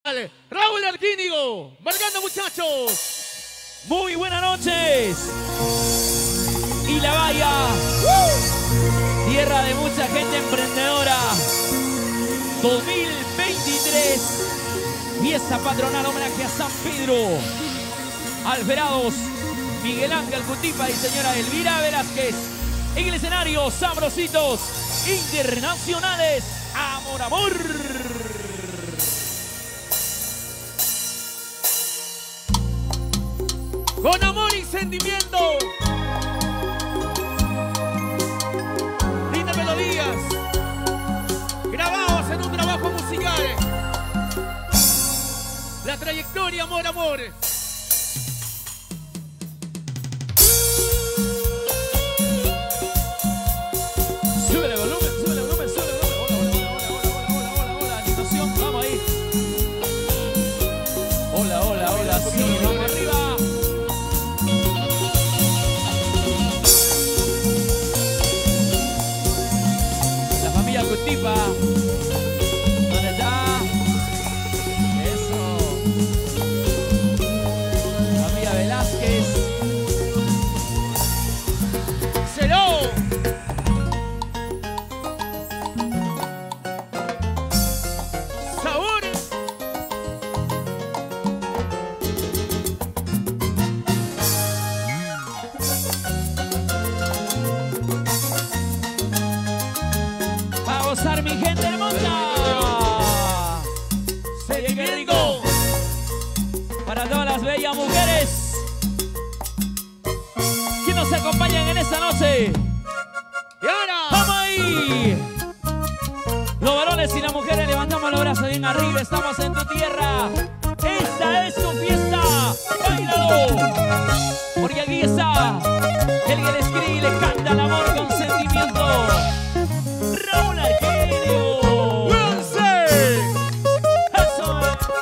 Raúl Arquínigo, marcando muchachos. Muy buenas noches. Y La Bahía, tierra de mucha gente emprendedora. 2023, fiesta patronal, homenaje a San Pedro, Alverados, Miguel Ángel Cutipa y señora Elvira Velázquez. En el escenario, sabrositos internacionales. Amor, amor. Con amor y sentimiento. Lindas melodías grabados en un trabajo musical. La trayectoria, amor, amor. Súbele el volumen, súbele el volumen, súbele el volumen. Hola, animación, vamos ahí. Hola, sí, vamos arriba. La familia Cutipa. ¿Dónde está? Eso. Familia Velázquez. ¡Cero! ¡Sabor! Va a gozar mi gente hermosa. Oye, qué rico. Para todas las bellas mujeres que nos acompañan en esta noche. ¡Y ahora! ¡Vamos ahí! Los varones y las mujeres levantamos los brazos bien arriba. Estamos en tu tierra. Esta es tu fiesta. ¡Báilalo! Porque aquí está el que le escribe y le canta el amor con sentimiento. Raúl Arquínigo. ¡Eso!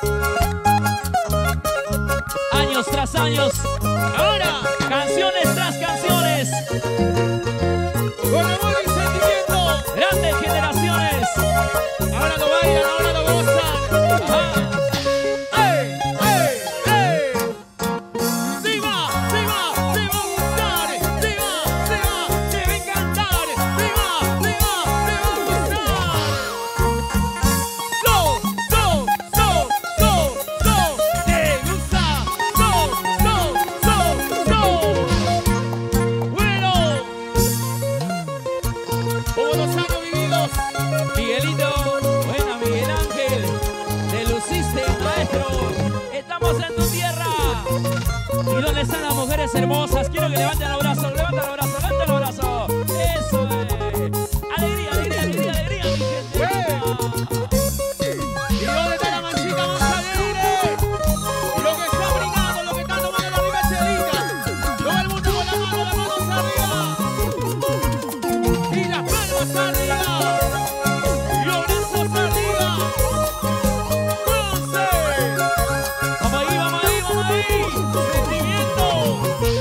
Años tras años. ¡Ahora! Canciones tras canciones. Con amor y sentimiento. Grandes generaciones. Ahora lo bailan, ahora lo gozan. Ajá. ¡Ey! ¡Ey! ¡Ey! ¡Sí va! ¡Sí va! ¡Se va a gustar! ¡Sí va! ¡Sí va! ¡Se va a encantar! ¡Sí va! ¡Sí va! ¡Se va a gustar! ¡So! ¡So! ¡So! ¡So! ¡So! ¡Te gusta! ¡So! ¡So! ¡So! ¡So! ¡Bueno! Todos los años vividos. Miguelito, buena Miguel Ángel, te luciste, maestro. Estamos en tu tierra. ¿Y dónde están las mujeres hermosas? Quiero que levanten los brazos, levanten los brazos, levanten los brazos. Eso es. Alegría, alegría, alegría, alegría, mi gente. ¿Y dónde está la manchita más alegre? Lo que está brincando, lo que está tomando la rica chelita. Todo el mundo con las manos arriba. Y las palmas arriba. Los brazos arriba. ¡Cruce! Vamos ahí, vamos ahí, vamos ahí. Sentimiento.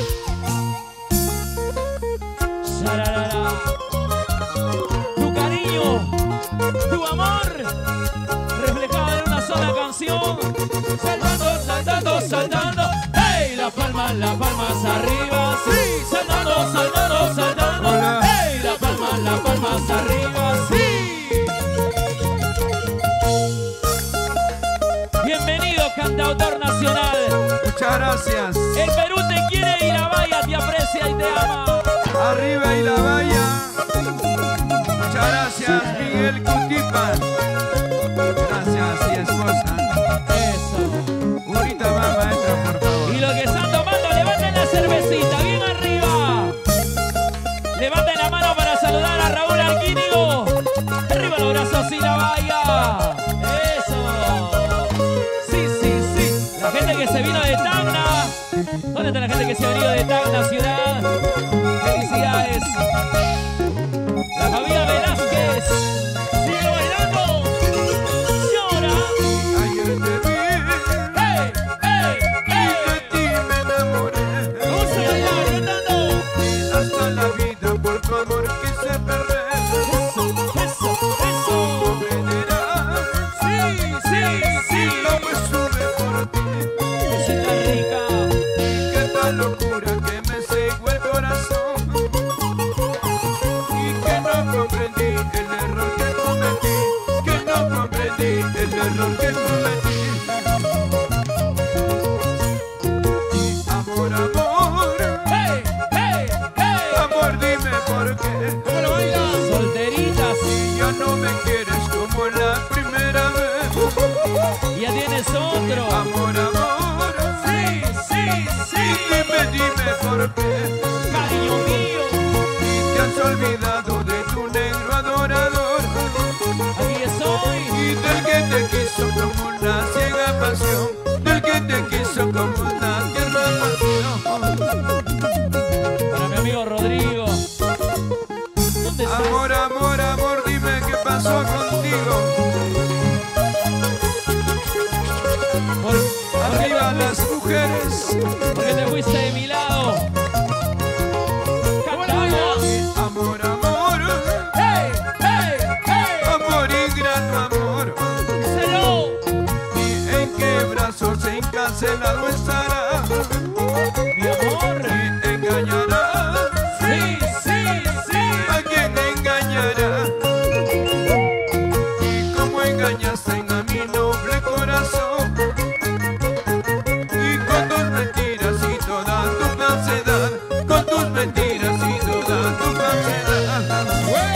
Sararara. Tu cariño, tu amor, reflejado en una sola canción. Saltando, saltando, saltando. ¡Hey! Las palmas arriba. Sí, saltando, saltando, saltando. ¡Hey! Las palmas arriba. Sí. Bienvenido, cantautor nacional. Muchas gracias. El Perú te quiere y La Bahía te aprecia y te ama. Arriba y La Bahía. Muchas gracias, Miguel Cutipa. Gracias y esposa. Eso. Ahorita va, maestra, por favor. Y los que están tomando, levanten la cervecita, bien arriba. Levanten la mano para saludar a Raúl Arquínigo. Arriba los brazos y La Bahía. Eso. Sí, sí, sí. La gente que se vino de Tacna. ¿Dónde está la gente que se ha venido de Tacna, ciudad? Felicidades. La familia Velázquez. Sigue bailando. Llora. Ayer te vi ¡Hey! ¡Hey! y ¡Hey! de ti me enamoré. Vamos a bailar, cantando. Hasta la vida por tu amor quise perder. Eso, eso, eso. Comprenderás. Sí, sí, sí. Como es error que cometí. Amor, amor, ¡Hey! ¡Hey! ¡Hey! amor, dime por qué. ¿Cómo lo baila? Solteritas. Si ya no me quieres como la primera vez. Ya tienes otro. Amor, amor, Sí, sí, sí. dime por qué. Cariño mío. Te has olvidado de tu negro adorador Aquí estoy. y del que te quiso como una ciega pasión, del que te quiso como una tierna pasión. Para mi amigo Rodrigo. ¿Dónde estás? Amor, amor, amor, dime qué pasó contigo. Arriba las mujeres. Porque te fuiste de mi lado. Cantamos. Amor, amor, ¡Hey! ¡Hey! ¡Hey! amor ingrato, amor. ¡Díselo! ¿Y en qué brazos encarcelado estará? Mi amor. ¿Y engañará? Sí, sí, sí. ¿A quién engañará? ¿Y cómo engañaste a mi noble corazón? Y con tus mentiras y toda tu falsedad, con tus mentiras y toda tu falsedad.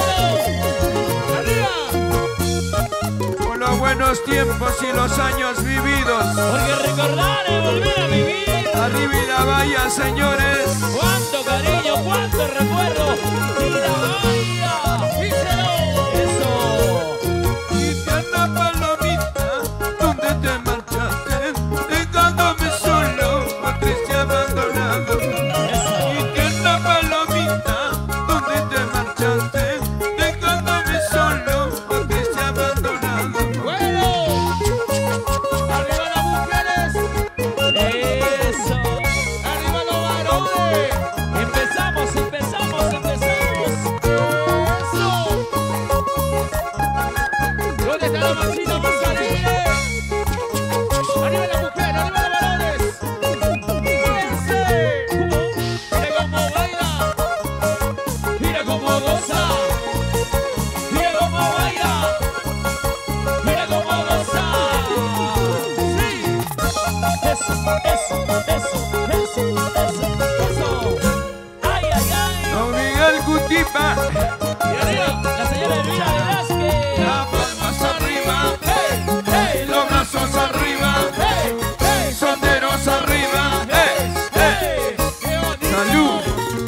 ¡Arriba! Por los buenos tiempos y los años vividos. Porque recordar es volver a vivir. Arriba y la valla, señores. ¡Cuánto cariño, cuánto recuerdo! ¡Y la bahía! ¡Díselo! ¡Eso! Y tierna palomita, ¿dónde te marchaste? Dejándome solo, triste y abandonado. Y tierna palomita, ¿dónde te marchaste? Dejándome solo, triste y abandonado. ¡Bueno! ¡Arriba las mujeres! ¡Eso! ¡Arriba los varones! ¡Empezamos, empezamos, empezamos! ¡Eso! ¿Dónde está la machita más alegre? ¡Arriba las mujeres! ¡Arriba los varones! ¡Muévense! ¡Mira cómo baila! ¡Mira cómo goza! ¡Mira cómo baila! ¡Mira cómo goza! ¡Sí! ¡Eso, eso, eso, eso, eso, eso! ¡Ay, ay, ay! Don Miguel Cutipa, ¡Y arriba! ¡La señora Elvira Velázquez! las palmas arriba, ¡Hey, hey! los brazos arriba, ¡Hey, hey! solteros arriba, ¡Hey! ¡Qué bonito! salud.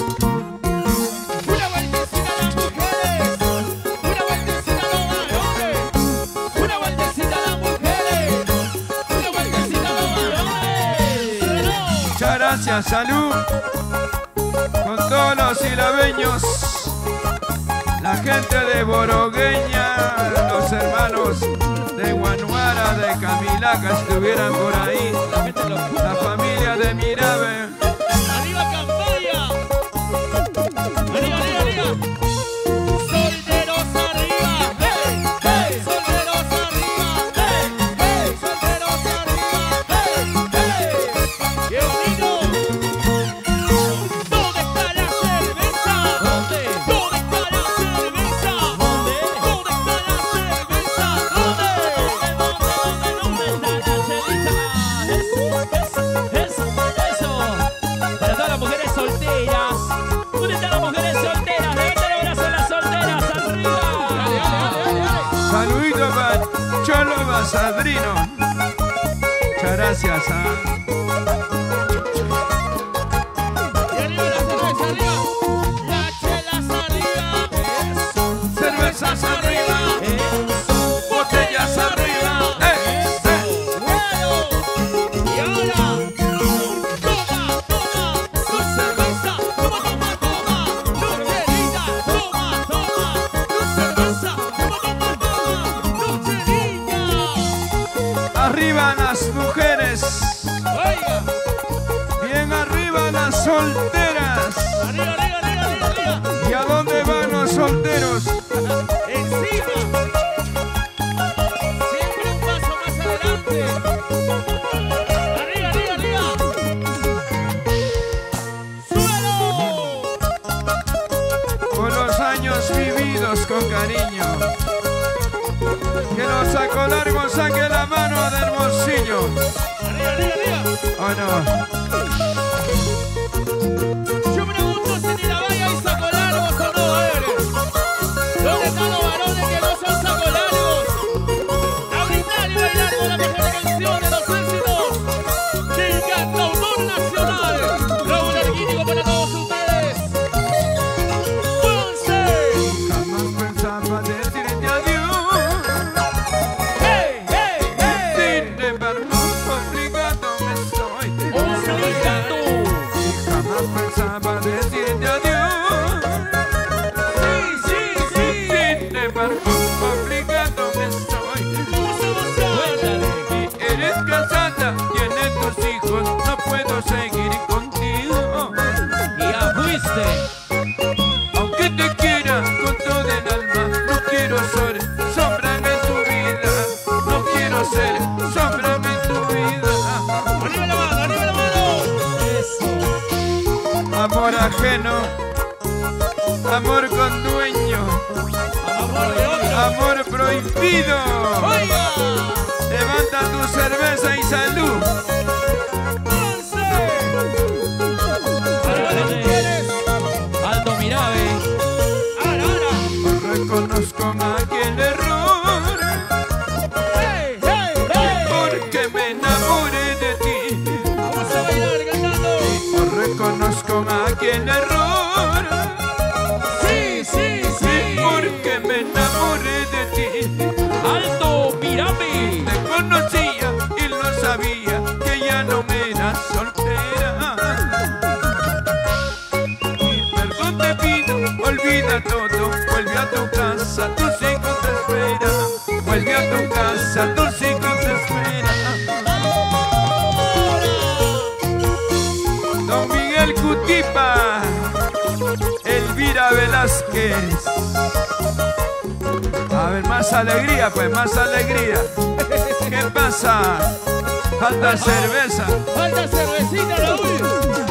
Una vueltecita a las mujeres, una vueltecita a los varones, ¡Una vueltecita a las mujeres! una vueltecita a los varones. Muchas gracias, salud. Con todos los silabeños, la gente de Borogueña, los hermanos de Guanuara, de Camilaca, estuvieran por ahí, La gente lo la familia de Mirabe. Arriba Campaya, arriba, arriba, arriba. Solteros arriba, hey, hey. Solteros arriba, hey, hey. Solteros arriba, hey, hey. ¡Qué bonito! ¿Dónde está la cerveza? ¿Dónde? ¿Dónde está la cerveza? ¿Dónde? ¿Dónde está la cerveza? ¿Dónde? ¿Dónde está la chelita? Eso, eso. Para todas las mujeres solteras. ¿Dónde están las mujeres solteras? Levanta los brazos a las solteras, arriba. Dale, dale, dale, dale. Saludito para Cholo Basadrino. Muchas gracias. Y arriba la cerveza, arriba. Las chelas arriba. Cervezas arriba, botellas arriba. Bueno. Y ahora, toma, toma, tu cerveza. Toma, toma, toma. Tu chelita. Toma, toma, tu cerveza. Toma, toma, toma. Tu chelita. Arriba las mujeres, Oiga. bien arriba las solteras. Arriba, arriba, arriba, arriba, arriba. ¿Y a dónde van los solteros? Encima. Siempre un paso más adelante. Arriba, arriba, arriba. ¡Suelo! Por los años vividos con cariño. Que los saco largos saque la ¿O no? Yo pregunto si ni la valla y saco largos o no, a ver. ¿Dónde están los varones que no son saco largos? A gritar y bailar con la mejor canción de los éxitos del cantautor nacional. Raúl Arquínigo para todos ustedes. ¡Pónganse! Jamás pensaba decirte adiós. ¡Hey, hey, hey! Sin embargo, obligado me estoy. Obligado. Jamás pensaba decirte adiós. ¡Sí, sí, sí! Sin embargo, obligado me estoy. Cuéntale. Eres casada, tienes tus hijos, no puedo seguir contigo. Ya fuiste. Aunque te quiera con todo el alma, no quiero ser sombra en tu vida. No quiero ser sombra en tu vida. ¡Arriba la mano, arriba la mano! Eso. Amor ajeno, amor con dueño, ¡Amor de otro! amor prohibido. ¡Oiga! Levanta tu cerveza y salud. ¡Pónganse! ¡Arriba las mujeres! Alto Mirabe. ¡Ahora, ahora! Reconozco aquel error, ¡Hey, hey, hey! porque me enamoré de ti. Vamos a bailar cantando. Reconozco aquel error, Sí, sí, sí. porque me enamoré de ti. Alto Mirabe. Te conocía y lo sabía que ya no me eras soltera. Y perdón te pido, olvida todo, vuelve a tu casa, tus hijos te esperan. Vuelve a tu casa, tus hijos te esperan. Don Miguel Cutipa, Elvira Velázquez. A ver, más alegría, pues, más alegría. ¿Qué pasa? Falta cerveza. Falta cervecita, Raúl.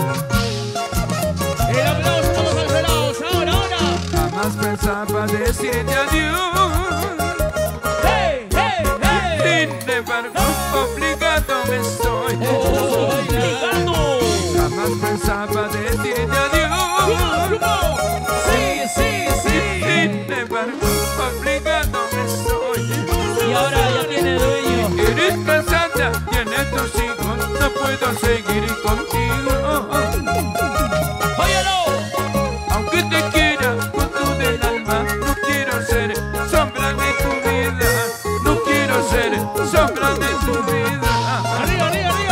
El aplauso para los cancelados. Ahora, ahora. Jamás pensaba decirte adiós. ¡Hey, hey, hey! Sin embargo, obligado me estoy. Obligado. Jamás pensaba decirte adiós. Sí, sí, sí. Sin embargo, obligado me estoy. Y ahora ya tiene dueño. Eres casada, tienes tus hijos, no puedo seguir contigo. ¡Óyalo! Aunque te quiera con todo el alma, no quiero ser sombra de tu vida. No quiero ser sombra de tu vida. Arriba, arriba, arriba.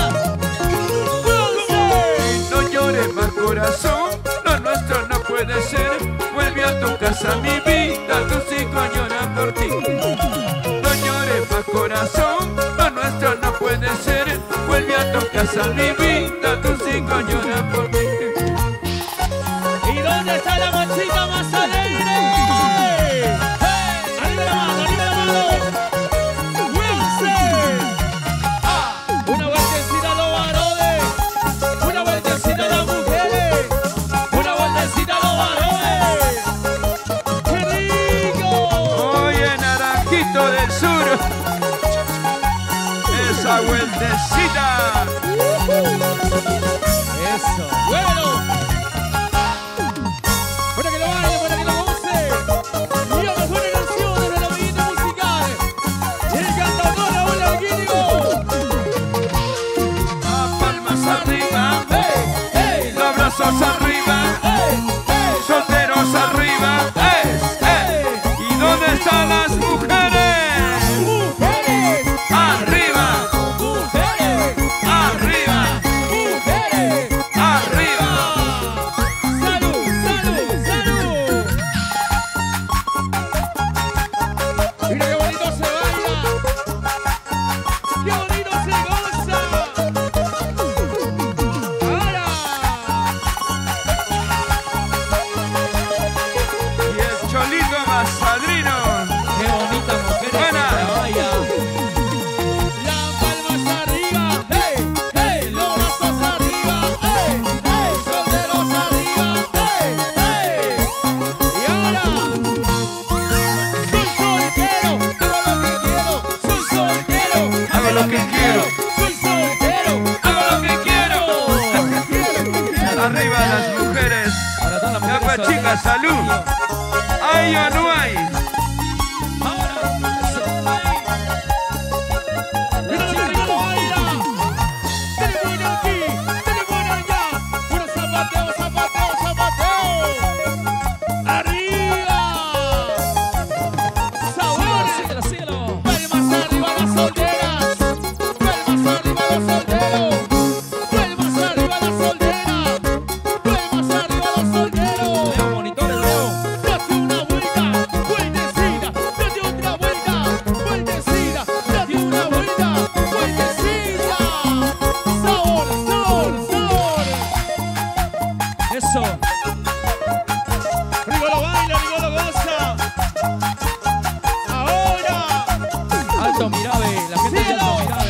No llores más, corazón, lo nuestro no puede ser. Vuelve a tu casa, mi vida, tus hijos lloran por ti. No llores más, corazón, lo nuestro no puede ser. Vuelve a tu casa, mi vida, tus hijos lloran por ti. ¿Y dónde está la manchita más alegre? ¡Hey! ¡Arriba la mano, arriba la mano! ¡Wilson! Una vueltecita a los varones, una vueltecita a las mujeres, una vueltecita a los varones. ¡Qué rico! Oye, Naranjito del Sur, esa vueltecita. Eso. ¡Bueno! Para que lo baile, para que lo goce. Y las mejores canciones de la amiguita musical. El cantador Raúl Arquínigo. A palmas arriba, ¡Hey! ¡Hey! los brazos arriba, ¡Hey! ¡Hey! solteros arriba. ¿Y dónde están las mujeres? ¡Mujeres! Arriba, ¡Mujeres! arriba, ¡Mujeres! arriba. ¡Salud! ¡Salud! ¡Salud! Mira qué bonito se baila. ¡Qué bonito se goza! ¡Ahora! Y el Cholito Mazadrino. Qué bonita mujer Buena. esta vaya. Las palmas arriba, hey, hey, los brazos arriba, hey, hey, solteros arriba, hey, hey. Y ahora, soy soltero, hago lo que quiero, Hago lo que quiero. Soy soltero, Hago lo que quiero. tenga salud. ¿Hay o no hay? Ahora, eso, ahí. Mira lo que no baila. Dale bueno aquí, dale bueno allá. Puro zapateo, zapateo, zapateo. Arriba. Sabores. Síguelo, síguelo. Palmas arriba las solteras. Palmas arriba los solteros. Palmas arriba las solteras. Palmas arriba los solteros. Leo, monitores, Leo. Date una vuelta, vueltecita. Date otra vuelta, vueltecita. Date una vuelta, vueltecita. Sabor, sabor, sabor. Eso. Rigo lo baila, Rigo lo goza. Ahora. Alto Mirabe, la gente de Alto Mirabe.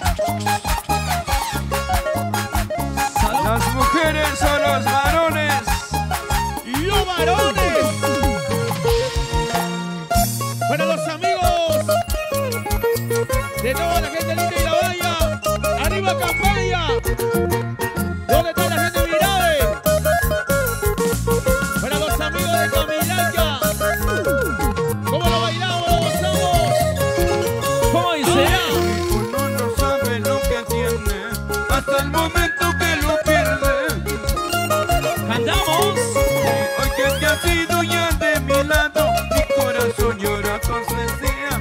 Salud. Las mujeres o los varones. Y los varones. Para los amigos de toda la gente linda y la valla. Arriba Campaya. ¿Dónde está la gente de Mirabe? Para los amigos de Camilanca. ¿Cómo lo bailamos, lo gozamos? ¿Cómo dice? Uno no sabe lo que tiene hasta el momento que lo pierde. Cantamos. Hoy que te has ido ya de mi lado, mi corazón llora con sencilla.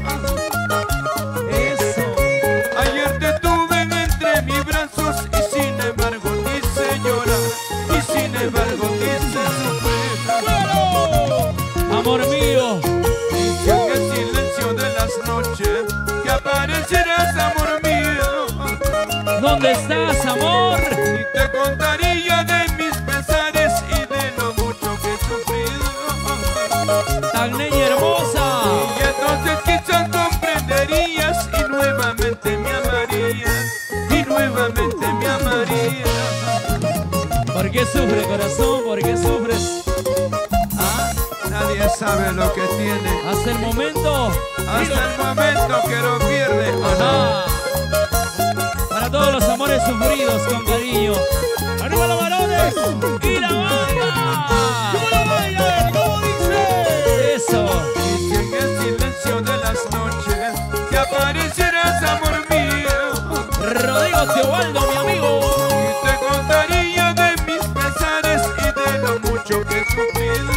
Eso. Ayer te tuve entre mis brazos y sin embargo quise llorar, y sin embargo quise sufrir. ¡Claro! Amor mío. Y si en el silencio de las noches que aparecerás, amor mío, ¿Dónde estás, amor? y te contaría de mis pesares y de lo mucho que he sufrido. Tagneña hermosa. Y entonces quizás comprenderías y nuevamente me amarías, y nuevamente me amarías. ¿Por qué sufre, corazón? ¿Por qué sufres? Ah, Nadie sabe lo que tiene hasta el momento. hasta el momento que lo pierde o no. Ah. Para todos los amores sufridos con cariño. ¡Arriba los varones! ¡Y la baila! ¿Cómo lo bailan? ¿Cómo dice? Eso. Y si en el silencio de las noches te aparecerás, amor mío, Rodrigo Teobaldo, mi amigo. y te contaría de mis pesares y de lo mucho que he sufrido.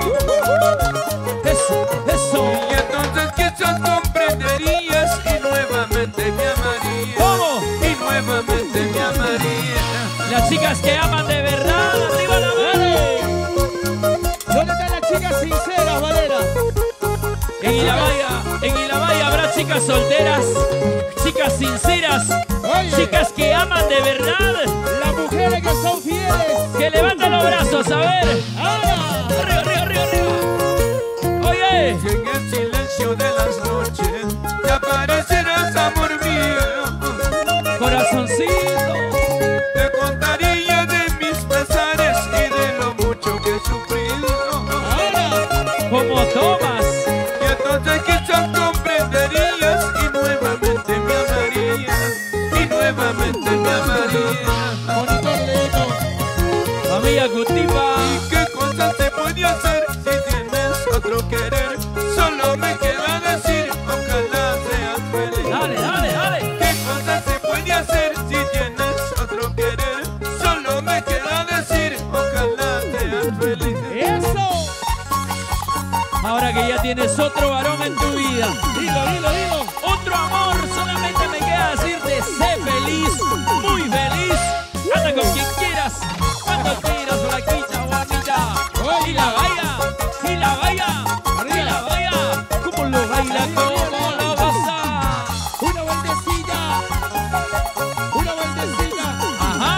Eso, eso. Y entonces quizás comprenderías y nuevamente me amarías, ¿Cómo? y nuevamente me amarías. Las chicas que aman de verdad. ¡Arriba la mano! ¿Dónde están las chicas sinceras, Valera? En Ilabaya habrá chicas solteras, chicas sinceras, Oye, chicas que aman de verdad. las mujeres que son fieles. Que levanten los brazos, a ver. ¡Ahora! Arriba, arriba, arriba, arriba. Oye. Y en el silencio de las noches te aparecerás, amor mío, Corazoncito. te contaría de mis pesares y de lo mucho que he sufrido. ¡Ahora! ¿Cómo tomas? Y entonces quizás comprenderías y nuevamente me amarías, y nuevamente me amarías. Bonito lindo. Familia Cutipa. ¿Y qué cosas se puede hacer si tienes otro querer? Solo me queda decir, ojalá seas feliz. Dale, dale, dale. ¿Qué cosas se puede hacer si tienes otro querer? Solo me queda decir, ojalá seas feliz. ¡Eso! Ahora que ya tienes otro varón en tu vida, Dilo, dilo, dilo. otro amor, solamente me queda decirte, sé feliz, muy feliz. Anda con quien quieras, cuando quieras, flaquita, guapita. Y la baila, y la baila, y la baila. ¿Cómo lo baila? ¿Cómo lo goza? Una vueltecita. Una vueltecita. Ajá.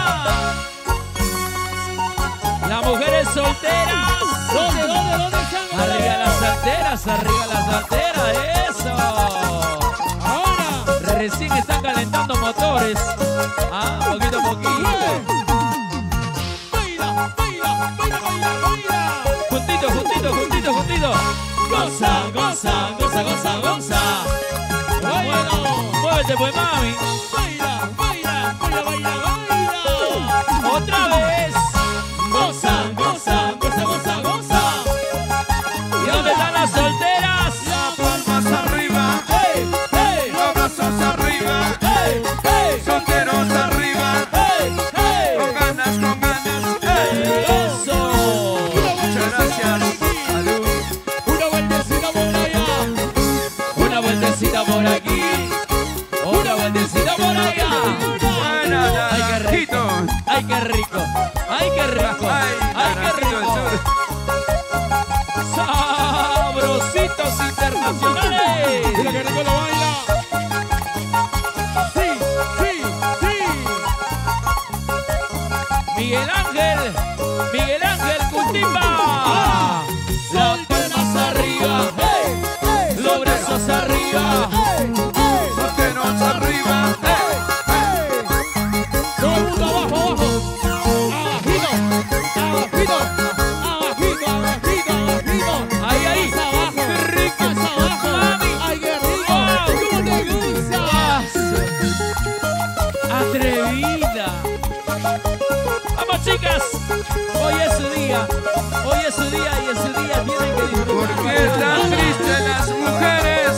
Las mujeres solteras. ¿Dónde están? Arriba las solteras, eso. Ahora. Recién están calentando motores. Ah, poquito a poquito. Baila, baila, baila, baila, baila. Juntito, juntito, juntito, juntito. Goza, goza, goza, goza, goza. Baila. Muévete pues, mami. Baila, baila, baila, baila, baila. Otra vez. Goza, goza, goza, goza, goza. ¡Ay, qué rico! ¡Ay, qué Naranjito del rico! Sur. ¡Sabrositos internacionales! Mira que rico lo baila. Sí, sí, sí. Miguel Ángel Cutipa. Las palmas arriba, Hey, hey, los brazos arriba. hey, hey, Solteros arriba. hey, hey. Todo el mundo abajo, abajo. Abajito, abajito, abajito, abajito. Ahí, ahí. Más abajo. ¡Qué rico! Más abajo. Mami. Ay, qué rico. Wow. ¿Cómo te gusta? Atrevida. Vamos, chicas. Hoy es su día. Hoy es su día y es su día. Tienen que disfrutar. ¿Por qué están tristes las mujeres?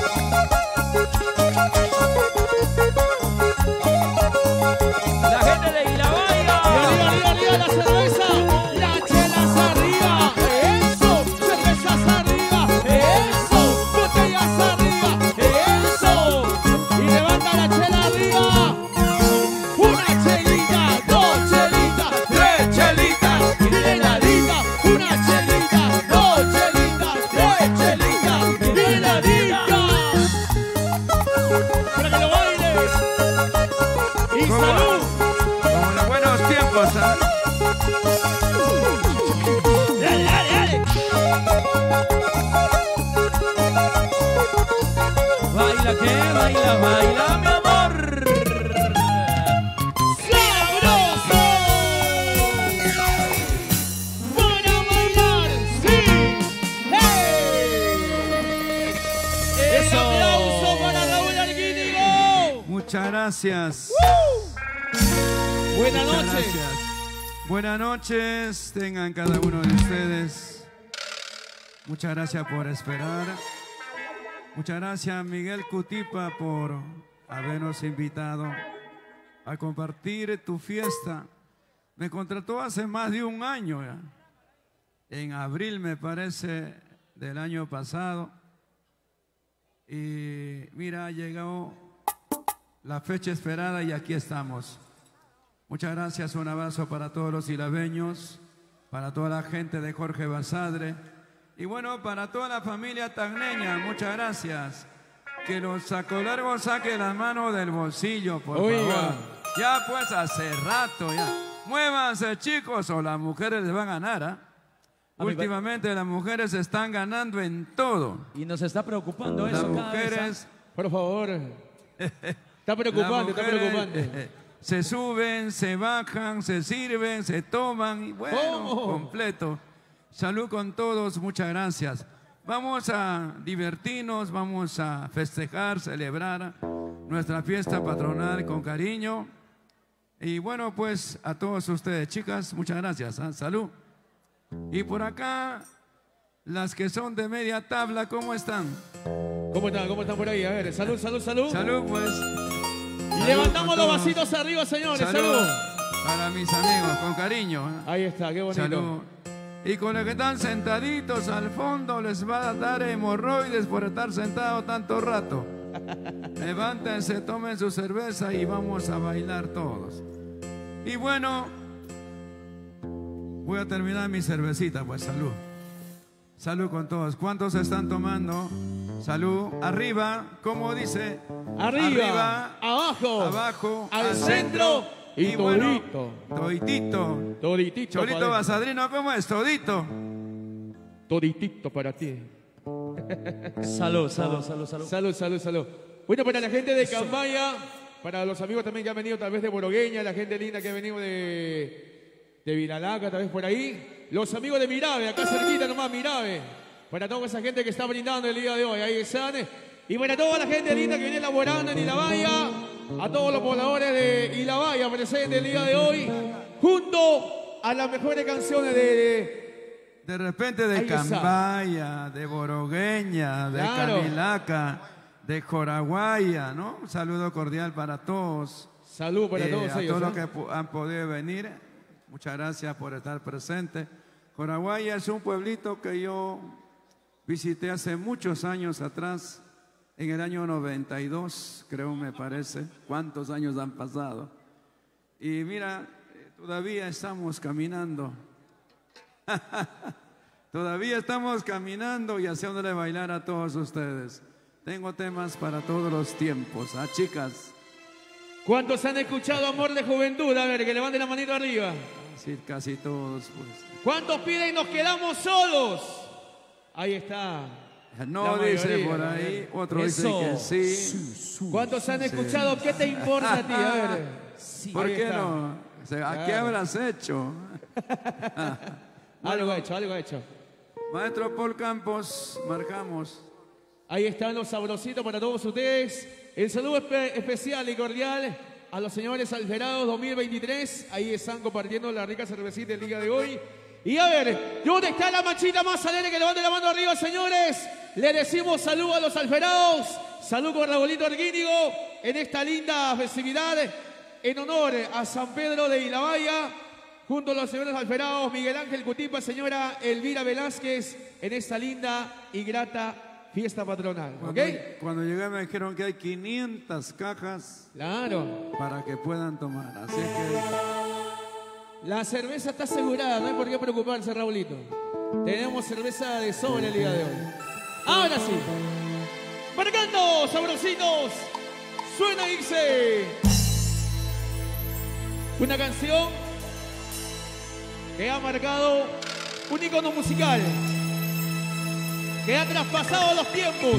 La gente de Ilabaya. Arriba, arriba, arriba la cerveza. Las chelas arriba. Eso. Cervezas arriba. Eso. Botellas arriba. Eso. Y levanta la chela arriba. Una chelita, dos chelitas, tres chelitas. Y viene la liga. Una chelita, dos chelitas, tres chelitas. Y viene la liga. Para que lo bailes. Y ¿Cómo? salud. Como en los buenos tiempos, ¿ah? Dale, dale, dale. Baila que baila, baila, mi amor. ¡Sabroso! ¡Para bailar! ¡Sí! ¡Hey! Eso. ¡Un aplauso para Raúl Arguínigo! Muchas gracias. Buenas Muchas noches. gracias. Buenas noches, tengan cada uno de ustedes. Muchas gracias por esperar. Muchas gracias, Miguel Cutipa, por habernos invitado a compartir tu fiesta. Me contrató hace más de un año ya. En abril, me parece, del año pasado. Y mira, ha llegado la fecha esperada y aquí estamos. Muchas gracias, un abrazo para todos los ilabeños, para toda la gente de Jorge Basadre y bueno, para toda la familia tagneña, muchas gracias. Que los sacolargos saquen las manos del bolsillo, por Oiga. favor. Ya pues hace rato, ya. Muévanse, chicos, o las mujeres les van a ganar, ¿ah? A mi Últimamente las mujeres están ganando en todo. Y nos está preocupando Las eso cada vez, mujeres... Por favor. Está preocupante, está Las mujeres, preocupante. se suben, se bajan, se sirven, se toman y bueno, ¿Cómo? completo. Salud con todos, muchas gracias. Vamos a divertirnos, vamos a festejar, celebrar nuestra fiesta patronal con cariño. Y bueno, pues a todos ustedes, chicas, muchas gracias. ¿Ah? Salud. Y por acá, las que son de media tabla, ¿cómo están? ¿Cómo están? ¿Cómo están por ahí? A ver, salud, salud, salud. Salud, pues. Y Salud levantamos con los todos. vasitos arriba, señores. Salud. Salud. Para mis amigos, con cariño. ¿eh? Ahí está, qué bonito. Salud. Y con los que están sentaditos al fondo les va a dar hemorroides por estar sentados tanto rato. Levántense, tomen su cerveza y vamos a bailar todos. Y bueno, voy a terminar mi cervecita, pues salud. Salud con todos. ¿Cuántos están tomando? Salud. Arriba, ¿cómo dice? Arriba, abajo, abajo, al centro y bueno, todito. toditito. Toditito. Cholito para- Basadrino, ¿cómo es? Todito. Toditito para ti. Salud, salud, salud, salud. Salud, salud, salud. Bueno, para la gente de Cambaya, para los amigos también que han venido tal vez de Borogueña, la gente linda que ha venido de Vilalaca, tal vez por ahí. Los amigos de Mirabe, acá cerquita nomás, Mirabe. Para toda esa gente que está brindando el día de hoy, ahí están. Y para toda la gente linda que viene laborando en Ilabaya, a todos los pobladores de Ilabaya presentes el día de hoy, junto a las mejores canciones De repente de Ahí está. Cambaya, de Borogueña, de Claro. Camilaca, de Joraguaya, ¿no? Un saludo cordial para todos. Salud para todos a ellos. todos los ¿eh? que han podido venir. Muchas gracias por estar presentes. Joraguaya es un pueblito que yo visité hace muchos años atrás, en el año 92, creo me parece. ¿Cuántos años han pasado? Y mira, Todavía estamos caminando. Todavía estamos caminando y haciéndole bailar a todos ustedes. Tengo temas para todos los tiempos. Chicas. ¿Cuántos han escuchado Amor de Juventud? A ver, que levanten la manito arriba. Sí, casi todos, pues. ¿Cuántos piden nos quedamos solos? Ahí está. No dice por ahí, otro dice que sí. ¿Cuántos han escuchado? ¿Qué te importa a ti? A ver. Sí. ¿Por Ahí qué está. no? ¿A qué habrás hecho? Algo ha hecho, algo ha hecho. Maestro Paul Campos, marcamos. Ahí están los sabrositos para todos ustedes. El saludo especial y cordial a los señores Alferados 2023. Ahí están compartiendo la rica cervecita del día de hoy. Y a ver, ¿dónde está la manchita más alegre? Que levante la mano arriba, señores. Le decimos salud a los Alferados. Salud con Raulito Arguínigo en esta linda festividad en honor a San Pedro de Ilabaya. Junto a los señores Alferados, Miguel Ángel Cutipa, señora Elvira Velázquez, en esta linda y grata fiesta patronal. ¿Ok? Cuando llegué me dijeron que hay 500 cajas. Claro. Para que puedan tomar. Así que la cerveza está asegurada, no hay por qué preocuparse, Raulito. Tenemos cerveza de sobra el día de hoy. Ahora sí. Marcando, sabrositos. Suena y dice. Una canción que ha marcado un icono musical, que ha traspasado los tiempos.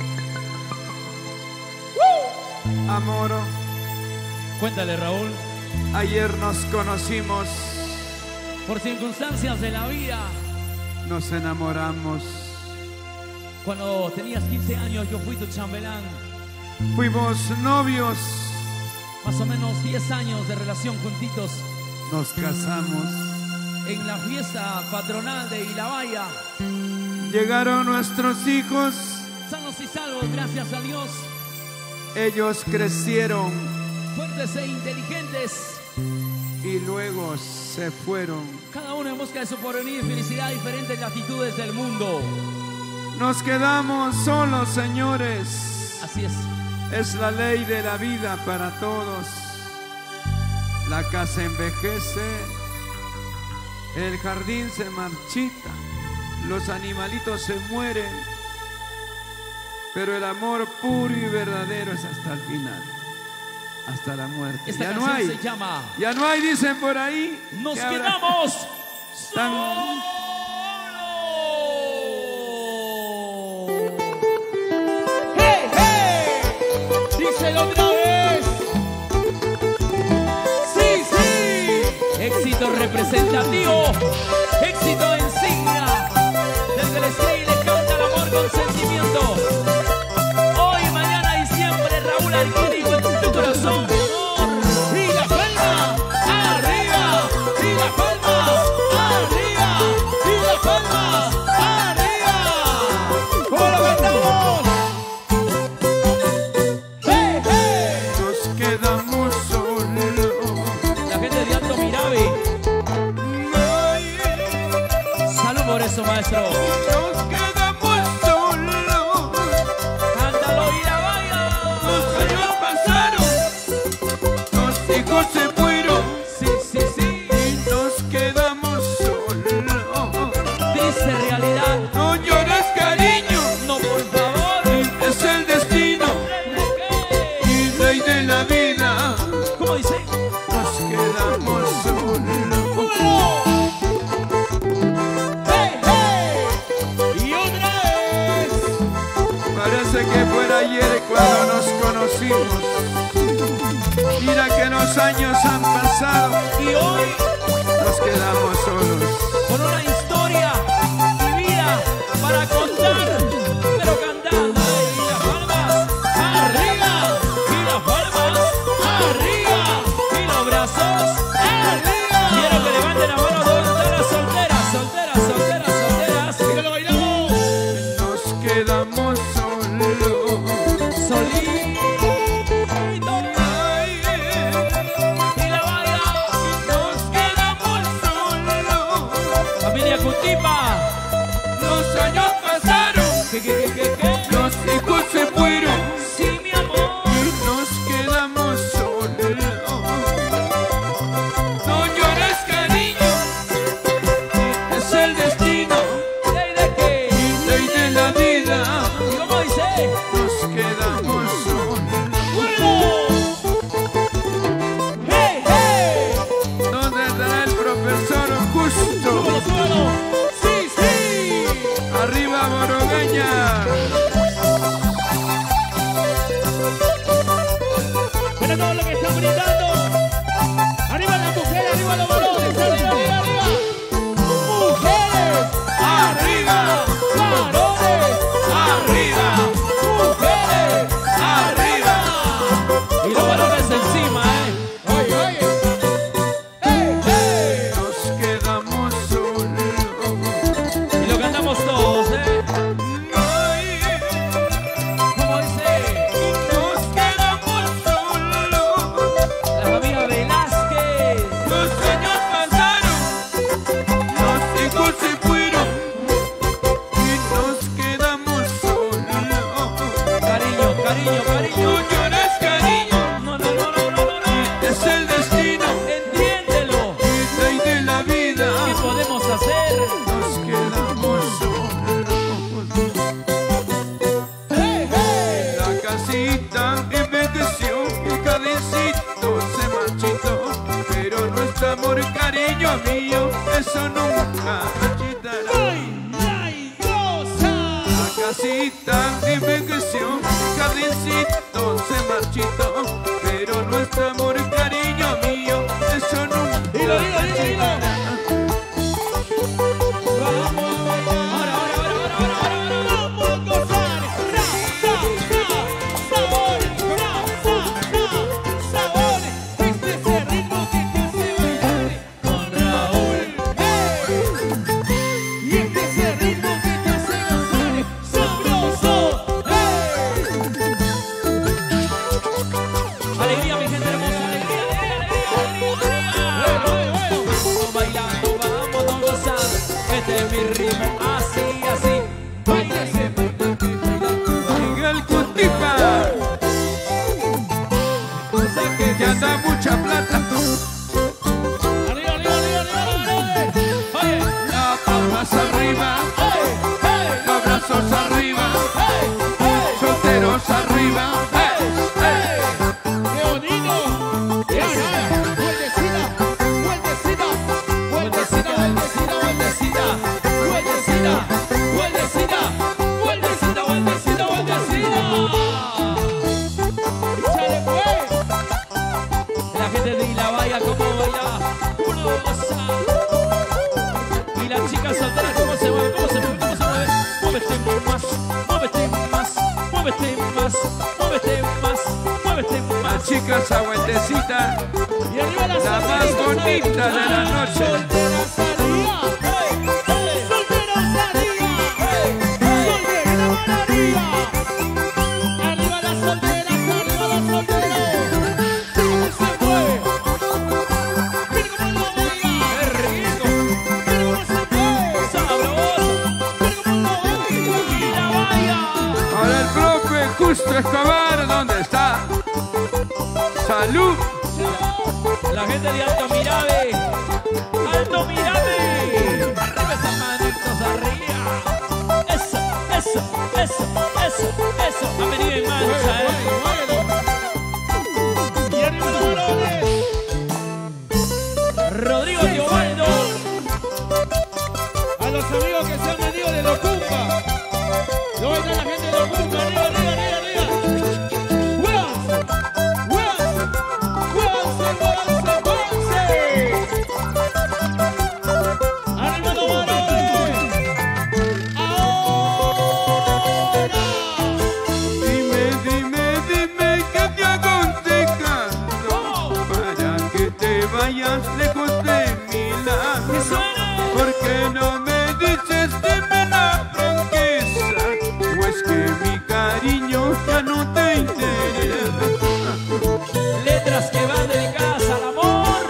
Amor, Cuéntale, Raúl. ayer nos conocimos, Por circunstancias de la vida, nos enamoramos, cuando tenías 15 años, yo fui tu chambelán. fuimos novios, Más o menos 10 años de relación juntitos. nos casamos. En la fiesta patronal de Ilabaya, Llegaron nuestros hijos, sanos y salvos, gracias a Dios. ellos crecieron Fuertes e inteligentes, y luego se fueron. cada uno en busca de su porvenir, felicidad, diferentes latitudes del mundo. Nos quedamos solos, señores. Así es. Es la ley de la vida para todos. La casa envejece, el jardín se marchita, los animalitos se mueren, pero el amor puro y verdadero es hasta el final, hasta la muerte. Esta Ya no canción hay, se llama ya no hay, dicen por ahí. Nos que habrá- quedamos Tan- solos. ¡Hey, hey! Díselo otra vez. ¡Sí, sí! Éxito representativo, éxito insignia, del que le escribe y le canta el amor con sentimiento. Hoy, mañana y siempre, Raúl Arguínigo en tu corazón. ¡Y la palma! ¡Arriba! ¡Y la palma! ¡Arriba! ¡Y la palma! ¡Arriba! ¿Cómo lo cantamos? ¡Hey, hey! Nos quedamos solos. La gente de Alto Mirabe, salud por eso, maestro. Nos quedamos solos. Cántalo y la vaya. Los años pasaron, los hijos se fueron Sí, sí, sí. y nos quedamos solos. Dice realidad. No llores, cariño, No, por favor. es el destino y ley de la vida. ¿Cómo dice? Nos quedamos solos. ¡Hey, hey! Y otra vez. Parece que fuera ayer cuando nos conocimos. Mira que los años han pasado, Y hoy, nos quedamos solos. con una historia vivida para contar, pero cantando. Y las palmas arriba, y las palmas arriba, y los brazos arriba. Quiero que levanten la mano todas las solteras, solteras, solteras, solteras. ¡Que lo bailamos! Nos quedamos solos. Solito. Y la vaya. Nos quedamos solos. Familia Cutipa. Los años pasaron, ¿Qué? los hijos se fueron Sí, mi amor. y nos quedamos solos. No llores, cariño mío, eso nunca marchitará. La casita envejeció, jardincito se marchitó, pero nuestro amor, cariño mío, eso nunca marchitará. Da mucha plata. Las palmas arriba, los brazos arriba, solteros arriba. ¡Qué bonito! Vueltecita, vueltecita, vueltecita, vueltecita, vueltecita, vueltecita, vueltecita, vueltecita, vueltecita, vueltecita. ¡Échale pues! La gente de la vaya como baila, uno goza. Y las chicas solteras cómo se mueven, cómo se mueven, cómo se mueven. Muévete más, muévete más, muévete más, muévete más, muévete más. Las chicas aguantecita, Y arriba la más bonita de la noche. Solteras arriba, solteras arriba, solteras arriba. Arriba las solteras, arriba las solteras. ¿Cómo se mueve? Mira cómo lo baila. ¡Qué rico! Mira cómo se mueve. ¡Sabroso! Mira cómo lo baila. ¡Y la vaya! Ahora el profe Justo Escobar, ¿dónde está? ¡Salud! La gente de Alto Mirave. ¡Alto Mirave! Arriba esas manitos arriba. Eso, eso, eso, eso, eso. Han venido en mancha, Y arriba los varones. Rodrigo Teobaldo. A los amigos que se han venido de Locumba. ¿Dónde está la gente de Locumba? Arriba, arriba, arriba, arriba. ¡Huévanse! ¡Huévanse! ¡Huévanse, huévanse, huévanse! ¡Arriba los varones! ¡Ahora! Dime, dime, dime que te aconsejando para que te vayas lejos de mi lado. ¡Que suene! ¿Por qué no me dices, dime la franqueza? ¿O es que mi cariño ya no te interesa? Letras que van dedicadas al amor.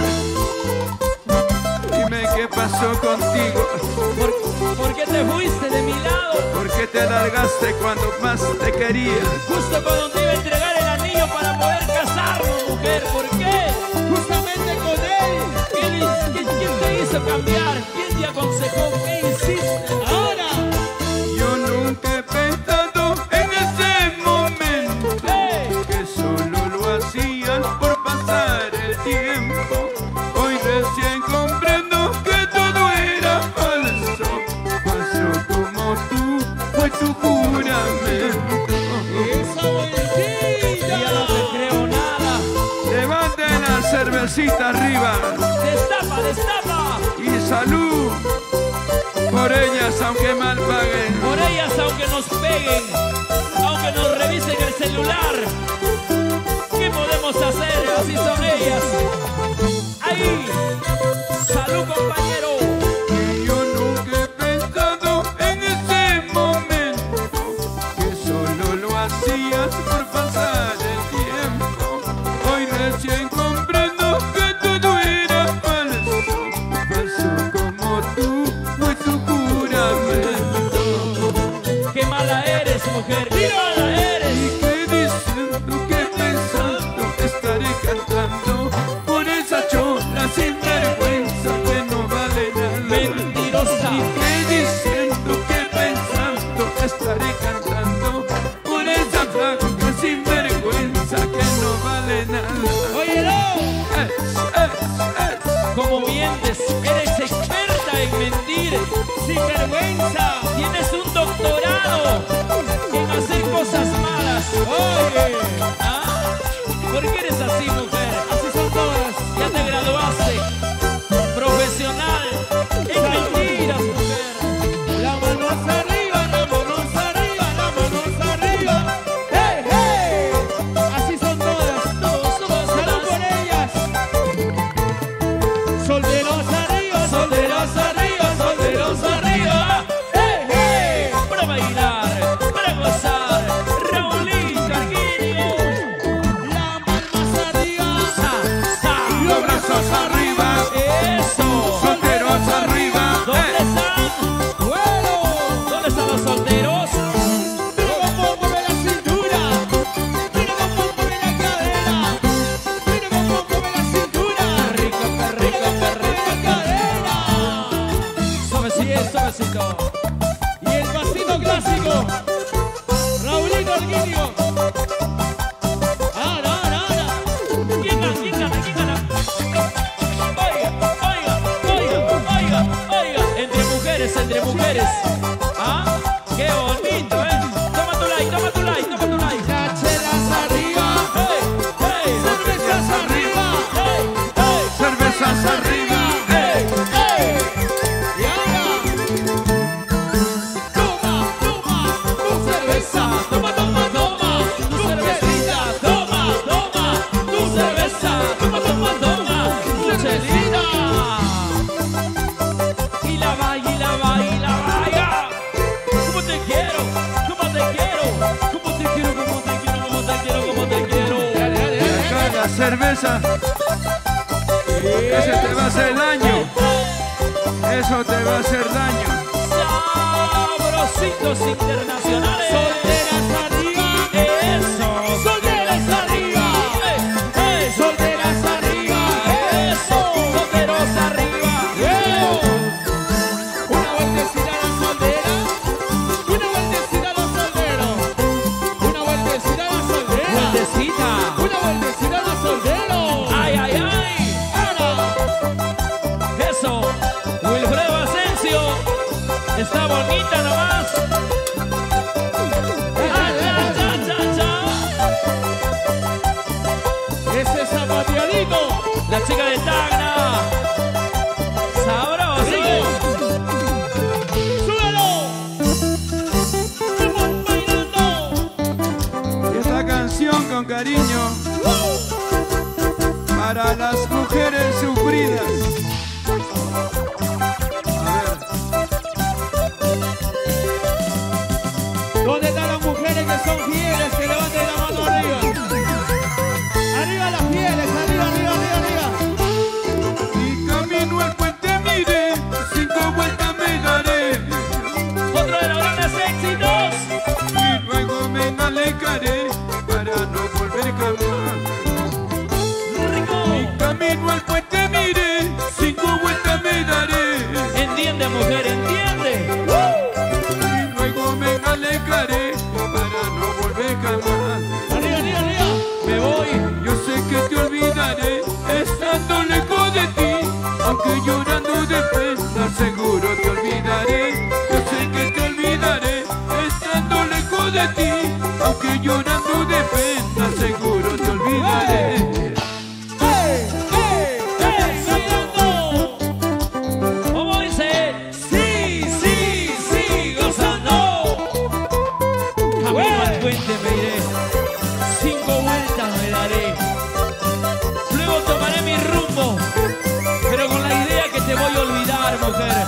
Dime qué pasó contigo, ¿Por qué te fuiste de mi lado? ¿por qué te largaste cuando más te quería? Justo cuando te iba a entregar el anillo para poder casarnos, mujer. ¿Por qué? Justamente con él. ¿Quién te hizo cambiar? ¿Quién te aconsejó? ¿Qué hiciste? Ahora. Yo nunca he pensado en ese momento que solo lo hacías por pasar el tiempo. Hoy recién comprendo que todo era falso. Falso como tú, fue tu juramento. Esa vueltita. Ya no te creo nada. Levanten la cervecita arriba Destapa, destapa. y salud por ellas aunque mal paguen. Por ellas, aunque nos peguen, aunque nos revisen el celular, ¿qué podemos hacer? Así son ellas. Ahí, salud, compañero. Y yo nunca he pensado en ese momento que solo lo hacías por pasar el tiempo. Hoy recién comprendo que todo era falso. Falso como tú, fue tu juramento. Qué mala eres, mujer. Qué mala ¿Y eres. qué diciendo, qué pensando estaré cantando? Sin vergüenza. Tienes un doctorado en hacer cosas malas. Oye, ¿Ah? ¿Por qué eres así, mujer? así son todas. Ya te graduaste. Profesional en mentiras, mujer. La manos arriba, la manos arriba, la manos arriba. ¡Hey, hey! Así son todas. Salud por ellas. Solteros arriba, solteros arriba, solteros arriba. ¡Hey, hey! Para bailar, para gozar. Raulito Arquínigo. La palmas arriba. Sa, sa. Los brazos arriba, Eso. solteros arriba. ¿Dónde están? ¡Bueno! ¿Dónde están los solteros? Mira cómo mueve la cintura. Mira cómo mueve la cadera. Mira cómo mueve la cintura. Qué rico, qué rico, qué rico. La cadera. Suavecito, suavecito. Y el pasito clásico. Raulito Arquínigo. Ahora, ahora, ahora. ¿Quién gana? ¿Quién gana? ¿Quién gana? Oiga, oiga, oiga, oiga, oiga. Entre mujeres, entre mujeres. ¿Ah? Qué bonito, ¿eh? Toma tu like, toma tu like, toma tu like. Cacheras arriba. ¡Hey, hey! Cervezas arriba. ¡Hey, hey! Cervezas arriba, ¡Ey, ey! Y ahora. Toma, toma, tu cerveza. Toma, toma, toma, tu cervecita. Toma, toma, tu cerveza. Toma, toma, toma, tu chelita. Y la vaya, y la vaya, y la vaya. ¿Cómo te quiero? ¿Cómo te quiero? ¿Cómo te quiero? ¿Cómo te quiero? ¿Cómo te quiero? ¿Cómo te quiero? Dale, dale, y acá dale. la cerveza, ese te va a hacer daño, eso te va a hacer daño. Sabrositos internacionales. Solteras arriba. Eso. Solteras arriba. Hey, Solteras arriba. eso. Solteros arriba. Una vueltecita a la soltera. Una vueltecita a los solteros. Una vueltecita a la soltera. Vueltecita. Una vueltecita a los solteros. Ay, ay, ay. Ahora. Eso. Wilfredo Asensio. Está bonita nomás. Ah, cha, cha, cha, cha. Ese zapateadito. La chica de Tacna. Sabroso. ¡Súbelo! ¡Estamos bailando! Y esta canción con cariño para las mujeres sufridas. A ver, ¿Dónde están las mujeres que son fieles? Que levanten la mano arriba. Arriba las fieles, arriba, arriba, arriba, arriba. y camino al puente mire, 5 vueltas me daré, Otro de los grandes éxitos. y luego me alejaré para no volver jamás. Rico. Camino al puente mire, 5 vueltas me daré, Entiende, mujer, entiende. y luego me alejaré para no volver jamás. Arriba, arriba, arriba. Me voy. Yo sé que te olvidaré estando lejos de ti, aunque llorando de pena seguro te olvidaré. Yo sé que te olvidaré estando lejos de ti, aunque llorando de pena seguro te olvidaré. ¡Ey, ey, ey! ¡Bailando! ¿Cómo dice? Sí, sí, sí, gozando. Camino al puente me iré. 5 vueltas me daré. Luego tomaré mi rumbo. Pero con la idea que te voy a olvidar, mujer.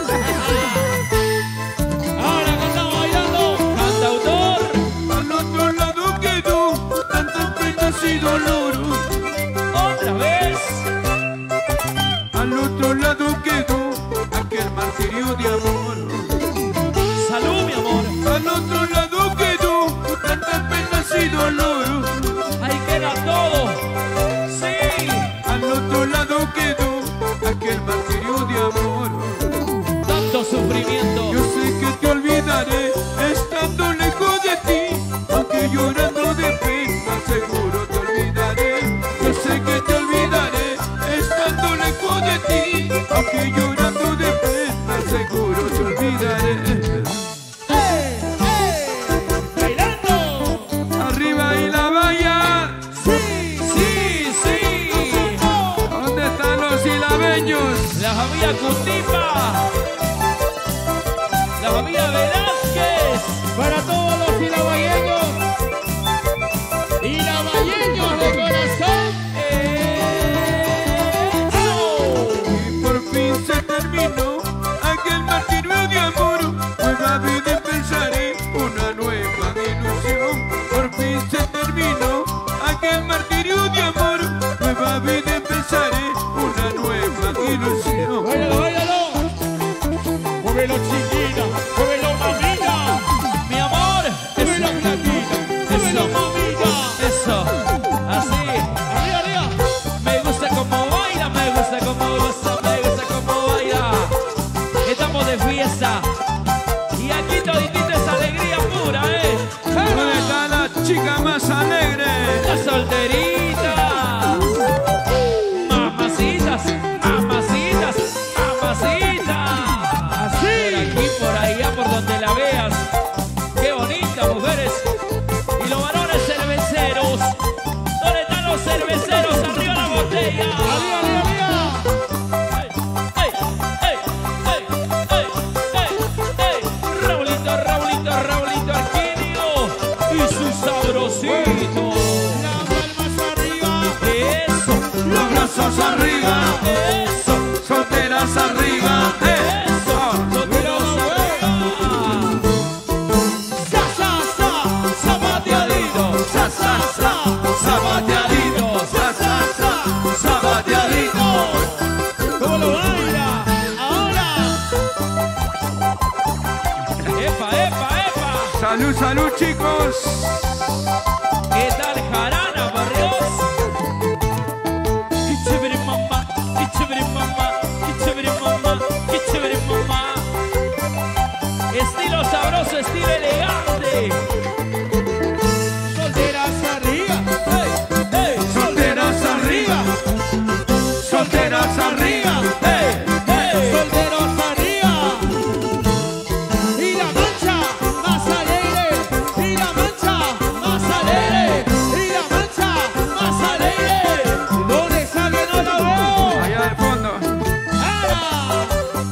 Ahora que estamos bailando. Cantautor. Al otro lado quedó tantas penas y dolor. Otra vez. Al otro lado quedó aquel martirio de amor. Salud, mi amor. Al otro lado quedó tantas penas y dolor. Ahí queda todo. Sí. Al otro lado quedó aquel martirio de amor. Tanto sufrimiento. Yo sé que te olvidaré estando lejos de ti, aunque llorando de pena seguro te olvidaré. Yo sé que te olvidaré estando lejos de ti, aunque llorando de pena seguro te olvidaré. Cilabeños. La familia Cutipa. La familia Velázquez. Para todos los cilabayeños y lavayeños de corazón. Y por fin se terminó aquel martirio de amor. Nueva vida empezaré, una nueva ilusión. Por fin se terminó aquel martirio de amor. Nueva vida empezaré, una nueva ilusión. ¡Báilalo, báilalo! ¡Muévelo, chiquita! ¡Muévelo, mamita! Mi amor. ¡Muévelo, platita! ¡Muévelo, mamita! Eso. Así. ¡Arriba, arriba! Me gusta como baila, me gusta como goza, me gusta como baila. Estamos de fiesta. Y aquí toditita es alegría pura, ¿Dónde está la chica más alegre? La solterita. Mamacitas, mamacitas, mamacitas. ¡Así! Por allá, por donde la veas. Qué bonitas mujeres. Y los varones cerveceros. ¿Dónde están los cerveceros? Arriba la botella. ¡Arriba, arriba, arriba! ¡Ey, ey, ey, ey, ey, ey! Raulito, Raulito, Raulito Arquinio y su sabrosito. ¡Las palmas arriba! Eso, Los brazos arriba, eso, solteras arriba. eso. Solteros arriba. ¡Sa, sa, sa! ¡Zapateadito! Sa, sa, sa, zapateadito, sa, sa, sa, zapateadito. ¿Cómo lo baila? ¡Ahora! Epa, epa, epa. Salud, salud, chicos. ¿Qué tal, jarana, barrios? ¡Qué chévere, mamá! ¡Qué chévere, mamá! ¡Qué chévere, mamá! ¡Qué chévere, mamá! Estilo sabroso, estilo elegante. ¡Solteras arriba! ¡Hey, hey! Solteras arriba, solteras arriba. ¡Hey, hey! ¡Solteros arriba! ¡Y la mancha más alegre! ¡Y la mancha más alegre! ¡Y la mancha más alegre! ¿Dónde está que no la veo? Allá al fondo. ¡Ara!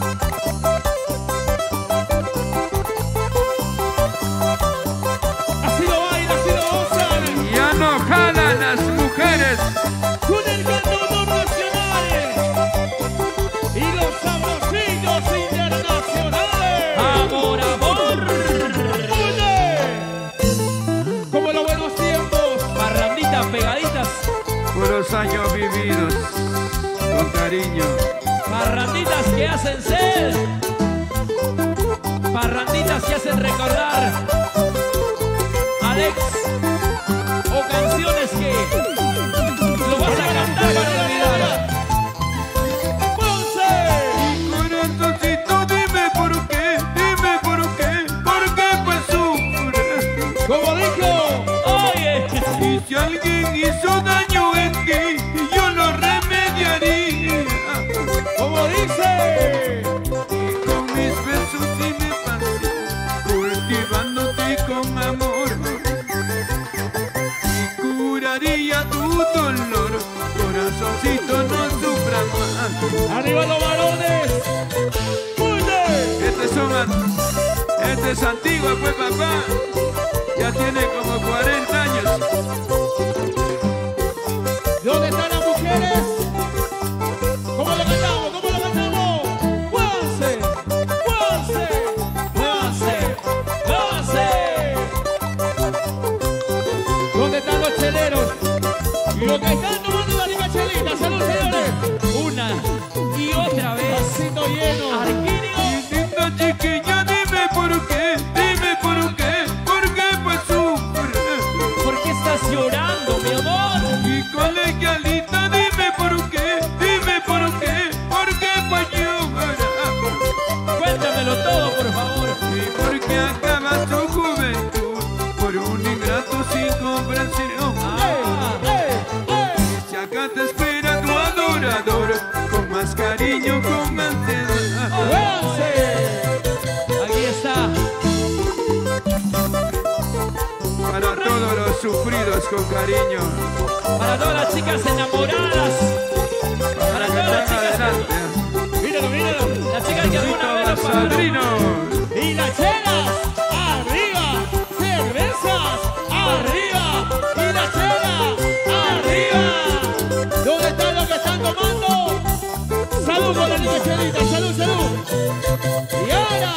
Así lo baila, así lo gozan. Ya no jalan las mujeres. Con el canto nacionales y los sabrositos internacionales. ¡Amor, amor! ¡Oye! Como los buenos tiempos. Parranditas pegaditas, Puros años vividos con cariño. parranditas que hacen sed, parranditas que hacen recordar Alex, o canciones que lo vas a cantar para olvidar. ¡Ponce! Corazoncito, dime por qué pues sufre. Como dijo, Oye, Y si alguien hizo daño en ti, yo lo remediaría. como dice. Y con mis besos y mi pasión, cultivándote con amor. Y curaría tu dolor, corazoncito, no sufras más. ¡Arriba los varones! ¡Oye! Este es antiguo, pues papá. Ya tiene como 40 años. ¿Dónde están las mujeres? ¿Cómo lo cantamos? ¿Cómo lo cantamos? ¡Muévanse! ¡Muévanse! ¡Muévanse! ¡Lance! ¿Dónde están los cheleros? Y los que están tomando la rica chelita. ¡Salud, señores! Una y otra vez. Vasito lleno. Arquinio, Linda chiquilla, dime por qué pues sufre. ¿por qué estás llorando, mi amor? Y colegialita, dime por qué pues llora. Cuéntamelo todo, por favor. Y porque acabas tu juventud por un ingrato sin comprensión. Si acá te espera tu adorador, con más cariño, con más ansiedad. Aquí está. Para todos los sufridos con cariño. Para todas las chicas enamoradas. Para Para que todas las están chicas adelante. Salud con la niña Chelita, salud, salud. Y ahora.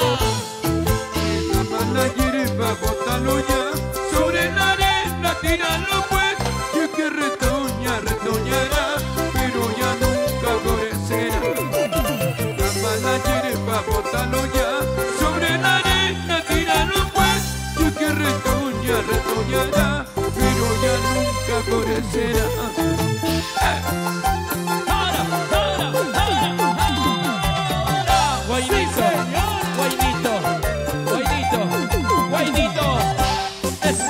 La hierba, bótalo ya, sobre la arena, tíralo pues, y es que retoña, retoñará, pero ya nunca florecerá. La hierba, bótalo ya, sobre la arena, tíralo pues, y es que retoña, retoñará, pero ya nunca florecerá. Guainito, guainito, guainito, guainito. Eso,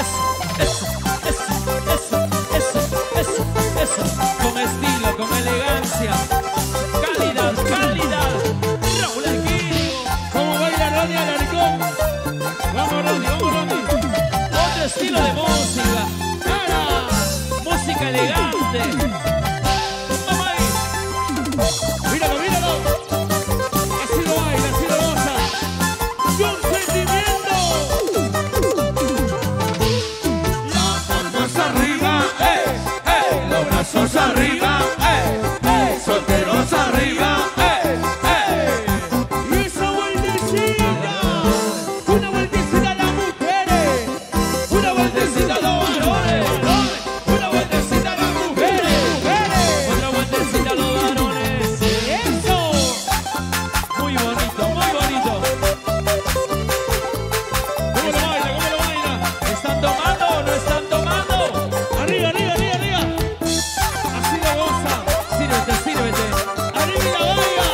eso. Con estilo, con elegancia. Calidad, calidad. Raúl Alquínigo. ¿Cómo baila Ronnie Alarcón? Vamos, Ronnie, vamos, Ronnie. Otro estilo de música. ¡Cara! Música elegante. Vamos ahí. Míralo, míralo. Así lo baila, así lo goza. ¡Con sentimiento! Manos arriba, los brazos arriba, solteros arriba, Y esa vueltecita. Una vueltecita a las mujeres. Una vueltecita a los varones. Una vueltecita a las mujeres. Otra vueltecita a los varones. ¡Eso! Muy bonito, muy bonito. ¿Cómo lo baila? ¿Cómo lo baila? ¿Están tomando o no están tomando? Arriba, arriba, arriba, arriba. Así lo goza. Sírvete, sírvete. Arriba y la baila.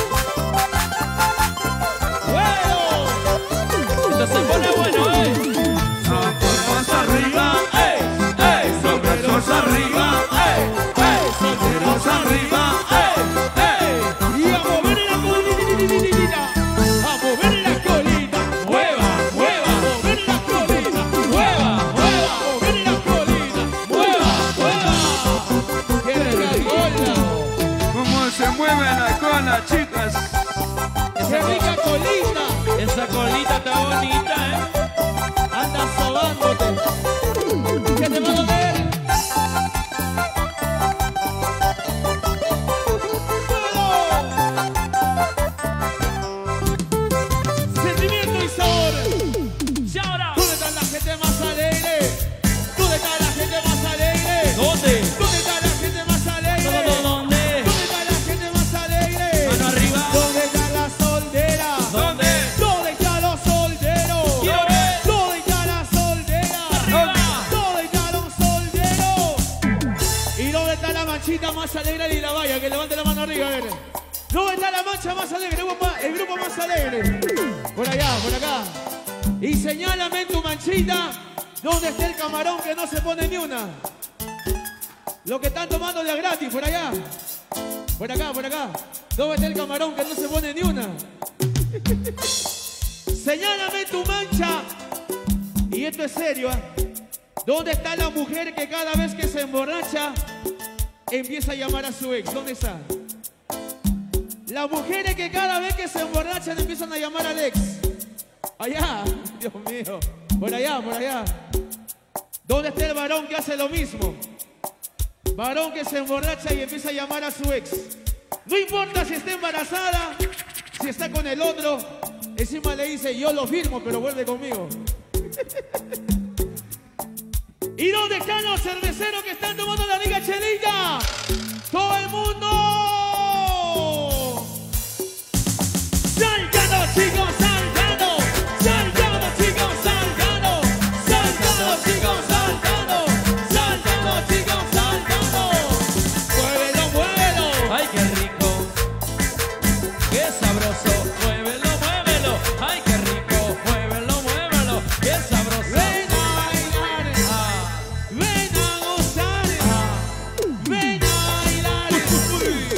¡Bueno! Esto se pone bueno, solteros arriba, los brazos arriba, solteros arriba, Y a mover la colita. A mover la colita. Mueva, mueva, A mover la colita. mueva, mueva, A mover la colita. mueva, mueva. ¡Qué rica cola! como se mueve la cola, chicas. ¡Qué rica colita! Esa colita está bonita, Anda sobándote. ¿Qué te va a doler? Sentimiento y sabor. Y ahora, ¿Dónde está la gente más alegre? ¿Dónde está la gente más alegre? ¿dónde? ¿Dónde está la gente más alegre? ¿Dónde? ¿Dónde está la gente más alegre? Mano arriba. ¿Dónde está la soldera? ¿Dónde? ¿Dónde están los solteros? Quiero ver. ¿Dónde está la soldera? Arriba. ¿Dónde están los solteros? ¿Y dónde está la manchita más alegre de la valla? Que levante la mano arriba, a ver. ¿Dónde está la mancha más alegre? El grupo más alegre. Por allá, por acá. Y señálame en tu manchita dónde está el camarón que no se pone ni una. Lo que están tomando de a gratis, por allá. Por acá, por acá. ¿Dónde está el camarón que no se pone ni una? Señálame tu mancha. Y esto es serio, ¿eh? ¿Dónde está la mujer que cada vez que se emborracha empieza a llamar a su ex? ¿Dónde está? Las mujeres que cada vez que se emborrachan empiezan a llamar al ex. Allá, Dios mío. Por allá, por allá. ¿Dónde está el varón que hace lo mismo? Varón que se emborracha y empieza a llamar a su ex. No importa si está embarazada, si está con el otro, encima le dice, yo lo firmo, pero vuelve conmigo. ¿Y dónde están los cerveceros que están tomando la liga Chelita? ¡Todo el mundo! ¡Saltando, chicos, saltando! ¡Saltando, chicos, saltando! ¡Saltando, chicos, saltando! ¡Saltando, chicos, saltando! ¡Muévelo, muévelo! Ay, qué rico, qué sabroso. Muévelo, muévelo. Ay, qué rico, muévelo, muévelo. Qué sabroso. Ven a bailar, ven a gozar, ven a bailar.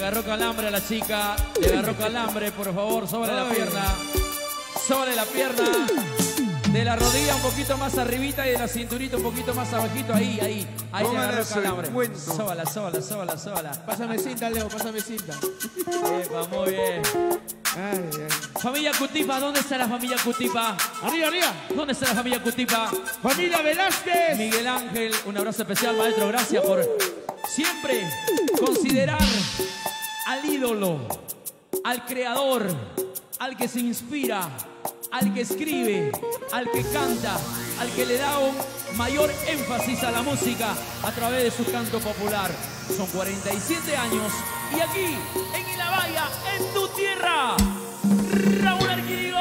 agarró calambre a la chica. Le agarró calambre, por favor, sobre la pierna. Sobre la pierna. De la rodilla un poquito más arribita y de la cinturita un poquito más abajito. Ahí le agarró calambre. Sola. Pásame cinta, Leo, pásame cinta. Epa, muy bien. Ay. Familia Cutipa, ¿dónde está la familia Cutipa? Arriba. ¿Dónde está la familia Cutipa? Familia Velázquez. Miguel Ángel, un abrazo especial, maestro. Gracias por siempre considerar al ídolo, al creador, al que se inspira, al que escribe, al que canta, al que le da un mayor énfasis a la música a través de su canto popular. Son 47 años y aquí, en Ilabaya, en tu tierra, Raúl Arquínigo.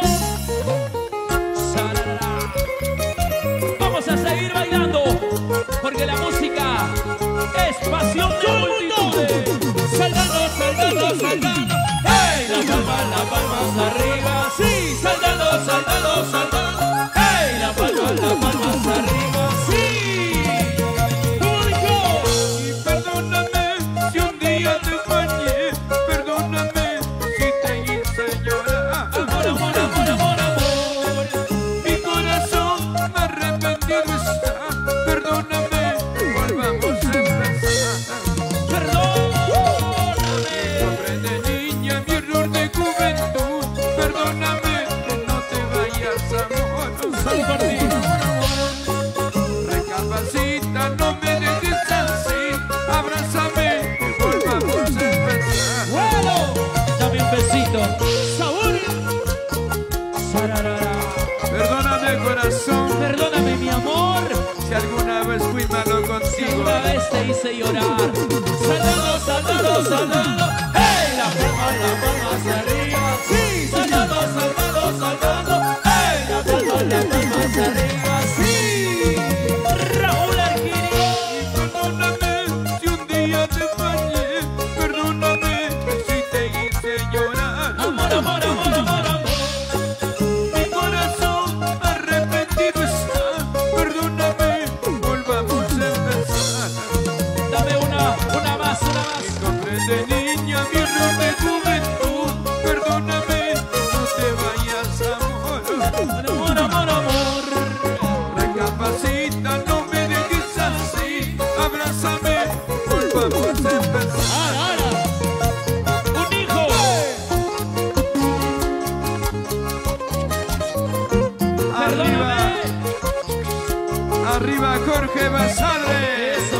Vamos a seguir bailando, porque la música es pasión de multitudes. Saltando. ¡Hey! Las palmas arriba. Sí, saltando. ¡Hey! Las palmas arriba. Sí. Y perdóname si un día te fallé, perdóname si te hice llorar. Amor. Mi corazón arrepentido está, perdóname, volvamos a empezar. Comprende, niña, mi error de juventud, perdóname, no te vayas, amor. Recapacita, no me dejes así, abrázame, volvamos a empezar. ¡Bueno! Dame un besito. ¡Sabor! Perdóname, corazón, Perdóname, mi amor. si alguna vez fui malo Si contigo. una vez te hice llorar. Saltando. ¡Hey! Las palmas arriba. Sí, saltando. ¡Hey! Las palmas arriba. Sí. Raúl Arquínigo. Perdóname si un día te fallé, perdóname si te hice llorar. Amor. Mi corazón arrepentido está, perdóname, volvamos a empezar. Dame una más. Comprende, niña, mi error de juventud, perdóname, no te vayas, amor. Amor. Recapacita, no me dejes así, abrázame, volvamos a empezar. Ahora. Un hijo. Arriba Jorge Basadre. Eso.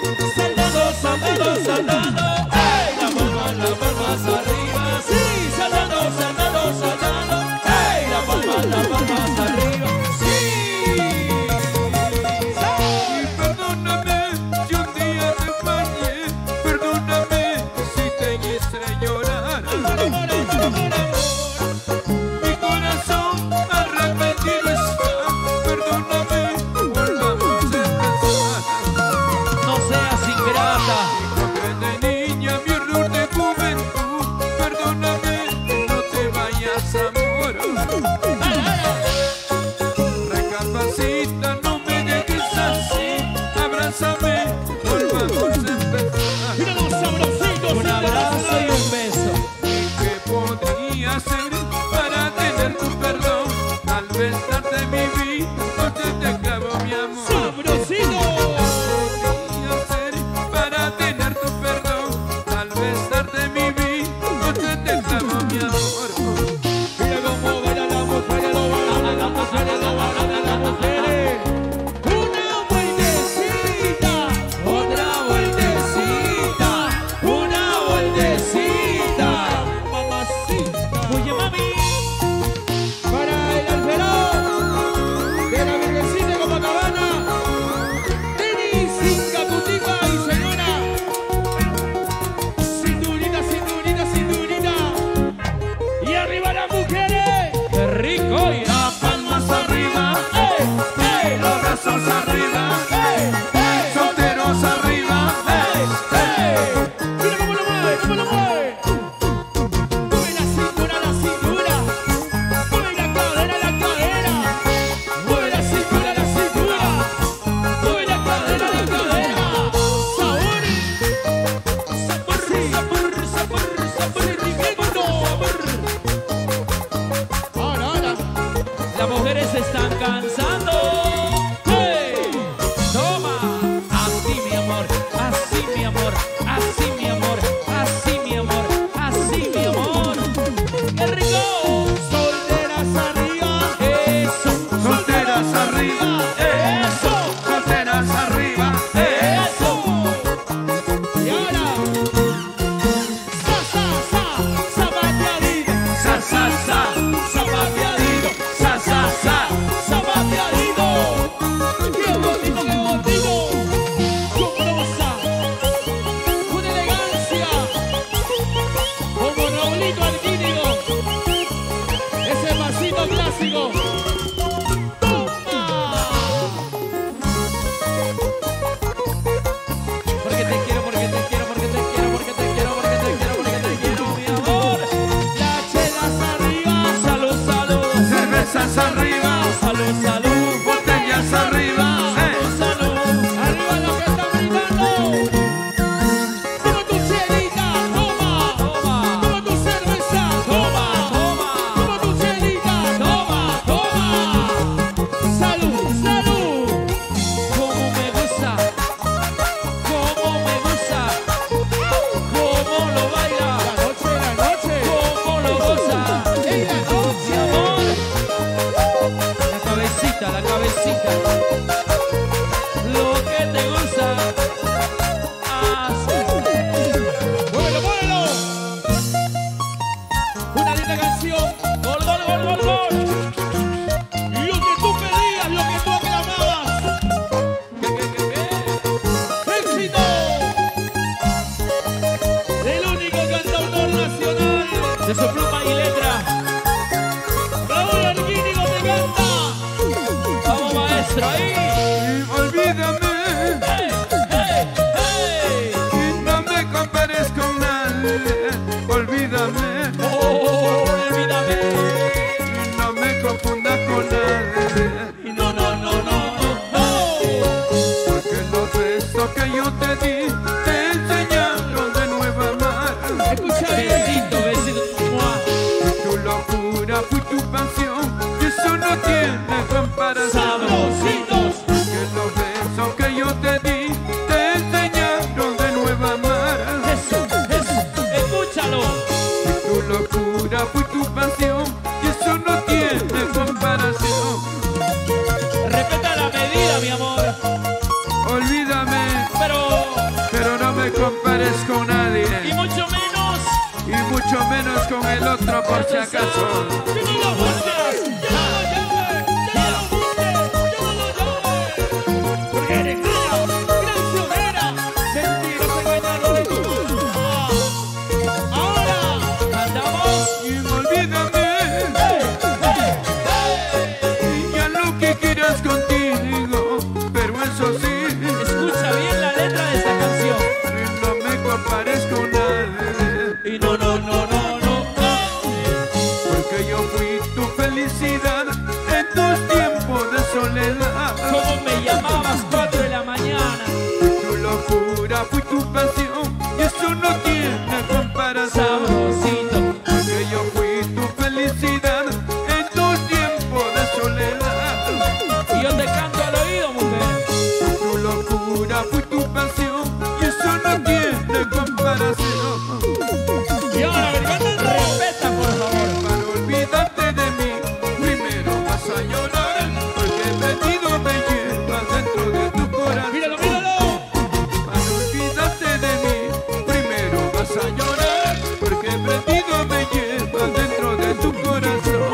Saltando. ¡Hey! Las palmas arriba. Sí, saltando. ¡Hey! Las palmas arriba. Sí. Y perdóname si un día te fallé, perdóname si te hice llorar. Mi corazón arrepentido está, perdóname, volvamos a empezar. No seas ingrata. Comprende, niña, mi error de juventud, perdóname, no te vayas, amor. Recapacita, no me dejes así, abrázame, volvamos a empezar. Un abrazo y un beso. ¿Qué podría hacer para tener tu perdón? Tal vez darte mi vida, no te acabo mi amor. Sabrosito. Podría hacer para tener tu perdón? Tal vez darte mi vida, no te acabo mi amor. Mira cómo bailan las mujeres, lo bailan las mujeres. Una vueltecita, Otra vueltecita. mamacita. Oye, mami. Para el alferón de la Virgencita de Copacabana, de su pluma y letra. Raúl Arquínigo te canta. Vamos, maestro, ahí. Olvídame, Hey, hey, hey. y no me compares con nadie. Olvídame, Oh, olvídame. y no me confundas con nadie. Y no, no, no, no, no. Porque los besos que yo te di te enseñaron de nuevo a amar. Escucha, besito, besito. Mua. Tu locura fue tu pasión, y eso no tiene comparación. Sabrositos. Que los besos que yo te di te enseñaron de nuevo a amar. Eso, eso. Escúchalo. Tu locura fue tu pasión, y eso no tiene comparación. Respeta la medida, mi amor. Olvídame, Pero no me compares con y nadie, mucho menos. y mucho menos con el otro por si acaso. ¡Que no lo busques! ¡Ya no lo llames! ¡Ya no lo busques! ¡Ya no lo llames! Porque eres gran florera. Mentirosa engañadora y tú. Ahora. Andamos. Y olvídame, ya lo que quieras contigo, pero eso sí, Escucha bien la letra de esta canción. no me compares con nadie. Y no, no, no, no, no, no. Porque yo fui tu felicidad en tus tiempos de soledad. ¿Cómo me llamabas 4 de la mañana? Tu locura fue tu pasión, y eso no tiene comparación. Sabrosito. Porque yo fui tu felicidad en tus tiempos de soledad. Y yo te canto al oído, mujer. Tu locura fue tu pasión, y eso no tiene comparación. Y ahora, a ver, cántate. Respeta, por favor. Para olvidarte de mí, primero vas a llorar, porque el perdido me lleva dentro de tu corazón. Míralo, míralo. Para olvidarte de mí, primero vas a llorar, porque el perdido me lleva dentro de tu corazón.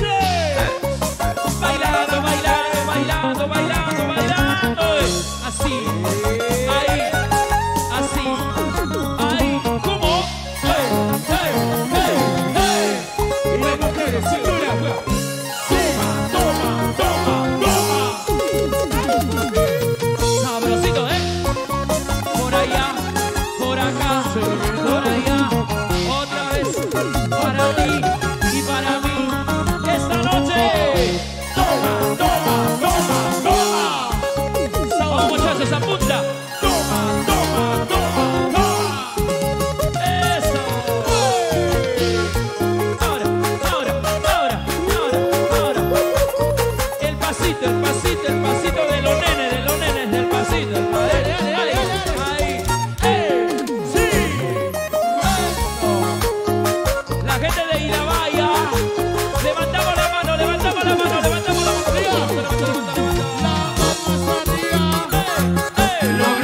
Bailando, bailando, bailando, bailando, bailando. Así. Ahí. Así. Ahí. ¿Cómo? Hey, hey, hey, hey. Y las mujeres, señora. Toma, toma, toma, toma. Sabrosito, ¿eh? Por allá, por acá, por allá. Otra vez para ti y para mí. Esta noche. Toma, toma, toma, toma. Vamos, muchachos, apunta. Toma, toma, toma, toma. Eso. Ahora, ahora, ahora, ahora, ahora. El pasito de los nenes, del pasito. Dale, dale, dale. Ahí. Sí. La gente de Irabaya. Levantamos la mano, levantamos la mano, levantamos la mano. La vamos arriba. Lo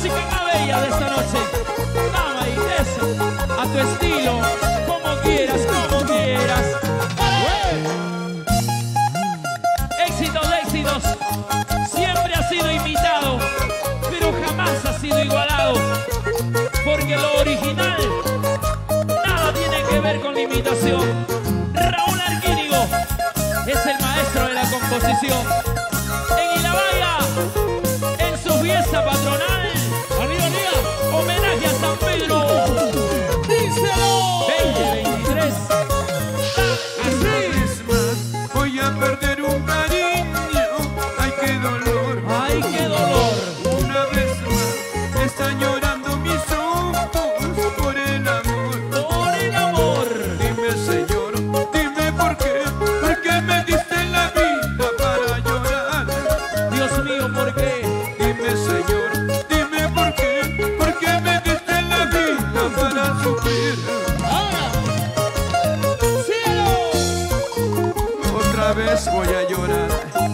música más bella de esta noche. Dama y eso, a tu estilo, como quieras, como quieras. Éxitos, éxitos. Siempre ha sido imitado, pero jamás ha sido igualado. Porque lo original nada tiene que ver con la imitación. Raúl Arquínigo es el maestro de la composición. En Ilabaya, en su fiesta patronal, arriba, arriba, homenaje a San Pedro. ¡Díselo! 2023. Así es más, voy a perder un cariño. Ay, qué dolor. ¡Ay, qué dolor! Una vez más, están llorando mis ojos por el amor. Por el amor. Dime, Señor, dime por qué me diste la vida para llorar. Dios mío, ¿por qué? Dime, Señor, dime por qué me diste la vida para sufrir. Ahora, cielo. Otra vez voy a llorar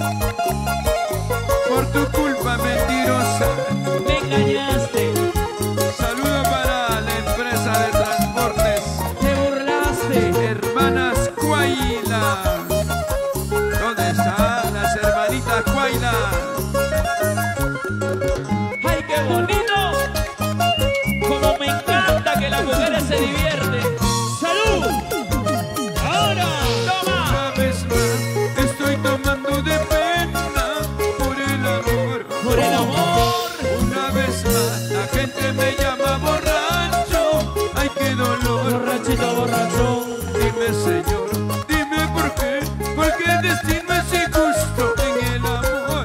por tu culpa mentirosa. Me engañaste, Saludo para la empresa de transportes te burlaste. Hermanas Cuaila. ¿Dónde están las hermanitas Cuaila? ¡Ay, qué bonito! Como me encanta que las mujeres se divierten. ¡Salud! ¡Ahora! ¡Toma! Una vez más estoy tomando de pena por el amor. ¡Por el amor! Una vez más la gente me llama borracho. Ay, qué dolor. Borrachito, borrachón. Dime, Señor, dime por qué el destino es injusto en el amor.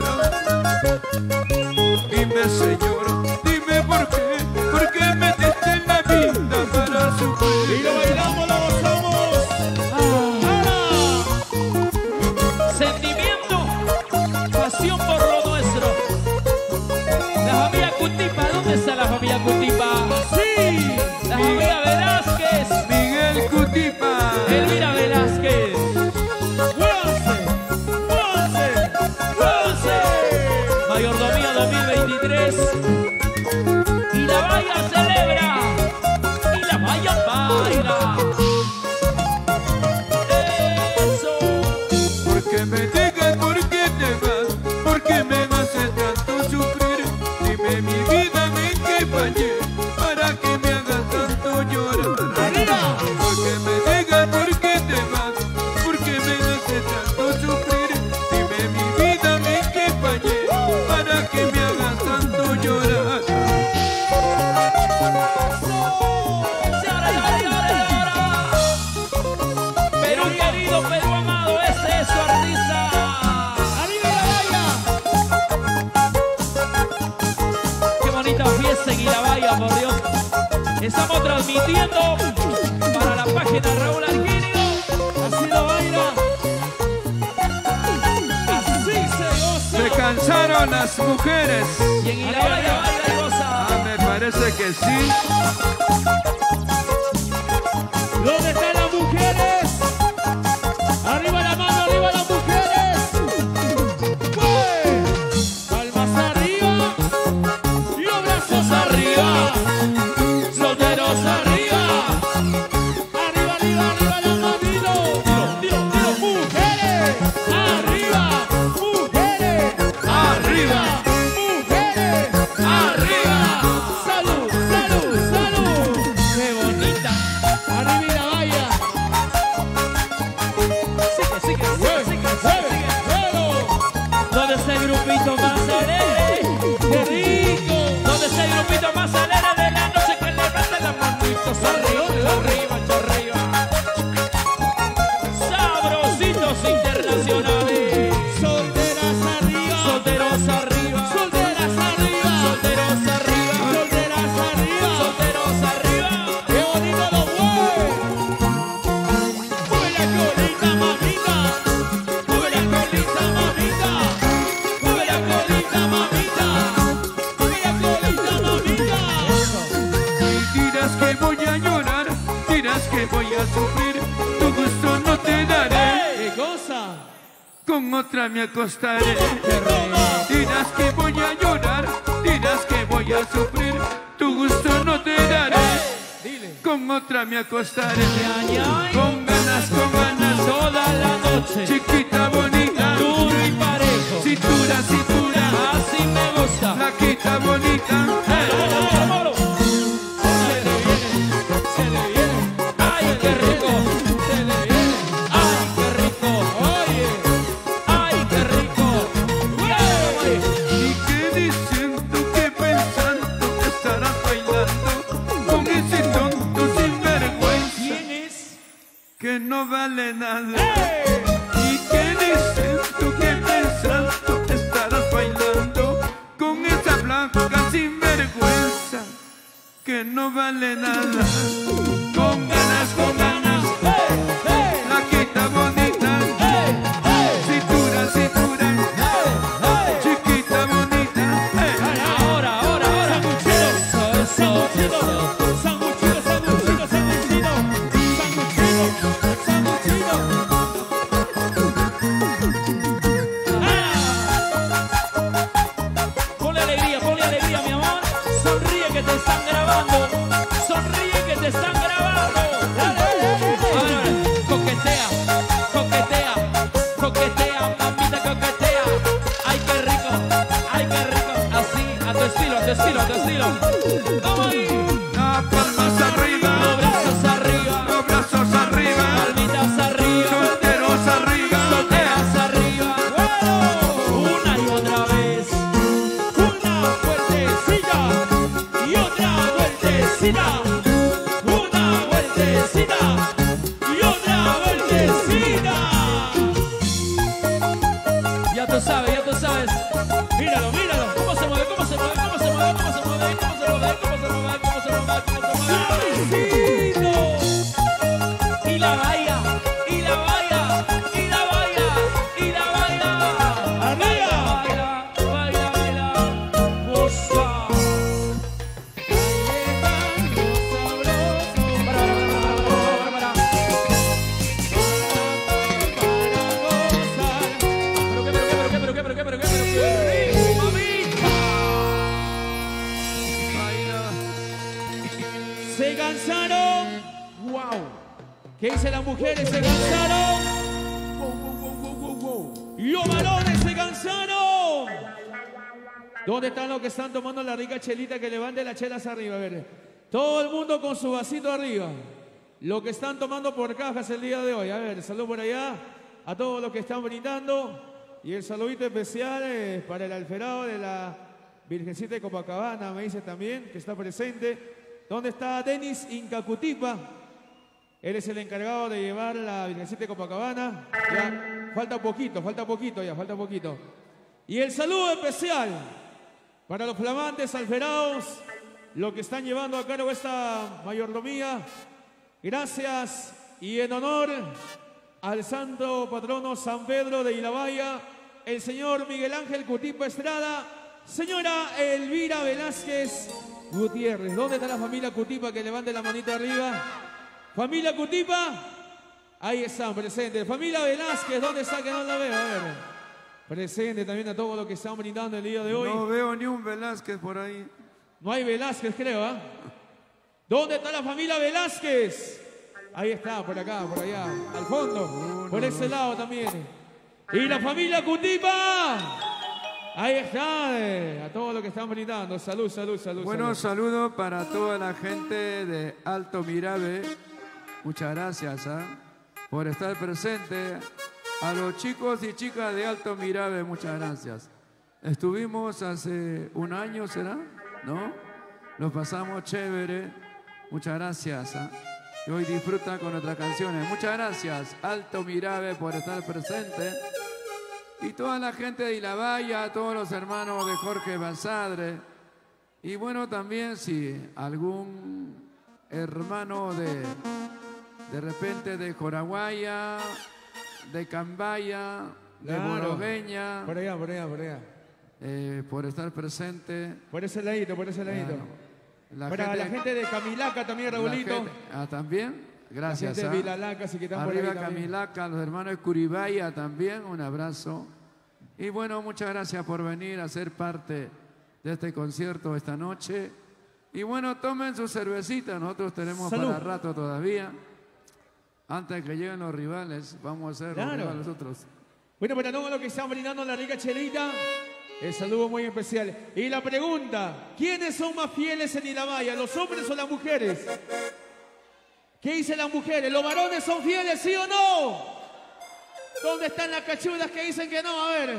Dime, Señor, dime por qué me diste la vida para Y sufrir. lo bailamos, lo gozamos. Ahora, Sentimiento, pasión por lo nuestro. La familia Cutipa, ¿dónde está la familia Cutipa? sí. La familia Velázquez, Miguel Cutipa. Elvira Velázquez. ¡Muévanse! ¡Muévanse! ¡Muévanse! Mayordomía 2023. Y la valla celebra. Y la valla baila. Eso. Porque me dejas, porque te vas, porque me haces tanto sufrir. Dime, mi vida, en qué fallé para que me hagas tanto llorar. ¡Arriba! Porque me dejas, porque te vas, porque me haces tanto sufrir. Dime, mi vida, en qué fallé para que me hagas tanto llorar. Perú querido, Perú amado, este es su artista. ¡Arriba la valla! Qué bonita fiesta en Ilabaya, por Dios. Estamos transmitiendo para la página Raúl Arquínigo. Así lo baila. Así se goza. Se cansaron las mujeres. Y en Ilabaya baila y goza. Me parece que sí. ¿Dónde están las mujeres? Arriba la mano, arriba las mujeres. ¡Pues! Palmas arriba. Los brazos arriba. Solteros arriba. Arriba, arriba, arriba las manitos. Tiro, mujeres. Arriba. Mujeres. Arriba. Mujeres. ¡Arriba! Salud, salud, salud. ¡Qué bonita! Arriba la valla. Sigue, sigue, sigue, sigue, sigue, sigue. ¡Fuego! ¿Dónde está el grupito más alegre? ¡Qué rico! ¿Dónde está el grupito más alegre de la noche que levanta las manitos arriba, arriba, arriba? Sabrositos internacionales. Solteras arriba. Solteros arriba. Solteras arriba. Solteros arriba. Solteras arriba. Solteros arriba. ¡Qué bonito lo mueve! ¡Mueve la colita, mamita! ¡Mueve la colita, mamita! ¡Mueve la colita, mamita! ¡Mueve la colita, mamita! Y dirás que voy a llorar, dirás que voy a sufrir, tu gusto no te daré, ¡Qué cosa! con otra me acostaré. ¡Qué roba! Dirás que voy a llorar, dirás que voy a sufrir, tu gusto no te daré. Dile. Con otra me acostaré, Ay, ay. con ganas, Toda la noche. chiquita bonita, Duro y parejo. cintura, cintura, Así me gusta. flaquita bonita. ¡Vámonos! Se le viene. ¡Ay, qué rico! Se le viene. ¡Ay, qué rico! Oye. ¡Ay, qué rico! ¿Y qué diciendo que pensando estarás bailando con ese tonto sinvergüenza ¿Quién es? que no vale nada? ¡Eh! ¿Y qué dices tú que pensando estarás bailando con esa blanca sinvergüenza que no vale nada? Con ganas, flaquita bonita, cintura, cintura, chiquita bonita. Ahora. Sanguchito, sanguchito, sanguchito, sanguchito. Ponle alegría, mi amor. Sonríe que te están grabando. Sonríe que te están grabando. Ahora, coquetea, mamita, coquetea. Ay, qué rico. Así, a tu estilo. Vamos ahí. Las palmas arriba, Los brazos arriba, los brazos arriba, palmitas arriba, solteros arriba. solteras arriba. Una y otra vez. Una vueltecita y otra vueltecita. Una vueltecita y otra vueltecita. Ya tú sabes. Míralo. ¿Cómo se mueve? Suavecito. Y la valla. Baila. Goza. Para. ¿Pero qué? Mamita. Se cansaron. Wow. ¿Qué dicen las mujeres? Se cansaron. Wow. Y los varones se cansaron. ¿Dónde están los que están tomando la rica chelita? Que levanten las chelas arriba, a ver. Todo el mundo con su vasito arriba. Los que están tomando por cajas el día de hoy. A ver, salud por allá a todos los que están brindando. Y el saludito especial para el alferado de la Virgencita de Copacabana, me dice también, que está presente. ¿Dónde está Denis Incacutipa? Él es el encargado de llevar la Virgencita de Copacabana. Ya, falta poquito. Y el saludo especial para los flamantes alferados, los que están llevando a cargo esta mayordomía. Gracias y en honor al santo patrono San Pedro de Ilabaya, el señor Miguel Ángel Cutipa Estrada, señora Elvira Velázquez Gutiérrez. ¿Dónde está la familia Cutipa? Que levante la manita arriba. Familia Cutipa, ahí están presentes. Familia Velázquez, ¿dónde está? Que no la veo. A ver, presente también a todos los que están brindando el día de hoy. No veo ni un Velázquez por ahí. No hay Velázquez, creo, ¿ah? ¿Dónde está la familia Velázquez? Ahí está, por acá, por allá, al fondo, por ese lado también. Y la familia Cutipa, ahí está, a todos los que están brindando. Salud. Bueno, saludo para toda la gente de Alto Mirabe. Muchas gracias por estar presente. A los chicos y chicas de Alto Mirabe, muchas gracias. Estuvimos hace un año, ¿será? ¿No? Lo pasamos chévere. Muchas gracias. Y hoy disfrutan con nuestras canciones. Muchas gracias, Alto Mirabe, por estar presente. Y toda la gente de Ilabaya, todos los hermanos de Jorge Basadre. Y bueno, también si algún hermano de repente de Coraguaya, de Cambaya, de Claro. Borogueña, Por allá. por estar presente. Por ese ladito. Claro. Para la gente de Camilaca también, Raulito. También, gracias. La gente de Vilalaca, sí que están por ahí Arriba también. Camilaca, los hermanos de Curibaya también, un abrazo. Y bueno, muchas gracias por venir a ser parte de este concierto esta noche. Y bueno, tomen su cervecita, nosotros tenemos para rato todavía. Antes que lleguen los rivales, vamos a hacer los rivales nosotros. Bueno, para todos los que están brindando la rica chelita, el saludo muy especial. Y la pregunta, ¿quiénes son más fieles en Ilabaya, los hombres o las mujeres? ¿Qué dicen las mujeres? ¿Los varones son fieles, sí o no? ¿Dónde están las cachudas que dicen que no? A ver.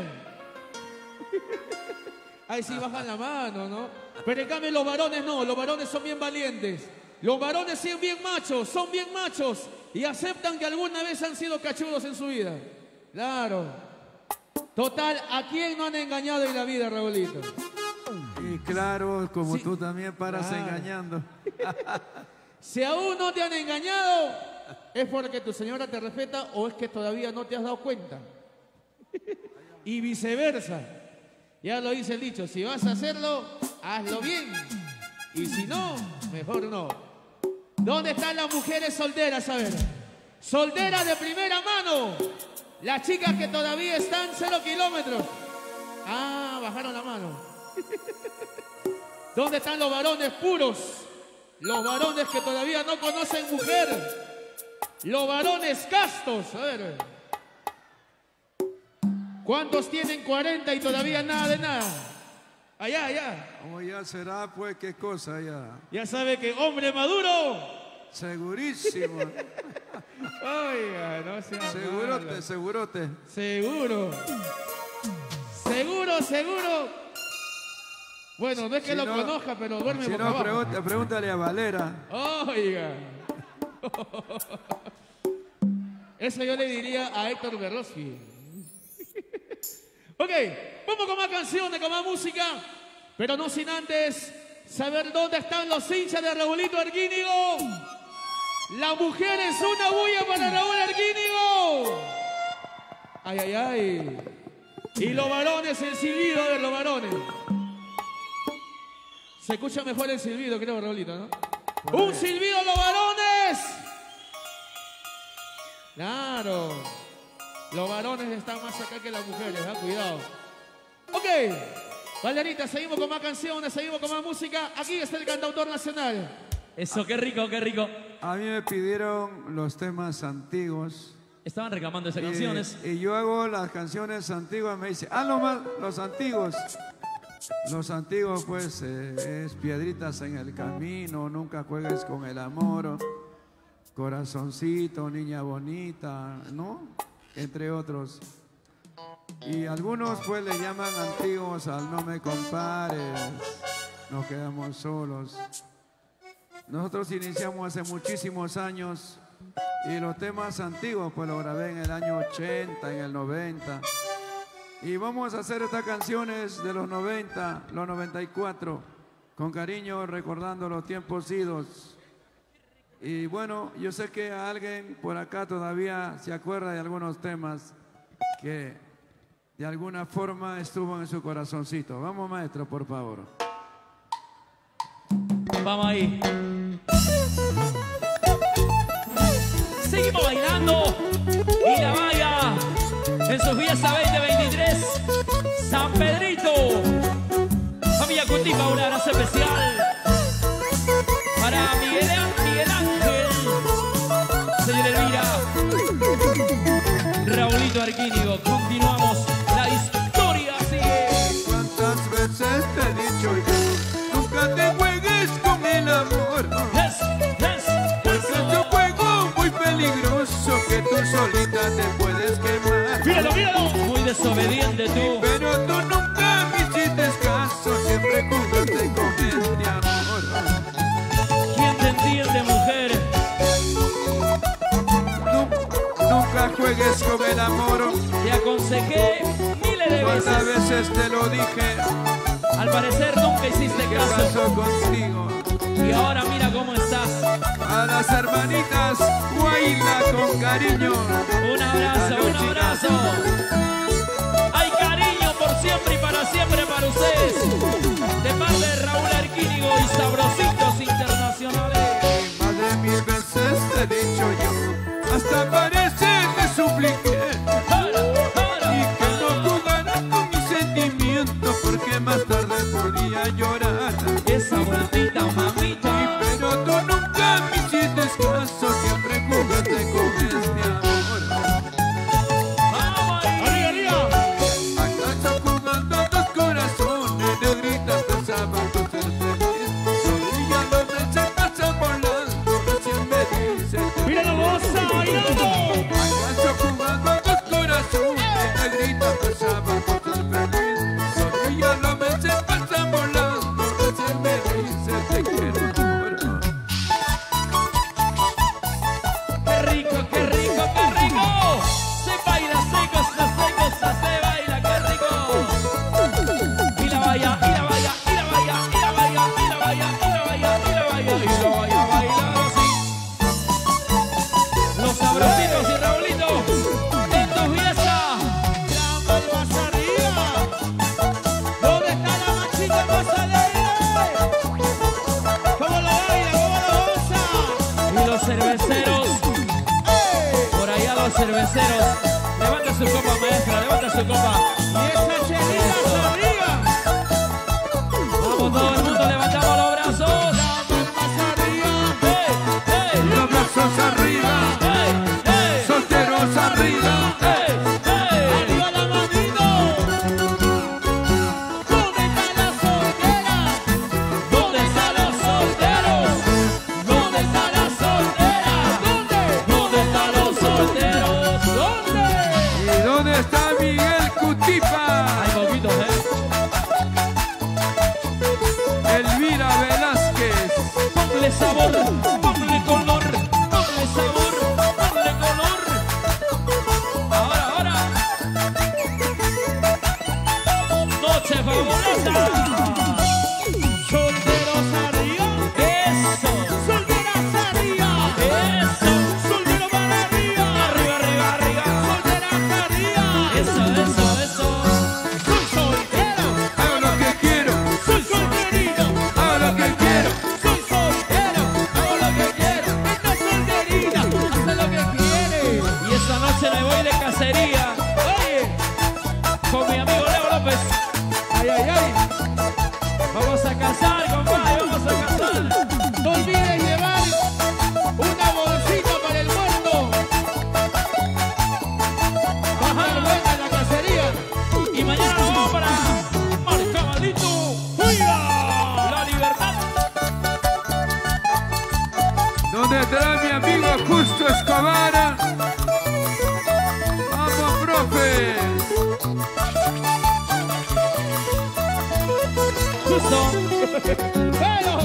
Ahí sí bajan la mano, ¿no? Pero en cambio los varones no, los varones son bien valientes. Los varones son bien machos y aceptan que alguna vez han sido cachudos en su vida. Claro. Total, ¿a quién no han engañado en la vida, Raulito? Y claro, como sí, tú también paras engañando. Si aún no te han engañado, es porque tu señora te respeta o es que todavía no te has dado cuenta. Y viceversa. Ya lo dice el dicho, si vas a hacerlo, hazlo bien. Y si no, mejor no. ¿Dónde están las mujeres solteras? A ver. Solteras de primera mano. Las chicas que todavía están 0 kilómetros. Ah, bajaron la mano. ¿Dónde están los varones puros? Los varones que todavía no conocen mujer. Los varones castos. A ver. ¿Cuántos tienen 40 y todavía nada de nada? Allá, allá. ¿Cómo ya será, pues? ¿Qué cosa ya? Ya sabe que hombre maduro. Segurísimo. Oiga, no sea segurote, malo. segurote. Seguro. Seguro. Bueno, no es que si lo no, conozca, pero duerme boca abajo. Pregúntale a Valera. Oiga. Eso yo le diría a Héctor Berrosky. Ok, vamos con más canciones, con más música, pero no sin antes saber dónde están los hinchas de Raulito Arquínigo. Las mujeres, una bulla para Raúl Arquínigo. Ay, ay, ay. Y los varones, el silbido de los varones. Se escucha mejor el silbido, creo, Raulito, ¿no? Bueno. ¡Un silbido a los varones! Claro. Los varones están más acá que las mujeres, cuidado. Ok, Valerita, seguimos con más canciones, seguimos con más música. Aquí está el cantautor nacional. Eso, qué rico, qué rico. A mí me pidieron los temas antiguos. Estaban reclamando esas canciones. Y yo hago las canciones antiguas, me dice, nomás los antiguos. Los antiguos, pues, es Piedritas en el Camino, Nunca Juegues con el Amor, Corazoncito, Niña Bonita, ¿no? Entre otros. Y algunos pues le llaman antiguos al No Me Compares, Nos Quedamos Solos. Nosotros iniciamos hace muchísimos años y los temas antiguos pues los grabé en el año 80, en el 90. Y vamos a hacer estas canciones de los 90, los 94, con cariño recordando los tiempos idos. Y bueno, yo sé que alguien por acá todavía se acuerda de algunos temas que de alguna forma estuvo en su corazoncito. Vamos, maestro, por favor. Vamos ahí. Seguimos bailando. Y la valla en su fiesta 2023. San Pedrito. Familia Cutipa, un abrazo especial. Para Miguel Ángel, señor Elvira, Raulito Arquínigo, continuamos, la historia sigue. ¿Cuántas veces te he dicho yo? Nunca te juegues con el amor. Porque es un juego muy peligroso que tú solita te puedes quemar. Míralo, míralo. Muy desobediente tú. Pero tú nunca me hiciste caso, siempre jugaste con este amor. Entiende, mujer. Nunca juegues con el amor. Te aconsejé miles de veces. ¿Cuántas veces te lo dije? Al parecer nunca hiciste ¿Qué caso. pasó contigo? Y ahora mira cómo estás. A las hermanitas, Guayla con cariño. Un abrazo, un abrazo. Hay cariño por siempre y para siempre para ustedes. De parte de Raúl Arquínigo y Sabrositos Internacionales. Más de 1000 veces te he dicho yo, hasta parece te supliqué. Y que no jugaras con mis sentimientos, porque más tarde podría mamita, mamita. Pero tú nunca me hiciste caso, siempre jugaste con este amor. Vamos ahí. Arriba, arriba. ¿Acaso jugando dos corazones, negrita, pensaban tú ser feliz? Sonría los meses pasan volando, recién me dicen te Mira la bolsa bailando. ¿acaso jugando dos corazones, negrita, pensaban tú ser feliz? Sonría los meses pasan volando, recién me dicen te quiero amor. Qué rico, qué rico, qué rico. Se baila, se goza, se baila, qué rico. Y la vaya, y la vaya, y la vaya, y la vaya, y la vaya, y la vaya, y la vaya, y la vaya, bailando así. Los sabrositos y Raulito en tu fiesta. La palmas arriba. ¿Dónde está la manchita más alegre? ¿Cómo lo baila? ¿Cómo lo goza? Y los cerveceros, por allá los cerveceros. Levanta su copa, maestra, levanta su copa. Y esa chelita arriba. Vamos todo el mundo, levantamos los brazos. La palmas arriba. ¡Hey, hey! Los brazos arriba, ¡Hey, hey! solteros arriba. ¡Hey, hey! Arriba la manito. ¿Dónde está la soltera? ¿Dónde están los solteros? ¿Dónde están las solteras? ¿Dónde? ¿Dónde están los solteros? ¿Dónde? ¿Y dónde está Miguel Cutipa? Hay poquitos, Elvira Velázquez. Ponle sabor, ponle color, ponle sabor, ponle color. Ahora, ahora. Noche fabulosa. Solteros arriba. Eso, Solteras arriba. eso. Soltero para arriba. Arriba, arriba, arriba. Solteras arriba. Eso, eso, eso. Soy soltero. Hago lo que quiero, Soy solterito. hago lo que quiero. Soy soltero. Hago lo que quiero. Esta solterita hace lo que quiere. Y esta noche me voy de cacería. Oye. Con mi amigo Leo López. Ay, ay, ay. Vamos a cazar, compadre, vamos a cazar. No olvides llevar una bolsita para el muerto. Bajar buena en la cacería. Y mañana nos vamos para Marcabadito. ¡Fuera! La libertad. ¿Dónde estará mi amigo Justo Escobar? Vamos, profe. Justo. ¡Pero!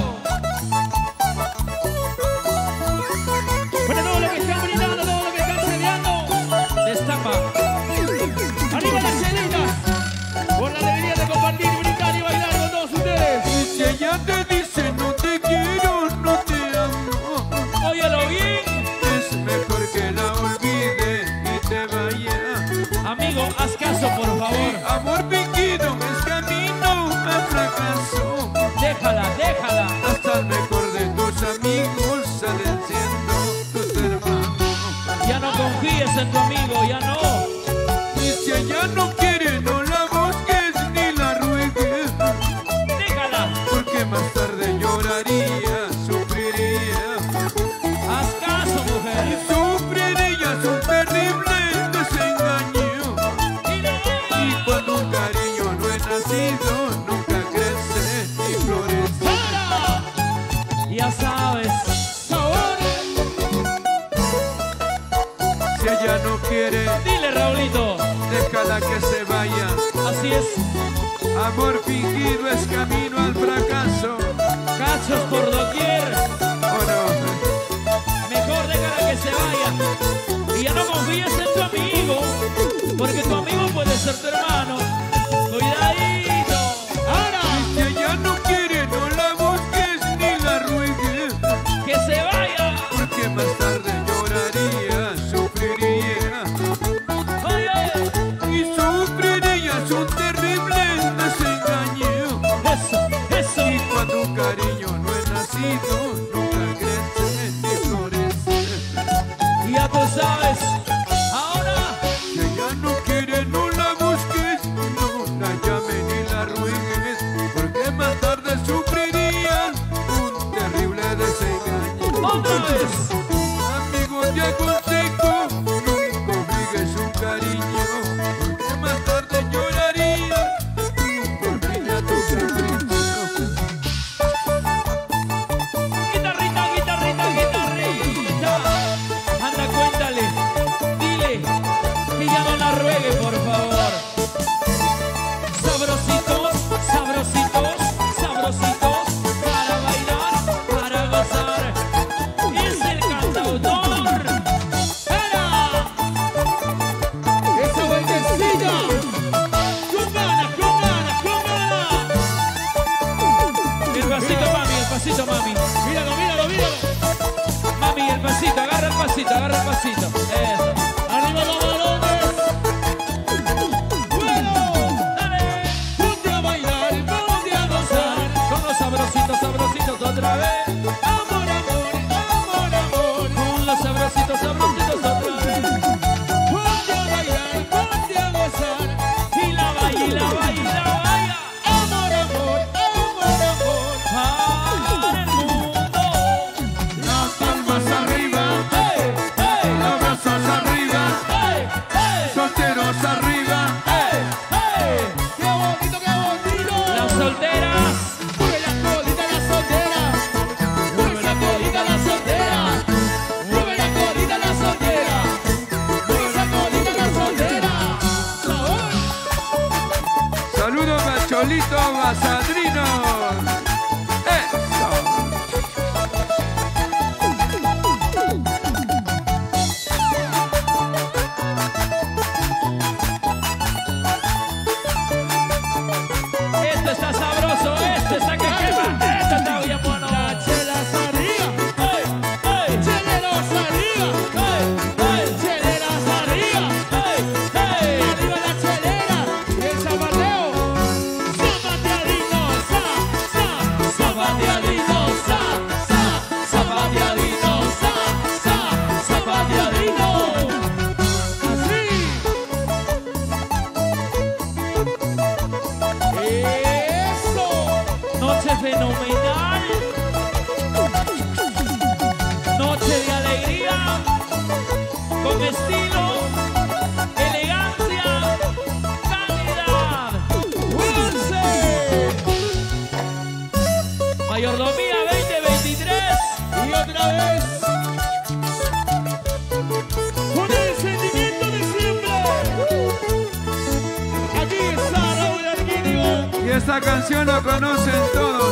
Bueno, todo lo que están brindando, todo lo que están celebrando. Destapa. ¡Arriba las chelitas! Por la alegría de compartir, brincar y bailar con todos ustedes. Y si ella te dice no te quiero, no te amo, Óyelo bien. es mejor que la olvide y te vaya. Amigo, haz caso, por favor. Amor fingido es camino a fracaso. Déjala, déjala. Hasta el mejor de tus amigos salen siendo tus hermanos. Ya no confíes en tu amigo, ya no. Y si ella no quiere, no la busques ni la ruegues, Déjala. porque más tarde lloraría, sufriría. Haz caso, Y mujer. sufrirías un terrible desengaño. Y cuando un cariño no es nacido, nunca crece ni florece. ¡Para! Ya sabes. ¡Sabor! Si ella no quiere, Dile, Raulito. déjala que se vaya. Así es. Amor fingido es camino al fracaso. Cachos por doquier. ¿O no? Mejor déjala que se vaya. Y ya no confíes en tu amigo. Porque tu amigo puede ser tu hermano. Cuidadito. ¡Ahora! Si ella no quiere, no la busques ni la ruegues, Que se vaya. porque más tarde lloraría, sufriría. Oye. Y sufrirías un terrible desengaño. Eso, eso. Y Otra vez. Amigo, te aconsejo, nunca obligues un cariño, porque más tarde lloraría por fin a tu capricho. Guitarrita, guitarrita, guitarrita. Anda, cuéntale. Dile que ya no la ruegue, por favor. Sabrositos, sabrositos, sabrositos. Para bailar, para gozar. Es el cantautor. ¡Era! ¡Esa vueltecita! ¡Con ganas, con ganas, con ganas! El pasito, mami, el pasito, mami. Míralo, míralo, míralo. Mami, el pasito, agarra el pasito, agarra el pasito. Eso. Arriba los balones. Bueno, Dale. ponte a bailar, ponte a gozar. Con los sabrositos, sabrositos otra vez. Amor, amor, amor, amor. Con los sabrositos, sabrositos otra vez. Ponte a bailar, ponte a gozar. Y la baila, y la baila, y la baila. Amor, amor, amor, amor. Para el mundo. Las palmas arriba, ¡Hey, hey, los brazos arriba, hey, hey, solteros arriba. hey, hey! ¡Qué bonito, qué bonito! Las solteras. Mueve la colita la soltera. Mueve la colita la soltera. Mueve la colita la soltera. Mueve la colita la soltera. ¡Sabor! Saludos Macholito Basadrino. Eso. Esto está sabroso, esto está que quema, esto está bien bueno. La chela arriba. ¡Hey, hey, Cheleros arriba. hey, hey, Cheleras arriba. hey, hey! Arriba la chelera. Y el zapateo. Zapateadito, zapateadito, zapateadito, zapateadito. Así. Eso. Noche fenomenal. Noche de alegría. Con estilo, elegancia, calidad. ¡Dulce! Mayordomía 2023. Y otra vez. Con el sentimiento de siempre. Aquí está Raúl Arquínigo. Y esta canción la conocen todos.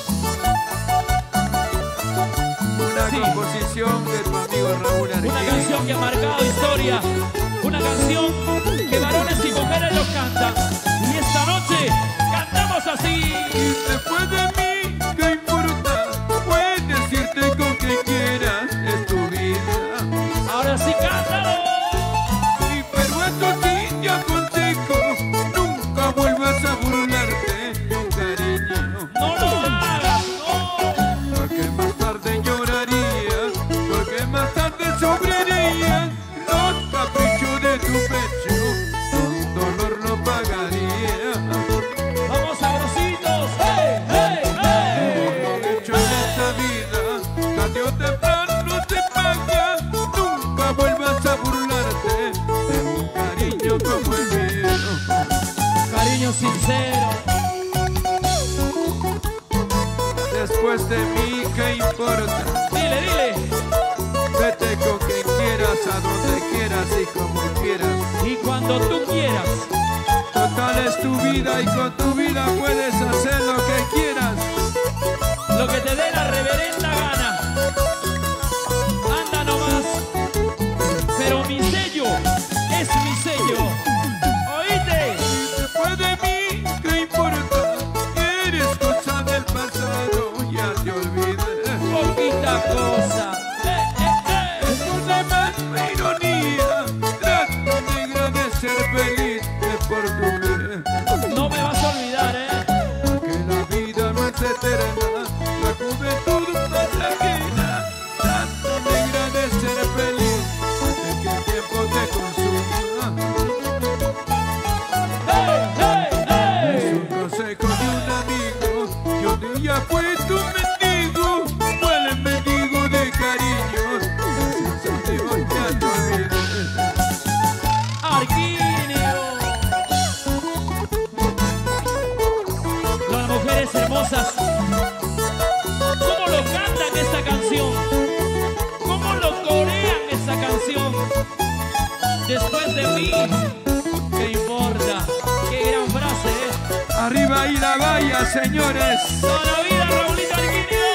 Una Sí. composición de tu amigo Raúl Una Arquínigo. canción que ha marcado historia. Una canción que varones y mujeres lo cantan. Y esta noche cantamos así. Después de mí, ¿qué importa? Puedes decirte con quien quieras, es tu vida. Ahora sí cántalo. Y pero esto sí te aconsejo, nunca vuelvas a burlarte de un cariño. No lo hagas, no. Porque más tarde lloraría, porque más tarde sobraría los caprichos de tu pecho, con dolor lo pagaría. Vamos sabrositos. ¡Hey, hey, hey! Lo hecho en esta vida, tarde o temprano te paga. Nunca vuelvas a burlarte de un cariño como el mío. Cariño sincero. Después de mí, ¿qué importa? Dile, dile. Vete con quien quieras, a donde quieras y como quieras. Y cuando tú quieras. Total es tu vida y con tu vida puedes hacer lo que quieras. Lo que te dé la reverenda gana. Anda nomás. Pero mi sello es mi sello. ¿Oíste? Después de mí, ¿qué importa? Eres cosa del pasado, ya te olvidé. Poquita cosa. Con la más ironía, trata negra de ser feliz, es por tu bien. No me vas a olvidar, Que la vida no es eterna, la juventud pasajera. Trata negra de ser feliz, de que el tiempo te consuma. ¡Hey, hey, hey! Es un consejo de un amigo, yo de ya fui tu mendigo, fue el mendigo de cariño. señores. Toda la vida, Raulito Alquínigo.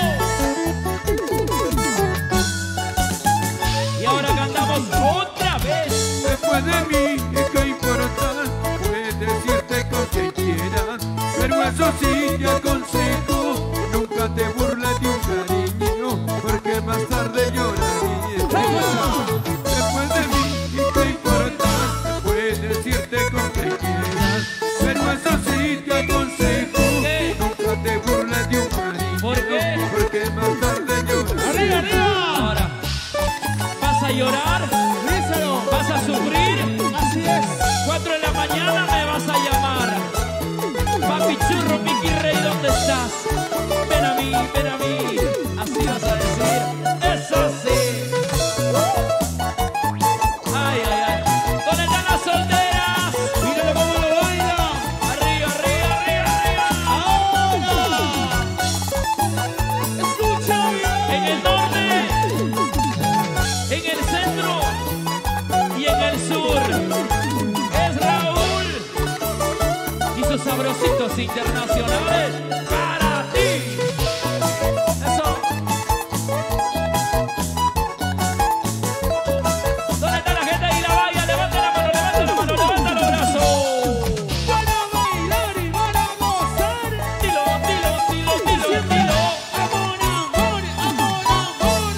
Y ahora cantamos otra vez. Después de mí, ¿qué importa? Puedes decirte con quien quieras, pero eso sí te aconsejo, nunca te burles de un cariño, porque más tarde llorarías. Después de mí, ¿qué importa? Puedes decirte con quien quieras, pero eso sí te aconsejo, nunca te burles de un cariño. ¿Por qué? Porque más tarde llorarías. ¡Arriba, arriba! Ahora, ¿vas a llorar? ¡Díselo! ¿Vas a sufrir? Así es. 4 de la mañana me vas a llamar. Papi Churro, Mickey Rey, ¿dónde estás? Ven a mí, así vas a decir. Eso sí. Ay, ay, ay. ¿Dónde están las solteras? Míralo cómo lo baila. Arriba, arriba, arriba, arriba. Ahora. Escucha bien. En el norte, en el centro y en el sur. Es Raúl y sus sabrositos internacionales para ti. Eso. ¿Dónde está la gente y la valla? Levanta la mano, levanta la mano, levanta los brazos. Van a bailar y van a gozar. Dilo, dilo, dilo, dilo, dilo. Amor, amor, amor, amor.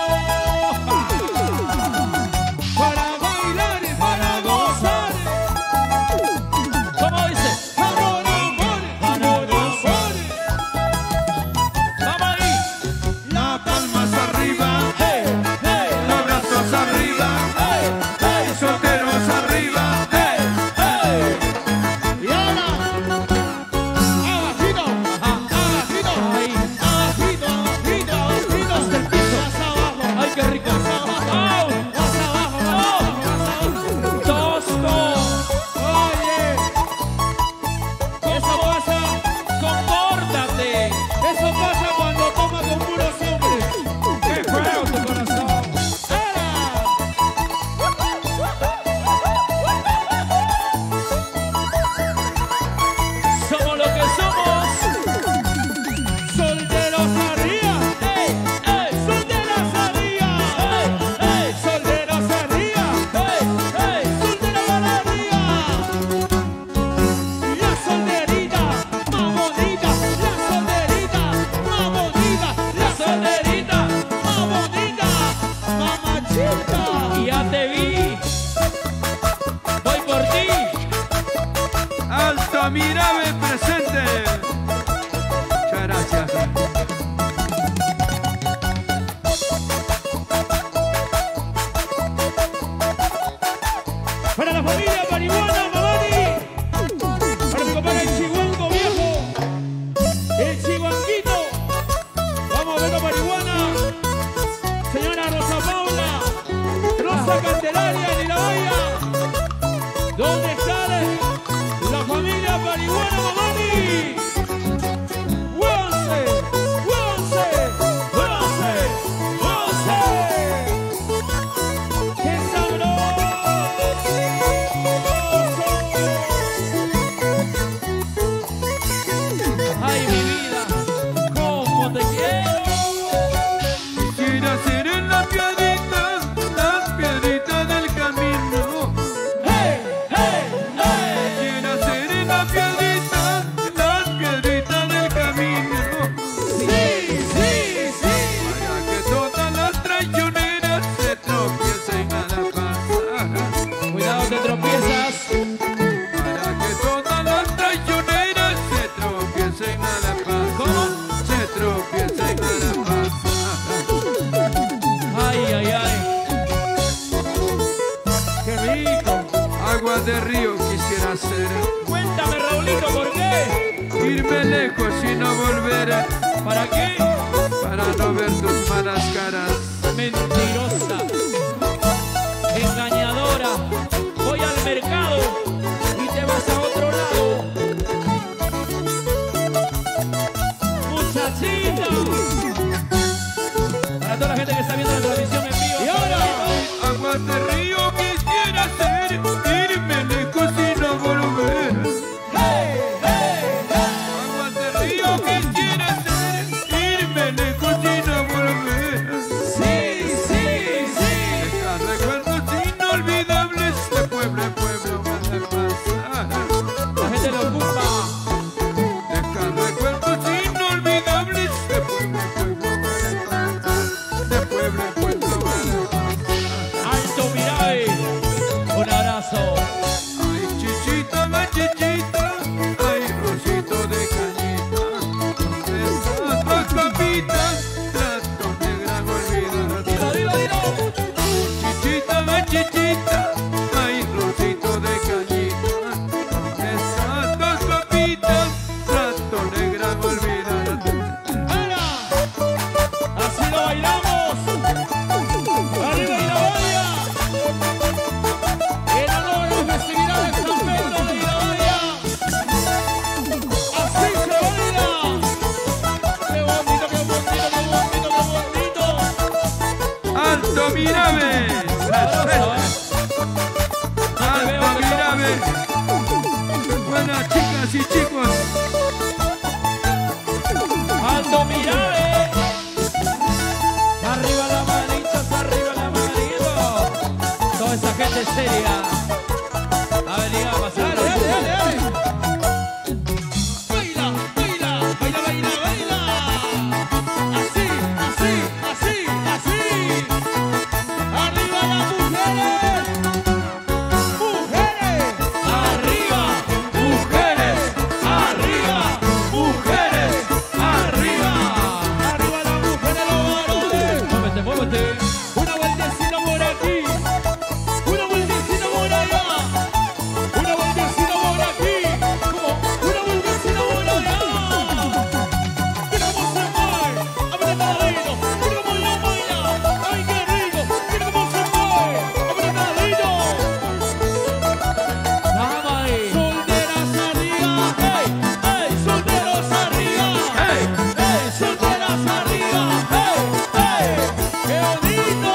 Para bailar y para gozar. ¿Cómo dice? Amor, amor, amor, amor. Vamos ahí. Las palmas arriba, Hey, hey, los brazos arriba, hey, hey, solteros arriba. hey, hey. Y ahora, abajito, abajito, Ahí. abajito, abajito, abajito, hasta el piso, más abajo, Ay, qué rico. más abajo, ¡Au! más abajo, más abajo, más abajo. Tosco. Oye, eso pasa, Compórtate. eso pasa cuando toma con puros hombres. Qué feo tu corazón. Somos lo que somos. Solteros arriba, Ey, ey, solteras arriba, ey, ey, solteros arriba, ey, ey. solteras arriba. La solterita, más bonita, la solterita, más bonita, la Solterita. más bonita, mamachita. Ya te vi. Voy por ti. Alto Mirave presente. Muchas gracias. Para la familia Marihuana, Mamani. Para mi compadre el Chihuanco viejo. El Chihuanquito. Vamos a ver la Marihuana. Señora Rosa Paula. Rosa Candelaria ni la vaya. ¿Dónde está la familia Marihuana, Mamani? ¡Huévanse! ¡Huévanse! ¡Huévanse! ¡Huévanse! ¡Qué sabroso! Ay, mi vida. ¿Cómo te quiero? Quisiera ser en la piedrita del camino. ¡Hey! ¡Hey! ¡Hey! Quisiera ser en la piedrita del camino. ¡Sí! ¡Sí! ¡Sí! Para que todas las traicioneras se tropiecen a la paz. Cuidado, te tropiezas. Para que todas las traicioneras se tropiecen a la paz. ¿Cómo? Se tropiecen a la paz. Ay, ay, ay. ¡Qué rico! Agua de río quisiera ser, Cuéntame, Raulito, ¿por qué? irme lejos y no volver, ¿Para qué? para no ver tus malas caras. Mentirosa. Engañadora. Voy al mercado y te vas a otro lado. Muchachita. Para toda la gente que está viendo la transmisión en vivo. Y ahora, Agua de río quisiera ser, irme lejos y no volver. ¡hey! ¡Hey! ¡Hey! Agua de río Así lo bailamos. Arriba Ilabaya. En honor a la festividad de San Pedro de Ilabaya. Así se baila. Qué bonito, qué bonito, qué bonito, qué bonito. Alto Mirame. Alto Mirame. Buenas chicas y chicos. Alto Mirame. Arriba la manita, arriba la manita. Toda esa gente seria. A ver, diga, pasar. Dale, dale, dale, dale. Baila, baila, baila, baila, baila. Así, así, así, así. Arriba las mujeres. Mujeres. Arriba, mujeres. Arriba, mujeres. Arriba. Arriba las mujeres, los varones. Muévete, muévete. Una vueltecita por aquí. Una vueltecita por allá. Una vueltecita por aquí. Como una vueltecita por allá. Mira cómo se mueve. Apretadito. Mira cómo ella baila. Ay, qué rico. Mira cómo se mueve. Apretadito. Vamos ahí. Solteras arriba. Hey, hey. Solteros arriba. Hey. Hey, solteras arriba. Hey, hey. Qué bonito.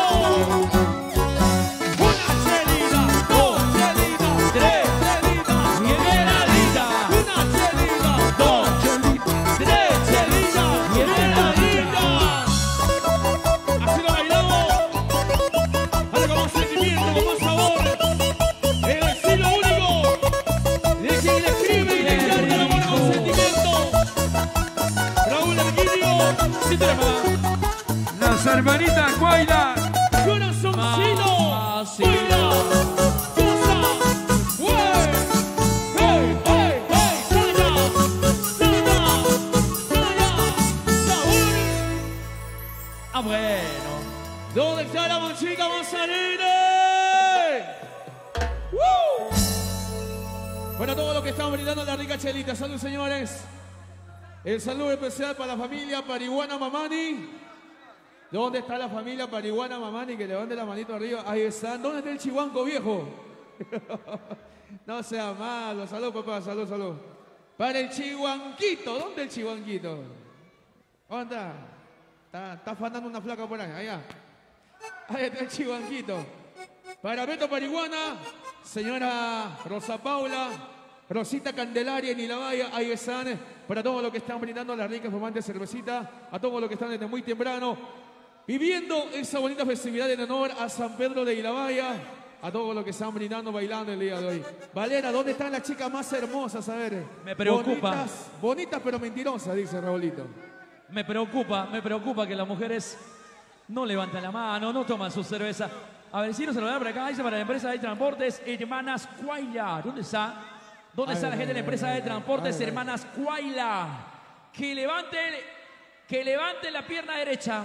Una chelita, dos chelitas, tres chelitas, Viene la lita. una chelita, dos chelitas, tres chelitas, viene la lita. Así lo bailamos. Ahora con más sentimiento, con más sabor. El estilo único de quien le escribe y le canta la buena con sentimiento. Raúl Arquilio, Citrema. Las hermanitas Guayla. Corazoncito, Mamacita. baila, goza, wey, hey, hey, hey, sana, sabor. Ah, bueno. ¿Dónde está la manchica Manzanini? Bueno, todo lo que estamos brindando la rica chelita. Salud, señores. El saludo especial para la familia Parihuana Mamani. ¿Dónde está la familia Parihuana Mamani? Que levante la manito arriba. Ahí están. ¿Dónde está el chihuanco viejo? No sea malo. Salud, papá. Salud, salud. Para el chihuanquito. ¿Dónde el chihuanquito? ¿Dónde está? Está afanando una flaca por ahí. Allá. Ahí está el chihuanquito. Para Beto Parihuana, señora Rosa Paula, Rosita Candelaria en Ilabaya, ahí están. Para todos los que están brindando la rica fumante cervecita, a todos los que están desde muy temprano, viviendo esa bonita festividad en honor a San Pedro de Ilabaya, a todos los que están brindando, bailando el día de hoy. Valera, ¿dónde están las chicas más hermosas? A ver. Me preocupa. Bonitas, bonitas pero mentirosas, dice Raulito. Me preocupa que las mujeres no levantan la mano, no toman su cerveza. A ver, si no se lo dan para acá, dice para la empresa de transportes Hermanas Cuayla. ¿Dónde está? ¿Dónde está la gente de la empresa de transportes Hermanas Cuayla? Que levante la pierna derecha.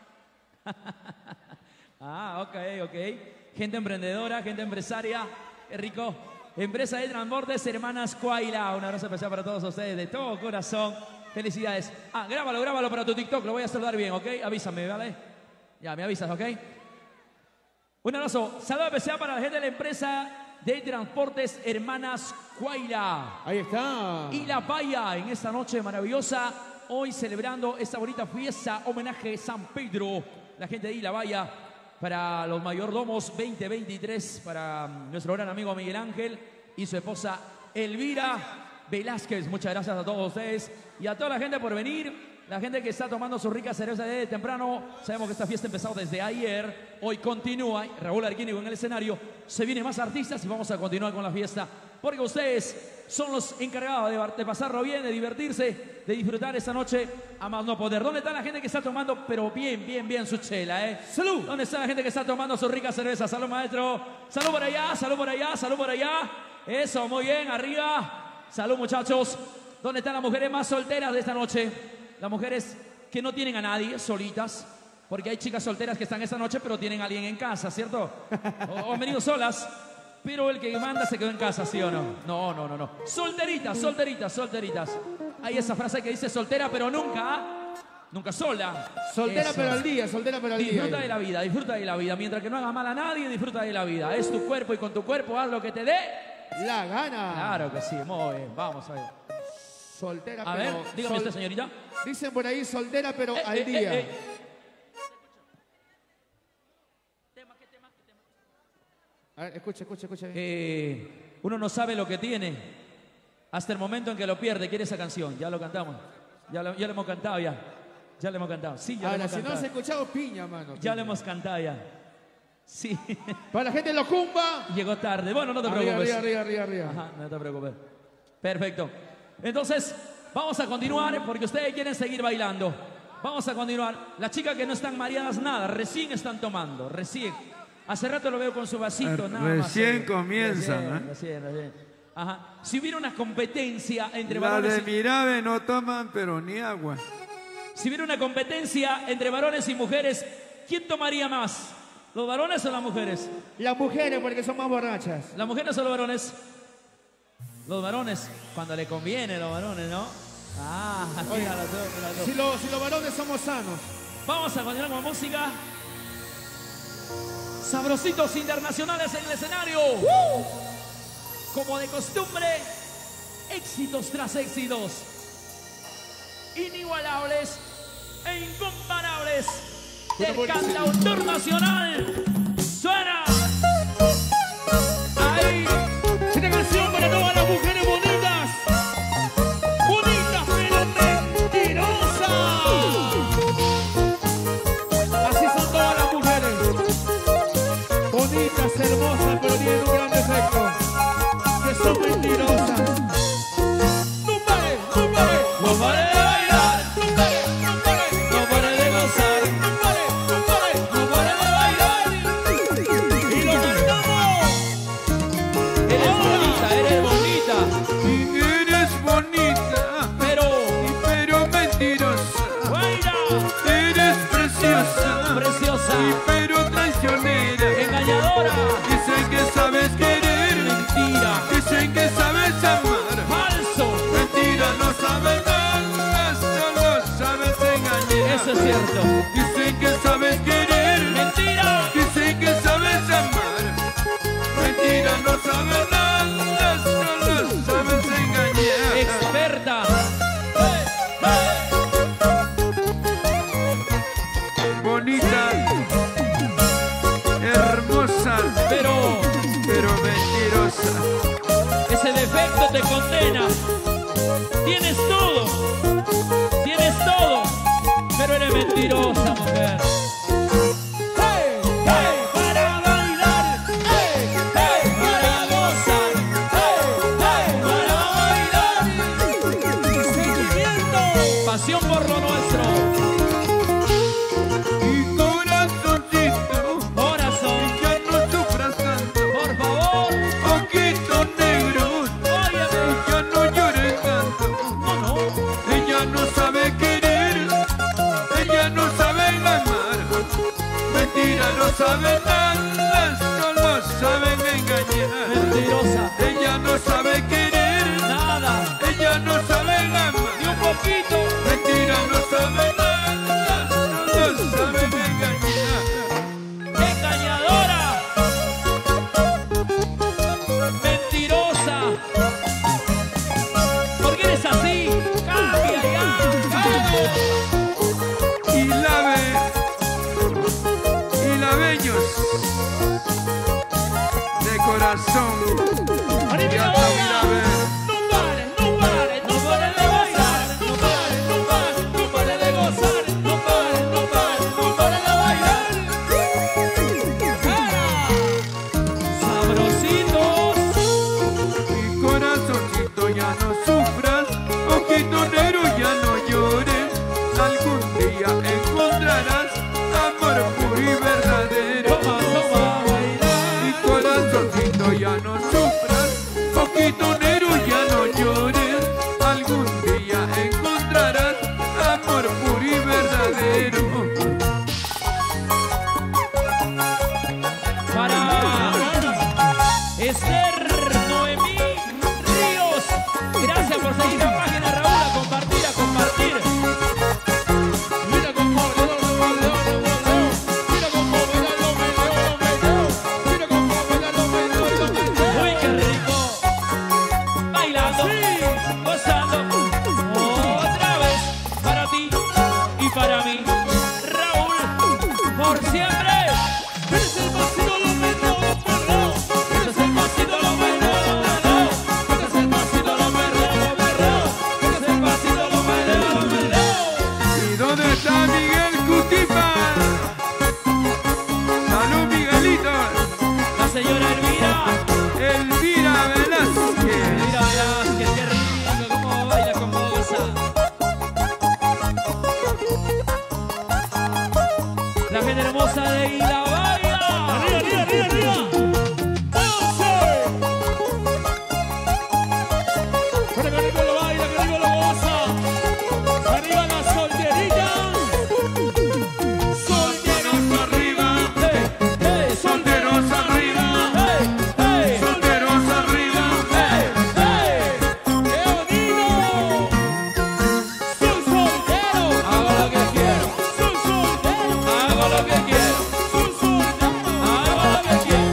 Ah, ok. Gente emprendedora, gente empresaria. Qué rico. Empresa de transportes Hermanas Cuayla. Un abrazo especial para todos ustedes de todo corazón. Felicidades. Ah, grábalo para tu TikTok. Lo voy a saludar bien, ¿ok? Avísame, ¿vale? Ya, me avisas, ¿ok? Un abrazo. Saludo especial para la gente de la empresa de transportes Hermanas Cuayla. Ahí está. Y La Paya en esta noche maravillosa. Hoy celebrando esta bonita fiesta, homenaje a San Pedro. La gente de La Paya para los mayordomos 2023. Para nuestro gran amigo Miguel Ángel y su esposa Elvira Velázquez. Muchas gracias a todos ustedes y a toda la gente por venir. La gente que está tomando su rica cerveza desde temprano. Sabemos que esta fiesta empezó desde ayer. Hoy continúa. Raúl Arquínigo en el escenario. Se vienen más artistas y vamos a continuar con la fiesta. Porque ustedes son los encargados de pasarlo bien, de divertirse, de disfrutar esta noche a más no poder. ¿Dónde está la gente que está tomando, pero bien su chela, eh? ¡Salud! ¿Dónde está la gente que está tomando su rica cerveza? Salud, maestro. Salud por allá, salud por allá, salud por allá. Eso, muy bien, arriba. Salud, muchachos. ¿Dónde están las mujeres más solteras de esta noche? Las mujeres que no tienen a nadie, solitas, porque hay chicas solteras que están esta noche, pero tienen a alguien en casa, ¿cierto? O han venido solas, pero el que manda se quedó en casa, ¿sí o no? No. Solteritas. Hay esa frase que dice soltera, pero nunca. Nunca sola. Soltera Eso. pero al día, soltera pero al día. Disfruta de la vida, disfruta de la vida. Mientras que no hagas mal a nadie, disfruta de la vida. Es tu cuerpo y con tu cuerpo haz lo que te dé la gana. Claro que sí, muy bien. Vamos a ver. Soltera A pero... ver, dígame usted, señorita. Dicen por ahí soltera pero al día. A ver, escucha bien. Uno no sabe lo que tiene hasta el momento en que lo pierde. ¿Quiere esa canción? Ya lo cantamos. Ya le hemos cantado ya. Ya le hemos cantado. Sí, ya Ahora, le hemos si no cantado. has escuchado, piña, mano. Ya le hemos cantado ya. Sí. Para la gente de Locumba. Llegó tarde. Bueno, no te Arriba, preocupes. arriba. Ajá, no te preocupes. Perfecto. Entonces, vamos a continuar porque ustedes quieren seguir bailando. Vamos a continuar. Las chicas que no están mareadas nada, recién están tomando, recién. Hace rato lo veo con su vasito, nada más. Recién comienzan, Recién. Ajá. Si hubiera una competencia entre La varones... de Mirabe no toman, pero ni agua. Si hubiera una competencia entre varones y mujeres, ¿quién tomaría más? ¿Los varones o las mujeres? Las mujeres, porque son más borrachas. ¿Las mujeres o los varones? Los varones, cuando le conviene, los varones, ¿no? Ah, míralo tú. Si los varones somos sanos. Vamos a continuar con música. Sabrositos internacionales en el escenario. Como de costumbre, éxitos tras éxitos. Inigualables e incomparables del cantautor nacional. ¡Suena! Ahí. Esta canción para todas las mujeres bonitas. Bonitas pero mentirosas. Así son todas las mujeres. Bonitas, hermosas, pero tienen un gran defecto. Que son mentirosas. ¡No pare! No pare de bailar, no pare de gozar, no pare de bailar. ¡Y lo cantamos! Eres bonita, Y eres bonita, pero mentirosa. baila, Eres preciosa, preciosa, pero traicionera. engañadora, Dicen que sabes querer, mentira, dicen que sabes amar. falso. Mentira, no sabes nada, solo sabes engañar. Eso es cierto. Dicen que sabes querer, Mentira, dicen que sabes amar. Mentira, no sabes nada, solo sabes engañar. experta. Bonita, hermosa, Pero pero mentirosa. ese defecto te condena. Tienes todo, pero eres mentirosa, mujer. ¡Hey! ¡Hey! Para bailar. ¡Hey! ¡Hey! Para gozar, para bailar. ¡Sentimiento! Pasión por lo nuestro. Y corazoncito, Corazón, ya no sufras tanto. por favor, Ojitos negros, óyeme. ya no llores tanto. No. Ella no sabe querer, ella no sabe amar. Mentira, no sabe nada, solo saben engañar. Mentirosa, Ella no sabe querer, nada, ella no sabe ni un amar. poquito. Mentira, no sabe nada, solo saben engañar. Engañadora, mentirosa. ¿Por qué eres así? Cambia ya, cambia. Y la ve, y la bellos. por siempre. Es el pasito lo perreo, perreo. Es el pasito lo perreo, perreo. Es el pasito lo perreo, perreo. Es el pasito lo perreo, perreo. ¿Y dónde está Miguel Cutipa? Salud, Miguelito. La señora Elvira. Elvira Velázquez. Mira, Velázquez, qué rico, cómo baila, cómo goza. La gente hermosa de Isla Bahía. Arriba, arriba, arriba, arriba. ¡Once! Pero que rico lo baila, que rico lo goza. Arriba las solteritas. Solteros arriba. Hey, hey, Solteros arriba. hey, hey, Solteros arriba. hey, hey. ¡Qué bonito! Soy soltero. Hago lo que quiero, Soy soltero. hago lo que quiero, Soy soltero. hago lo que quiero.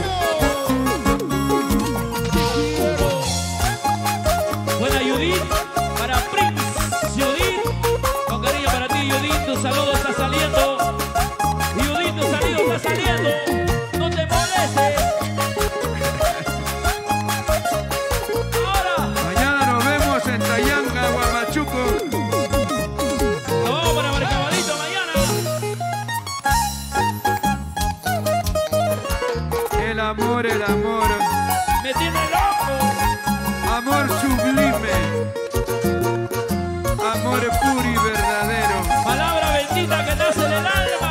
Buena Judith, para Prince Judith, con cariño para ti Judith, tu saludo está saliendo. Judith, tu saludo está saliendo, no te molestes. Ahora, Mañana nos vemos en Tayanga, Huamachuco. nos vamos para Mercadito mañana. El amor, Me tiene loco. amor sublime, amor puro y verdadero. Palabra bendita que nace del alma.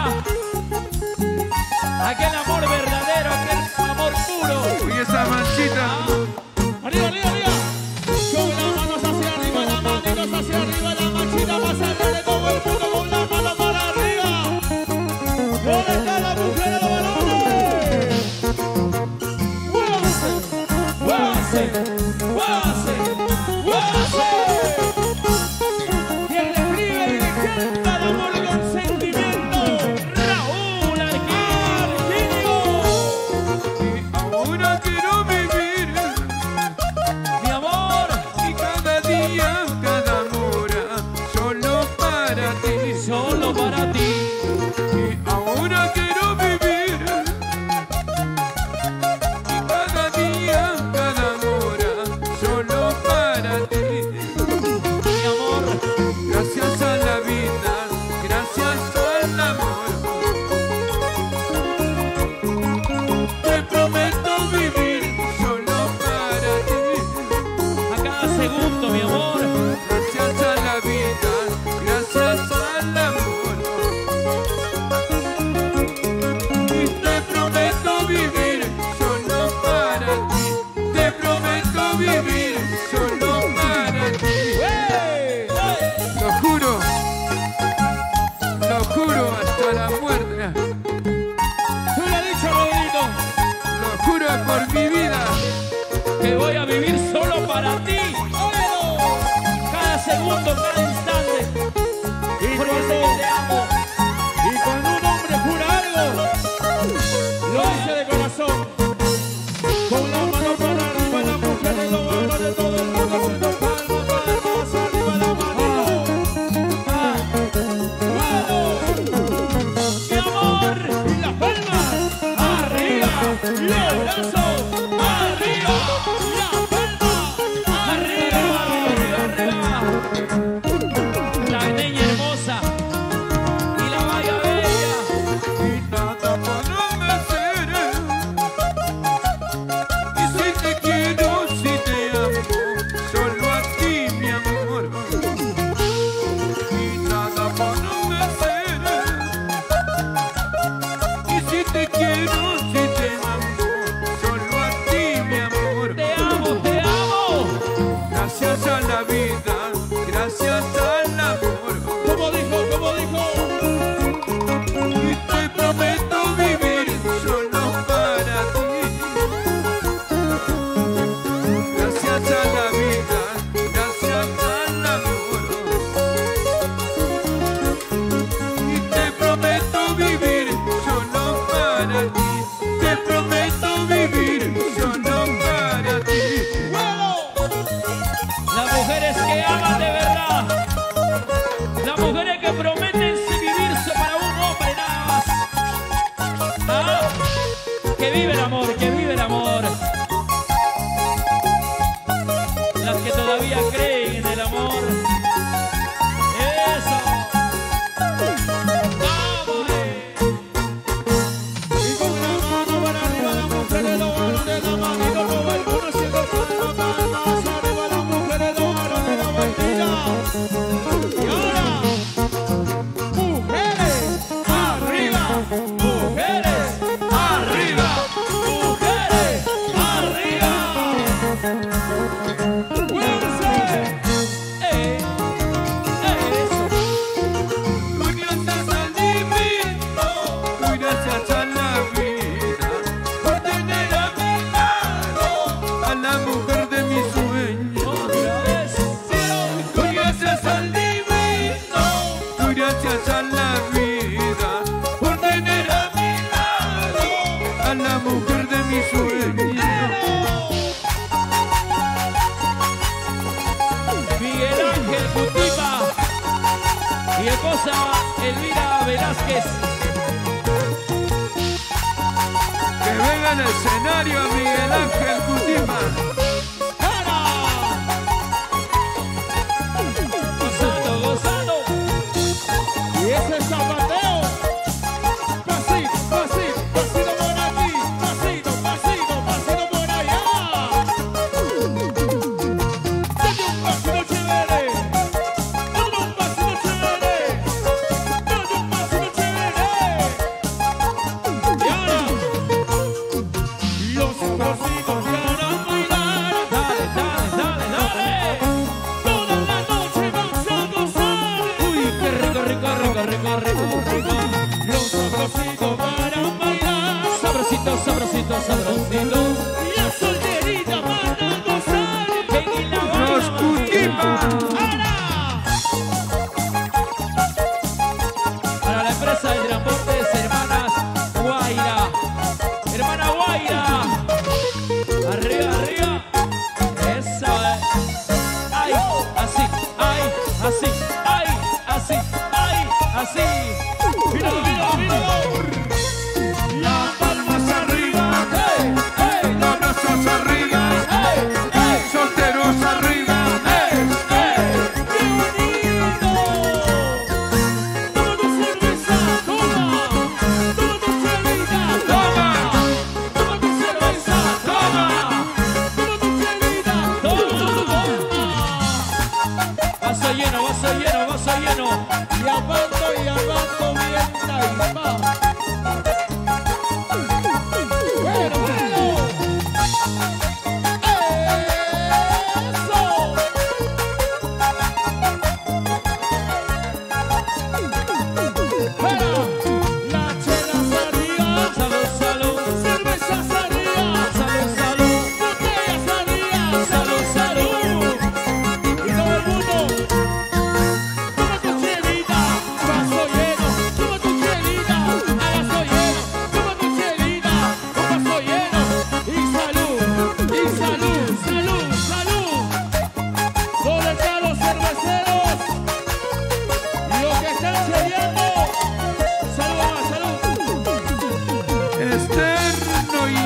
Aquel amor verdadero, aquel amor puro. Y esa manchita, Arriba, arriba, arriba. Con las manos hacia arriba, las manitos hacia arriba, la manchita pasa de todo el mundo con las manos para arriba. ¿Dónde están las mujeres de los balones? ¡Muévanse! ¡Guase! ¡Guase! ¡Guase! Quien le escribe y le canta el amor con sentimiento. Raúl Arquínigo. ahora quiero vivir. Mi amor, Y cada día, cada hora, solo para ti. solo para ti. Y ahora quiero vivir. Y cada día, cada hora, solo para ti. Mi amor, Gracias a la vida, gracias al amor. Te prometo vivir solo para ti. a cada segundo, mi amor. Gracias a la vida, gracias al amor. Y te prometo vivir solo para ti. Te prometo vivir solo para ti. Lo juro hasta la muerte. Tú lo has dicho, Rodrigo. Lo juro por mi vida. Que voy a vivir solo para ti. ¡Óyelo! Cada segundo, cada instante. Y Porque sé que te amo. cuando un hombre jura algo, lo dice de corazón. Con la mano para arriba, la mujer de los balones de todo el mundo haciendo palmas, palmas, arriba la mano. Mi amor, Y las palmas, arriba, los brazos, arriba, las palmas, arriba, arriba, arriba, arriba. La niña hermosa y la valla bella. Y nada para vencer. Y si te quiero, si te amo, solo a ti, mi amor. Y nada para vencer. Y si te quiero, si te amo, solo a ti, mi amor. Te amo, te amo. Gracias a la vida, gracias al amor. como dijo, como dijo. Y te prometo vivir solo para ti. Gracias a la vida, gracias al amor. Y te prometo vivir solo para ti. vive el amor, que vive el amor. Las que todavía creen en el amor. Eso. Vamos. Y con la mano para arriba las mujeres, los varones, la manito todo el mundo haciendo palmas arriba las mujeres, los varones, la manita. Y ahora, mujeres arriba, Mujeres arriba, mujeres arriba. cuídense. Eso. Muy gracias al divino, muy gracias a la vida, por tener a mi lado a la mujer de mis sueños. Otra vez. Muy gracias al divino, muy gracias a la vida, por tener a mi lado a la mujer de mis sueños. Miguel Ángel Cutipa y esposa Elvira Velázquez. Que venga al escenario Miguel Ángel Cutipa. Gozando, gozando. Y ese zapateo, pasito, pasito, pasito por aquí, pasito, pasito, pasito por allá. Dale un pasito chévere, dale un pasito chévere, dale un pasito chévere. Y ahora, los pasitos que van a bailar, Dale, dale, dale, dale. toda la noche vamos a gozar. Uy, qué rico, rico, rico, rico, rico, rico. Los sabrositos van a bailar. Sabrosito, sabrosito, sabrosito. Y las solteritas van a gozar. Ven y la Los baila, Cutipa. ¡Ahora! para la empresa de transportes Hermanas Guaira. Hermana Guaira. Arriba, arriba. Eso es. Ay, así, ay, así, ay, así, ay, así. ¡Míralo, míralo, míralo! Las palmas arriba, Hey, hey, los brazos arriba, hey, hey, solteros arriba. hey, hey. ¡Qué bonito! ¡Toma tu cerveza! ¡Toma! ¡Toma tu chelita! Toma, ¡Toma tu cerveza! Toma, ¡Toma tu chelita! toma. Vaso lleno, vaso lleno, vaso lleno. Y amando bien taimado. ¡Bueno, bueno! ¡Eso! ¡Bueno! La chela salía, Salud, salud, cerveza salía, salud, salud, botella salía, salud, salud. y todo el mundo. Toma tu chelita, vaso lleno. Toma tu chelita, a vaso lleno. Toma tu chelita, un vaso lleno. Y salud, salud, salud. ¿Dónde están los cerveceros? Los que están cediendo. Salud, mamá, salud. externo y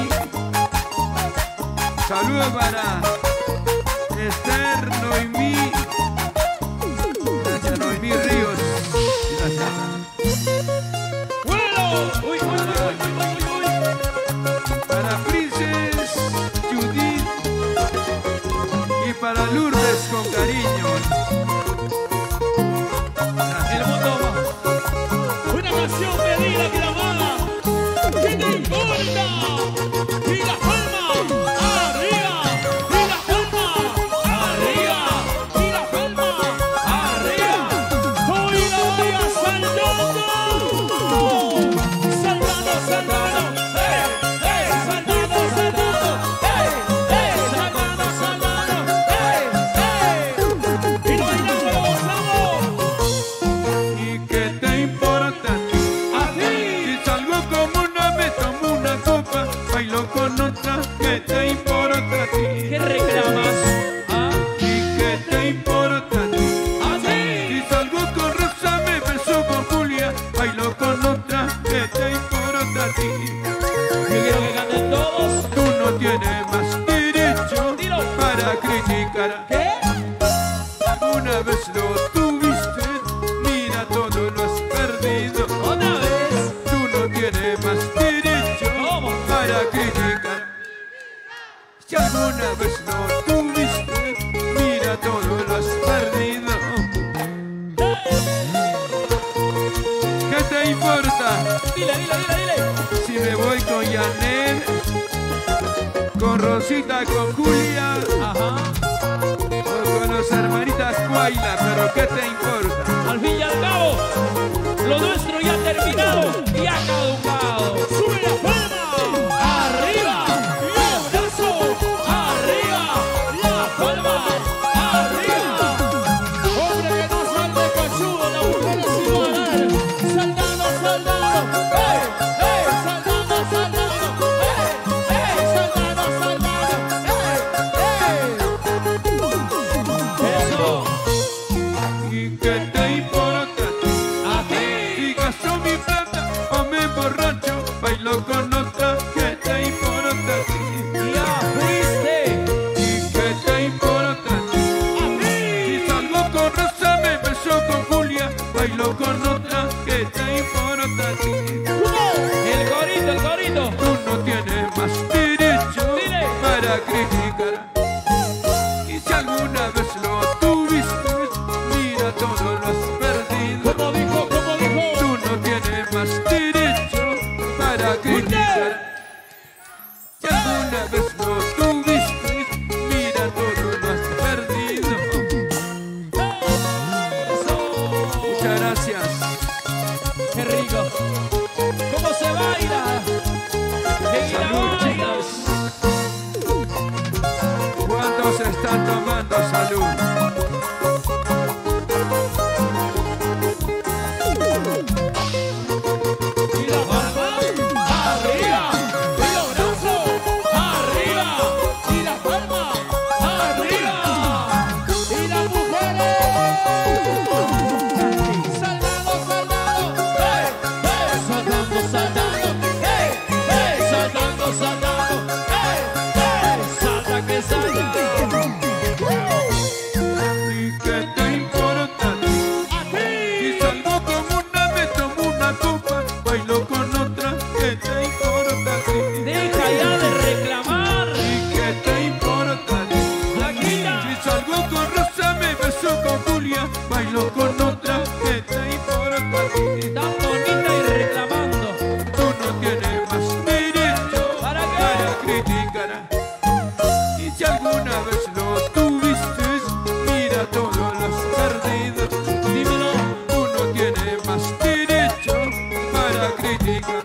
saludo para Externo y mi. Gracias, Noemí Ríos. Gracias. ¡Bueno! Uy, uy, uy, uy, uy, uy, uy. Para Princess Judith y para Lourdes con cariño. El mundo va. Una canción pedida, grabada. ¿Qué te importa? Y la palma arriba. Y la palma arriba. Y la palma Arriba. hoy la vaya saltando. Saltando, saltando. Hey, hey, Saltando, saltando. hey, hey, Saltando, saltando. Y no hay nada, lo gozamos. ¿Y qué te importa a ti? a ti. Si salgo como una me tomo una copa, bailo con otra, ¿qué te importa a ti? ¿Qué reclamas? ¿Ah? ¿Y qué te importa a ti? ¿A ti? Si salgo con Rosa me beso con Julia, bailo con otra, ¿qué te importa a ti? Yo quiero que canten tiene más derecho Dilo. para criticar. ¿Qué? Alguna vez lo tuviste, mira todo lo has perdido. ¿Otra vez? Tú no tienes más derecho ¿Cómo? para criticar. Si alguna vez lo tuviste, mira todo lo has perdido. ¿Qué te importa Dile, dile, dile, dile. si me voy con Janet, con Rosita, con Julia Ajá. o con las hermanitas Cuaila? Pero ¿qué te importa? Al fin y al cabo, lo nuestro ya ha terminado y ha caducado. ¡Sube la palma! ¡Arriba! ¡Los brazos! ¡Arriba! ¡La palma! ¡Arriba! Hombre que no salve cachudo, las mujeres sí van a dar. Soldado, soldado, ¡eh! ¡Eh! Soldado, soldado, ¡eh! ¡Eh! Soldado, soldado, ¡eh! ¡Eso! ¿Y qué te importa a ti? ¡A ti! Si gasto mi plata o me emborracho, bailo con otra. ¿Qué te importa a ti? ¡Ya fuiste! ¿Y qué te importa a ti? Si salgo con Rosa, me beso con Julia, bailo con otra. ¿Qué te importa a ti? ¡El corito, el corito! Tú no tienes más derecho Dile. para criticar. Y si alguna vez lo tuviste, mira todo lo has perdido. Como dijo, como dijo. Tú no tienes más derecho para criticar. Si alguna vez lo tuviste, mira todo lo has perdido. Muchas gracias. ¡Qué rico! ¿Cómo se baila? ¡En la Salud, baila! ¿Cuántos están tomando salud? ¡Y la palma! ¡Arriba! ¡Y los brazos! ¡Arriba! Y la palma, ¡Arriba! y las mujeres. Soldado, soldado, ¡eh! ¡Eh! Soldado, soldado, ¡eh! ¡Eh! Soldado, soldado, ¡eh! ¡Eh! ¡Salta que salta! ¿Y qué te importa a ti? ¡A ti! Si salgo con una, me tomo una copa, bailo con otra. ¿Qué te importa a ti? ¡Deja ya de reclamar! ¿Y qué te importa a ti? ¡Flaquita! Si salgo con Rosa, me beso con Julia, bailo con otra. ¿Qué te importa a ti? ¡Tan bonita y reclamando! Tú no tienes más derecho ¿Para qué? para criticar. Y si alguna vez lo tuviste, mira todo lo has perdido. Dímelo. Tú no tienes más derecho para criticar.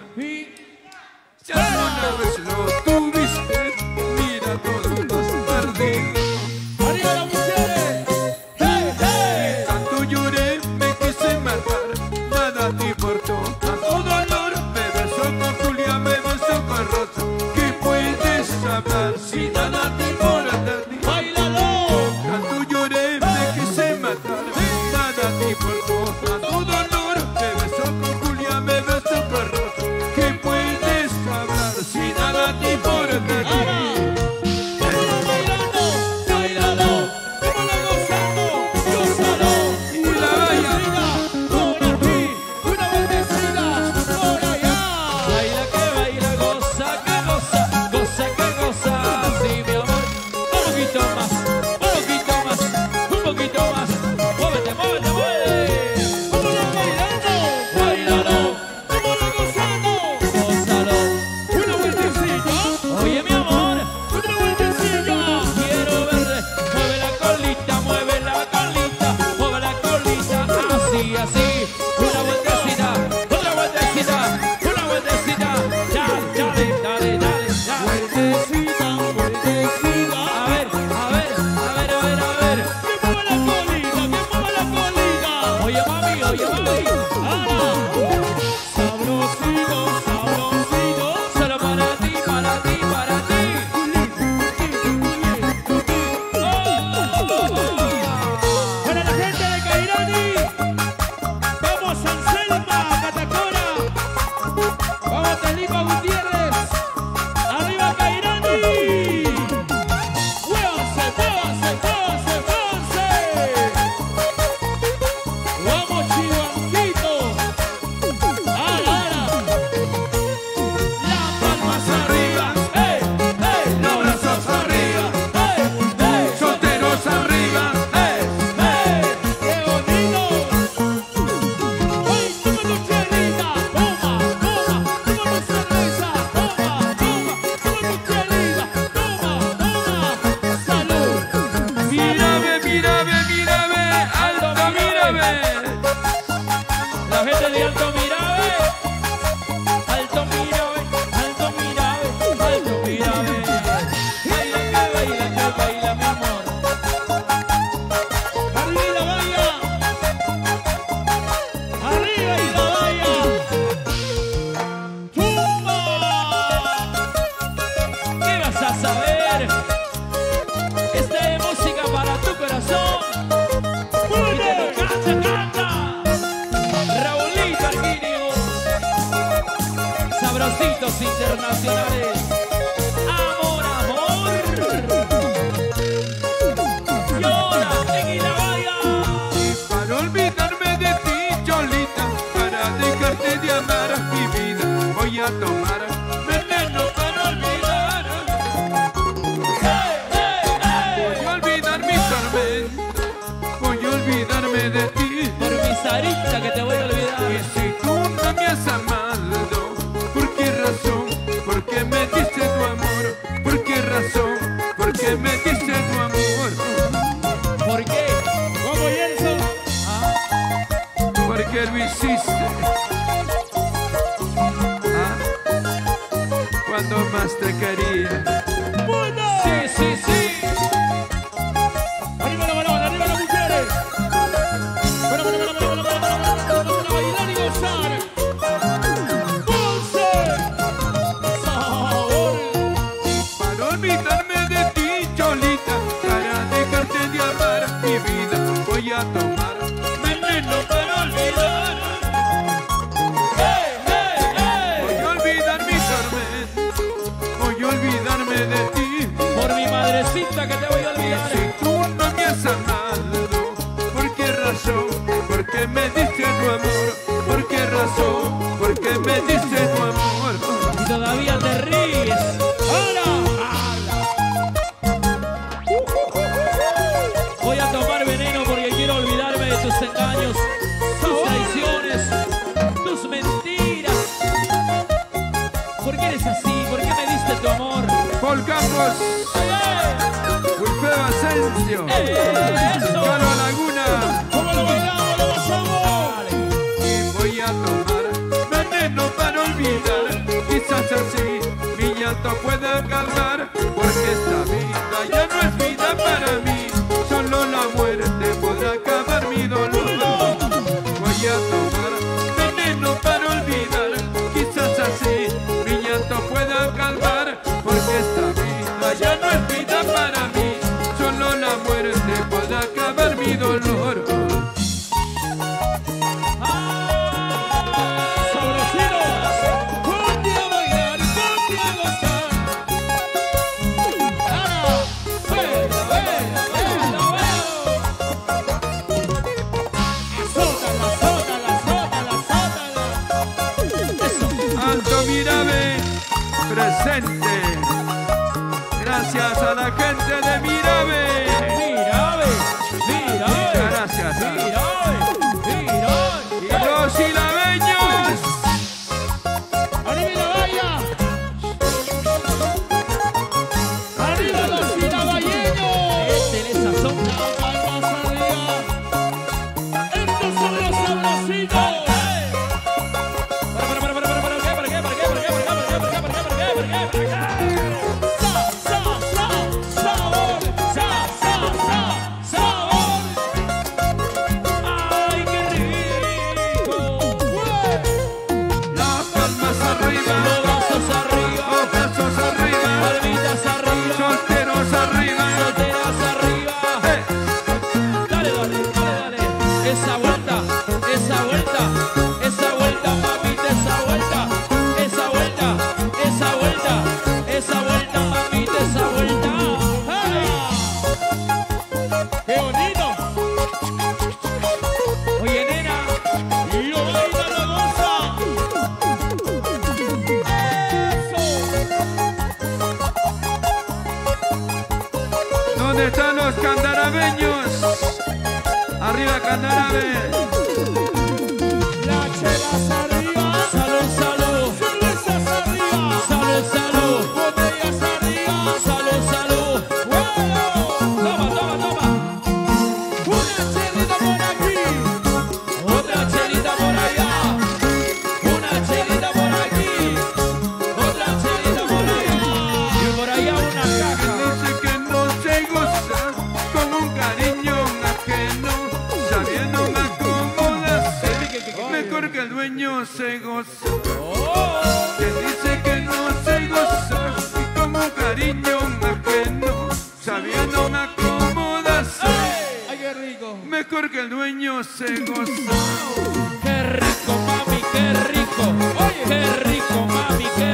Si alguna vez lo tuviste, mira todo lo has perdido. ¡Arriba las mujeres! ¡Hey, hey! Tanto lloré, me quise matar, nada te importó. Tanto dolor, me besó con Julia, me besó con Rosa. ¿Qué puedes hablar si nada te importa a ti? ¡Báilalo! Tanto lloré, me quise matar, nada te importó. Tanto dolor, me besó con Julia, me besó con Rosa. ¿Qué puedes hablar si nada te importa a ti? ¡Vámonos bailando! ¡Báilalo! ¡Vámonos gozando! ¡Gózalo! Y la vaya. Por aquí, una vueltecita por allá. Baila que baila, goza que goza, goza que goza, sí mi amor. Un poquito más, un poquito más, un poquito más. Muévete, muévete, muévete. ¡Vámonos bailando! Bailalo, ¡Vámonos gozando! gózalo. Una vueltecita, Oye mi amor, una vueltecita. quiero verte. Mueve la colita, mueve la colita, mueve la colita. Así, así. Una vueltecita, otra vueltecita, una vueltecita. Dale, dale, dale, dale, dale. Vueltecita, vueltecita. A ver, a ver, a ver, a ver, a ver. ¡Que mueva la colita, que mueva la colita! Oye mami, oye mami. ¡Ahora! Sabrosito, sabrosito. Solo para ti, para ti, para ti. Para la gente de Cairani, vamos a San Selma, Catacora, vamos a Telipa Gutiérrez, arriba Cairani. Besitos internacionales. Amor, amor. Y ahora, en la valla. Para olvidarme de ti, Cholita, para dejarte de amar mi vida, voy a tomar veneno para olvidar. Voy a olvidar mi tormento, voy a olvidarme de ti. Por mi Sarita que te voy a olvidar. Y si tú no me has amado, ¿por qué razón? ¿Por qué me diste tu amor? ¿Por qué razón? ¿Por qué me diste tu amor? ¿Por qué? ¿Cómo y eso? ¿Por qué lo hiciste? ¿Ah? Cuando más te quería. Sí, sí, sí. Arriba la balón, arriba las mujeres. Bueno, bailar y gozar. Dulce. Sabor. Para olvidarme de ti, Cholita, para dejarte de amar mi vida, voy a tomar veneno para olvidar. Voy a olvidar mi tormento, voy a olvidarme de ti. Por mi madrecita que te voy a Y olvidar. si tú no me has amado, ¿por qué razón? ¿Por qué me diste tu amor? ¿Por qué razón? ¿Por qué me diste tu amor? Y todavía te ríes. Voy a tomar veneno porque quiero olvidarme de tus engaños, tus traiciones, tus mentiras. ¿Por qué eres así? ¿Por qué me diste tu amor? Paul Campos, Wilfredo Asensio, ¡Eso! Carlos Laguna. ¿Cómo lo bailamos, lo gozamos? Y voy a tomar veneno para olvidar. Quizás así mi llanto pueda calmar, porque esta vida ya no es vida para mí. Solo la muerte podrá acabar mi dolor. Voy a tomar veneno para olvidar. Quizás así mi llanto pueda calmar, porque esta vida ya no es vida para mí. Solo la muerte podrá acabar mi dolor. Sabrositos. Ponte a bailar, ponte a gozar. Azótala, azótala, azótala, azótala. Eso. Alto Mirabe presente. Gracias a la gente de Mirabe. Mirabe, mirabe, Gracias. mirabe, mirabe. Y los ilabeños. Arriba la valla. Arriba los sinabayeños. Este le sazona. Palmas arriba. Estos son los sabrositos. Sabor, sabor. ¡Ay, qué rico! Las palmas arriba. Los brazos arriba, Los brazos arriba. palmitas arriba, Solteros arriba. solteras arriba. Dale, dale, dale, dale. Esa vuelta, esa vuelta, esa vuelta, mamita, esa vuelta, esa vuelta, esa vuelta, esa vuelta, mamita, esa vuelta. ¡Qué bonito! Oye, nena, Y lo baila, lo goza. ¿Dónde están los candarabeños? Arriba Candarabe. La chela arriba. salud, salud, Cervezas arriba. salud, salud, Botellas arriba. salud, salud. ¡Wow! Toma, toma, toma. Una chelita por aquí. Otra chelita por allá, una chelita por aquí, otra chelita por allá y por allá una caja. Dice que no se goza con un cariño ajeno, sabiendo me acomodas. Mejor que el dueño se goza. Que dice que no se goza y con un cariño ajeno, sabiendo me acomodas. ¡Ay, qué rico! Mejor que el dueño se goza. Qué rico, mami, qué rico. Oye, qué rico, mami, qué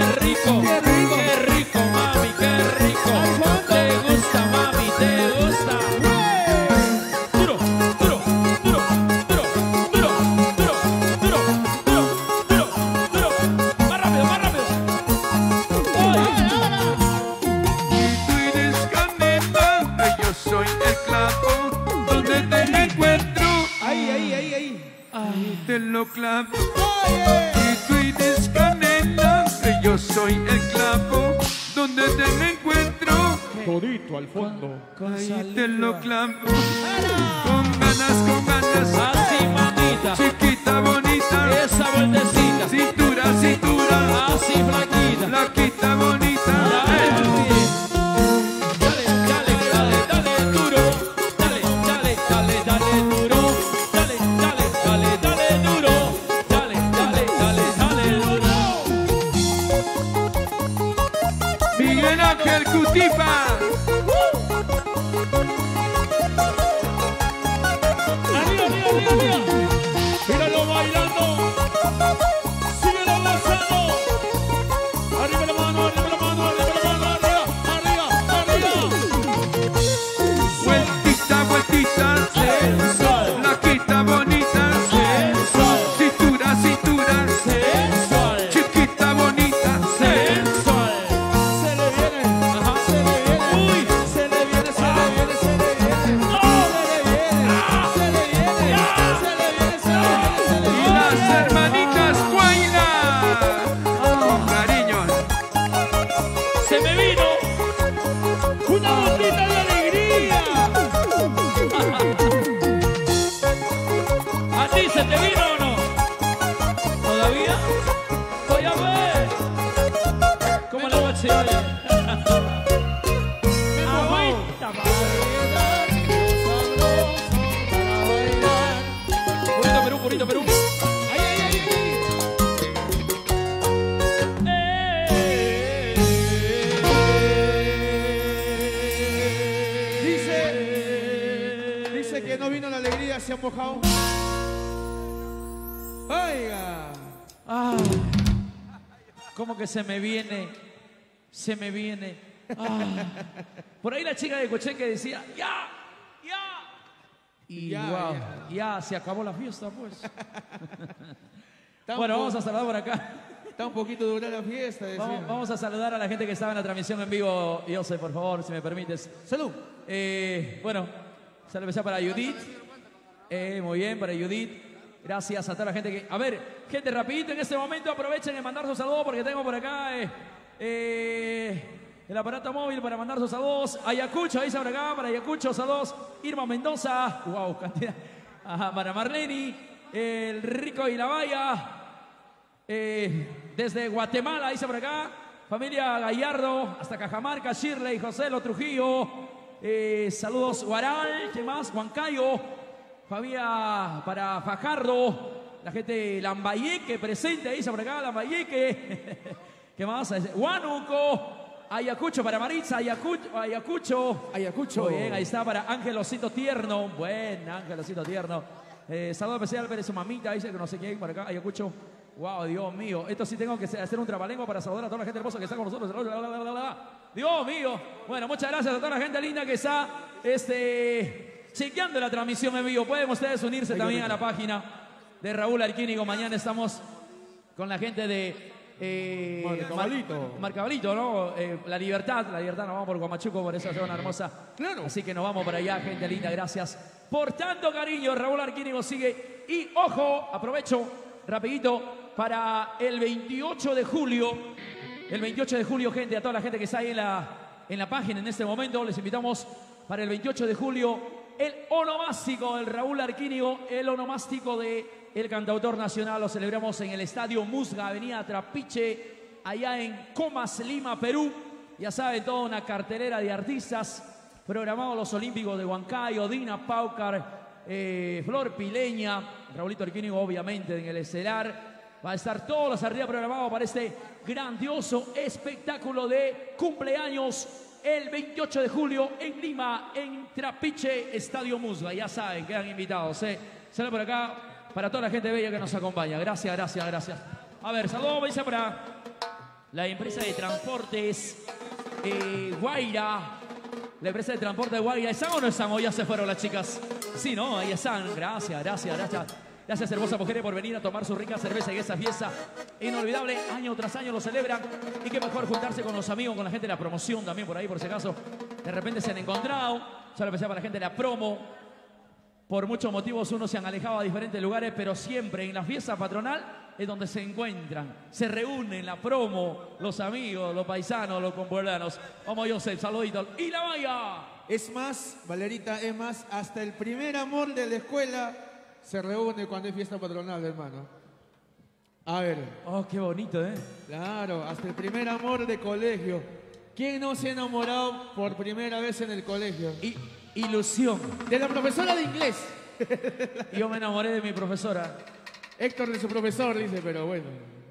lo clavo. Oye. Y tú eres canela, que yo soy el clavo. Donde te me encuentro, Todito al fondo. ahí te lo clavo. Con ganas, Así, mamita. chiquita bonita. Esa vueltecita. Cintura, cintura, Así, flaquita. flaquita bonita. Dale, dale, dale, dale duro. Dale, dale, dale, dale duro. Dale, dale, dale, dale duro. Dale, dale, dale, dale duro. Miguel Ángel Cutipa. Arriba, arriba, arriba, arriba. Míralo bailando. Síguelo gozando. Arriba la mano, arriba la mano, arriba la mano, arriba, arriba, arriba. Vueltita, vueltita, Sensual. flaquita bonita. Sensual. Cintura, cintura, Sensual. chiquita bonita. Sensual. Se le viene, Ajá. se le viene. Uy. Se le viene, se le viene, se le viene. Se le viene, se le viene, se le viene, se le viene, se le Y viene. las hermanitas Guaira. Con cariño. Se me vino. Una bombita de alegría. ¿A ti se te vino o no? ¿Todavía? Voy a ver. ¿Cómo le va a echar? Agüita, Purito Perú, Purito Perú. Ay, ay, ay, dice que no vino la alegría, se ha mojado. Oiga. Ah, ¿cómo que se me viene? Se me viene. Ah. Por ahí la chica de Cocheque decía, ¡ya! ¡ya! Y Ya, wow, ya se acabó la fiesta, pues. Está Bueno, un vamos a po- saludar por acá. Está un poquito dura la fiesta, decía. Vamos a saludar a la gente que estaba en la transmisión en vivo. José, por favor, si me permites. Salud. Bueno, saludo especial para Judith. Muy bien, para Judith. Gracias a toda la gente que... A ver, gente, rapidito en este momento aprovechen de mandar sus saludos porque tengo por acá el aparato móvil para mandar sus saludos. Ayacucho, dice por acá, para Ayacucho, saludos. Irma Mendoza, wow, cantidad. Ajá, para Marleni, el Rico y la Valla. Desde Guatemala, dice por acá, familia Gallardo, hasta Cajamarca, Shirley, José Lo Trujillo, saludos Guaral, ¿qué más? Huancayo, familia para Fajardo, la gente de Lambayeque presente, dice por acá, Lambayeque, ¿qué más? Huánuco, Ayacucho para Maritza, Ayacucho, muy bien, ahí está para Ángel Osito Tierno, buen Ángel Osito Tierno, saludo especial para su mamita, dice que no sé quién, por acá, Ayacucho. Wow, Dios mío. Esto sí tengo que hacer un trabalengua para saludar a toda la gente hermosa que está con nosotros. Dios mío. Bueno, muchas gracias a toda la gente linda que está chequeando la transmisión en vivo. Pueden ustedes unirse también a la página de Raúl Arquínigo. Mañana estamos con la gente de Marcabalito. Marcabalito, ¿no? La Libertad, nos vamos por Guamachuco, por esa zona hermosa. Claro. Así que nos vamos para allá, gente linda. Gracias por tanto cariño. Raúl Arquínigo sigue. Y ojo, aprovecho rapidito para el 28 de julio. El 28 de julio, gente, a toda la gente que está ahí en la página en este momento, les invitamos para el 28 de julio el onomástico del Raúl Arquínigo, el onomástico de el cantautor nacional. Lo celebramos en el Estadio Musga, Avenida Trapiche, allá en Comas, Lima, Perú. Ya saben, toda una cartelera de artistas programados los Olímpicos de Huancayo, Dina Paucar, Flor Pileña, Raulito Arquínigo, obviamente, en el estelar. Va a estar todos los arriba programados para este grandioso espectáculo de cumpleaños el 28 de julio en Lima, en Trapiche, Estadio Musga. Ya saben, quedan invitados. Sale por acá para toda la gente bella que nos acompaña. Gracias, gracias, gracias. A ver, saludos, dice para la empresa de transportes Guaira. La empresa de transporte de Guaira. ¿Están o no están? O ya se fueron las chicas. Sí, ¿no? Ahí están. Gracias, gracias, gracias. Gracias, hermosas mujeres, por venir a tomar su rica cerveza en esta fiesta inolvidable. Año tras año lo celebran. Y qué mejor juntarse con los amigos, con la gente de la promoción también por ahí, por si acaso de repente se han encontrado. Solo especial para la gente de la promo. por muchos motivos uno se han alejado a diferentes lugares, pero siempre en la fiesta patronal es donde se encuentran, se reúnen la promo, los amigos, los paisanos, los compueblanos. Vamos, Joseph, saluditos. ¡Y la valla! Es más, Valerita, es más, hasta el primer amor de la escuela se reúne cuando hay fiesta patronal, hermano. A ver. Oh, qué bonito, ¿eh? Claro, hasta el primer amor de colegio. ¿Quién no se ha enamorado por primera vez en el colegio? Ilusión. De la profesora de inglés. Yo me enamoré de mi profesora. Héctor de su profesor, dice, pero bueno.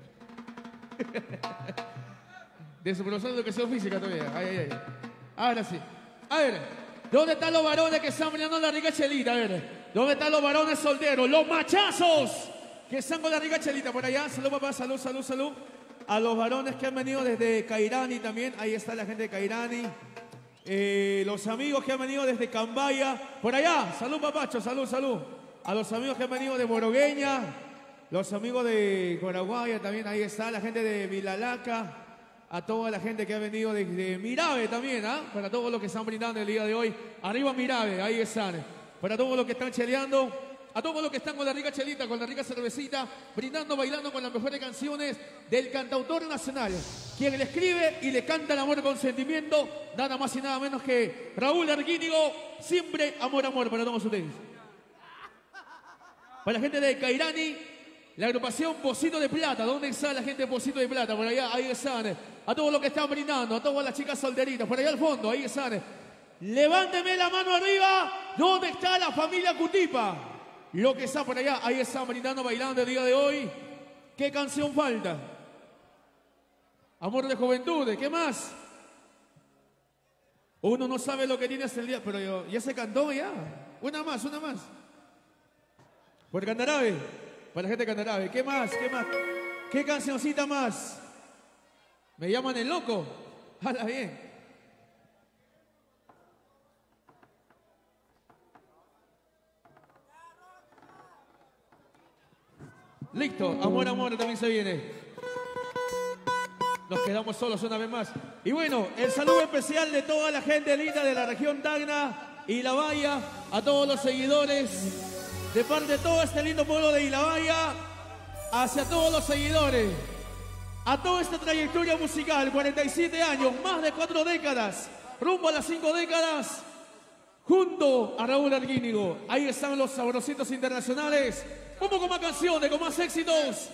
De su profesor de educación física todavía. Ay. Ahora sí. A ver, ¿dónde están los varones que están brindando la rica chelita? A ver, ¿dónde están los varones solteros? Los machazos que están con la rica chelita. Por allá, salud papá, salud. A los varones que han venido desde Cairani también. Ahí está la gente de Cairani. Los amigos que han venido desde Cambaya. Por allá, salud papacho, salud. A los amigos que han venido de Borogueña. Los amigos de Coraguaya también. Ahí está la gente de Vilalaca. A toda la gente que ha venido de Mirabe también, ¿ah? Para todos los que están brindando el día de hoy. Arriba Mirabe, ahí están. Para todos los que están cheleando. A todos los que están con la rica chelita, con la rica cervecita, brindando, bailando con las mejores canciones del cantautor nacional, quien le escribe y le canta el amor con sentimiento, nada más y nada menos que Raúl Arguínigo, siempre amor para todos ustedes. Para la gente de Cairani, la agrupación Pocito de Plata. ¿Dónde está la gente de Pocito de Plata? Por allá, ahí están. A todos los que están brindando, a todas las chicas solteritas, por allá al fondo, ahí están. Levánteme la mano arriba. ¿Dónde está la familia Cutipa? Lo que está por allá, ahí están brindando, bailando el día de hoy. ¿Qué canción falta? Amor de juventud, ¿qué más? Uno no sabe lo que tiene hasta el día, pero ya se cantó ya. Una más. Por Candarabe, para la gente de Candarabe. ¿Qué más? ¿Qué cancioncita más? ¿Me llaman el loco? Hala bien. Listo, amor también se viene. Nos quedamos solos una vez más. Y bueno, el saludo especial de toda la gente linda de la región Tacna y La Bahía, a todos los seguidores, de parte de todo este lindo pueblo de Ilabaya, hacia todos los seguidores, a toda esta trayectoria musical, 47 años, más de 4 décadas, rumbo a las 5 décadas, junto a Raúl Arguínigo. Ahí están los sabrositos internacionales. Un poco más canciones, con más éxitos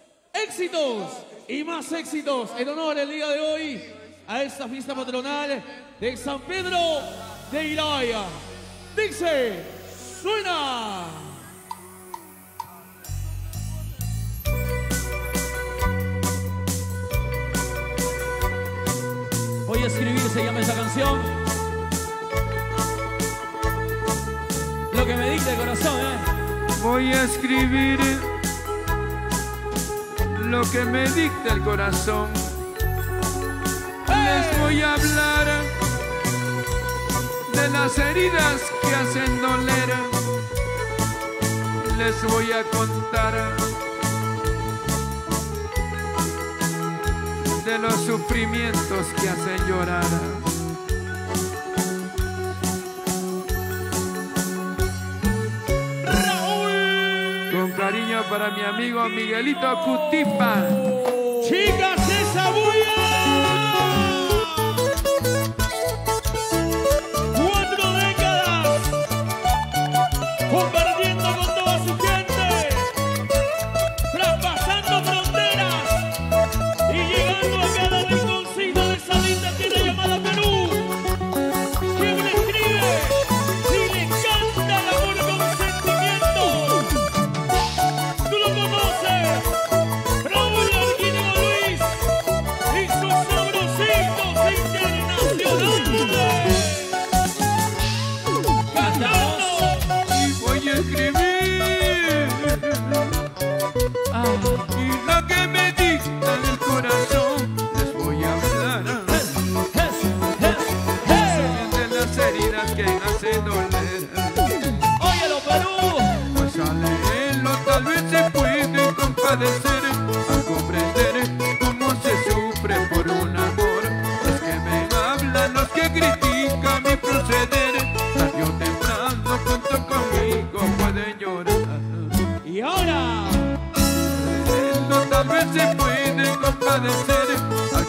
y más éxitos en honor el día de hoy a esta fiesta patronal de San Pedro de Ilabaya. Dice, suena. Voy a escribir, se llama esa canción. Lo que me dicta el corazón, Voy a escribir lo que me dicta el corazón. Les voy a hablar de las heridas que hacen doler. Les voy a contar de los sufrimientos que hacen llorar. Con cariño para mi amigo Miguelito Cutipa. ¡Chicas, esa bulla! 4 décadas compartiendo con toda su gente, traspasando fronteras y llegando a cada rinconcito de esa linda tierra llamada Perú. ¿Quién le escribe? Si le canta el amor con sentimiento. Tú lo conoces, Raúl Arguínigo Luis y sus sabrositos internacionales. Cantando. Y voy a escribir y lo que me dicta el corazón. Les voy a hablar de las heridas que hacen doler. óyelo, Perú. Pues al leerlo tal vez se puede compadecer, al comprender cómo se sufre por un amor. Los que me hablan, los que critican mi proceder, tarde o temprano cuento conmigo.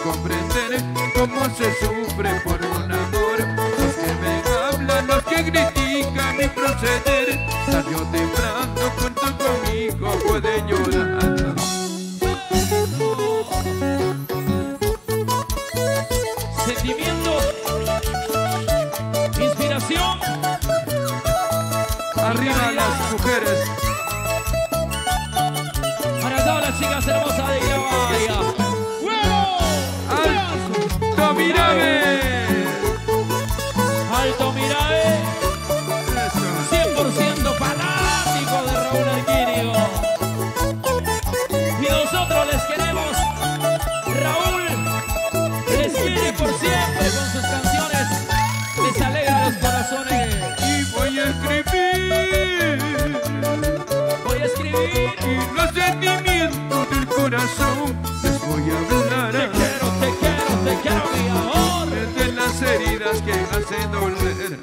comprender cómo se sufre por un amor. Los que me hablan, los que critican mi proceder, tarde o temprano junto conmigo pueden llorar. Sentimiento, inspiración. Arriba las mujeres. Para todas las chicas hermosas de Villa. ¡Alto Mirabe! Alto Mirabe, Eso. 100% fanático de Raúl Alquínigo. Y nosotros les queremos. Raúl les quiere por siempre con sus canciones. Les alegra los corazones. Y voy a escribir y los sentimientos del corazón les voy a hablar. Te quiero, mi amor. De las heridas que hacen doler.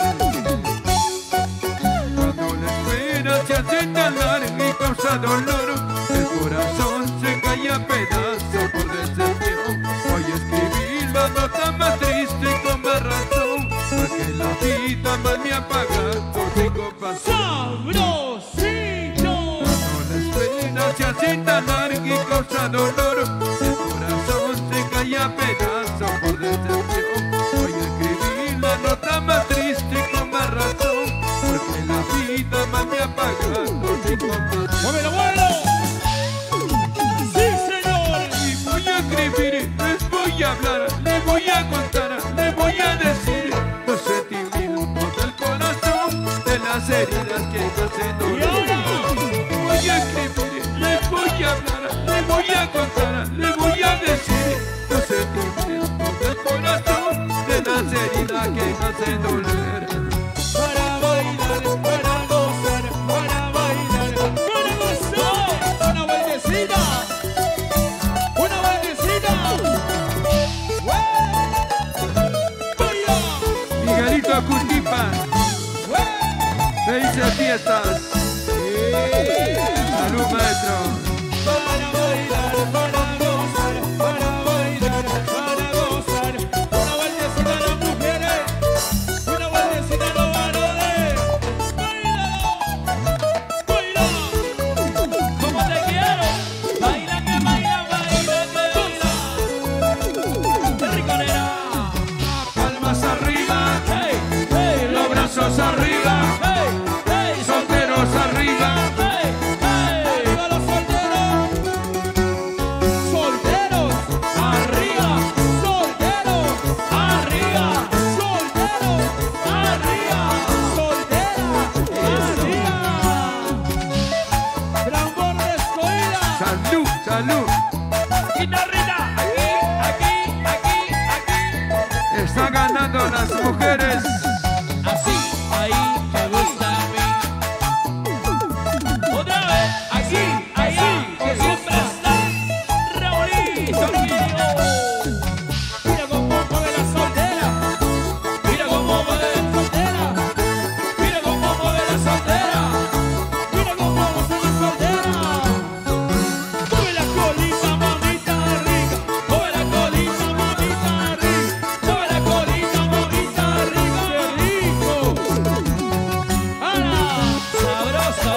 Cuando la espera se hace tan larga y causa dolor, el corazón se cae a pedazos por decepción. Voy a escribir la nota más triste y con más razón, porque la vida más me ha pagado sin compasión. Sabrosito. Cuando la espera se hace tan larga y causa dolor, el corazón se cae a pedazos por decepción. Voy a escribir la nota más triste y con más razón, porque la vida más me ha pagado sin compasión. ¡Muévelo, muévelo! ¡Sí, señor! Y voy a escribir, les voy a hablar, les voy a contar, les voy a decir los sentimientos del corazón, de las heridas que hacen doler. Voy a escribir, les voy a hablar, les voy a contar, les voy a decir los sentimientos del corazón, de las heridas que hacen doler. Para bailar, para gozar, para bailar, para gozar. Una vueltecita, una vueltecita. ¡Baila! Miguelito Cutipa, felices fiestas. Salud, maestro. Para bailar, para gozar, para bailar, para gozar. Una vueltecita a las mujeres, una vueltecita a los varones. ¡Baila! ¡Baila! Como te quiero. Baila que baila, baila que baila. Qué rico, nena. Palmas arriba, Hey, hey, los brazos arriba, hey, hey, solteros arriba. hey, hey. ¡Arriba los solteros! ¡Solteros! Arriba, ¡Solteros! arriba, ¡Solteros! arriba. ¡Soltera! ¡Arriba! ¡Tambor de escoila! Salud, salud. Guitarrita, aquí. Están ganando las mujeres. Así, ahí me gusta a mí. Otra vez, aquí, allá, que siempre está Raulito Alquínigo. Mira cómo mueve la soltera. Mira cómo mueve, Soltera. mira cómo mueve la soltera. Mira cómo goza la soltera. Mueve la colita, mamita rica. Mueve la colita, Mamita rica. mueve la colita, mamita rica. ¡Qué rico! ¡Ana! Sabroso,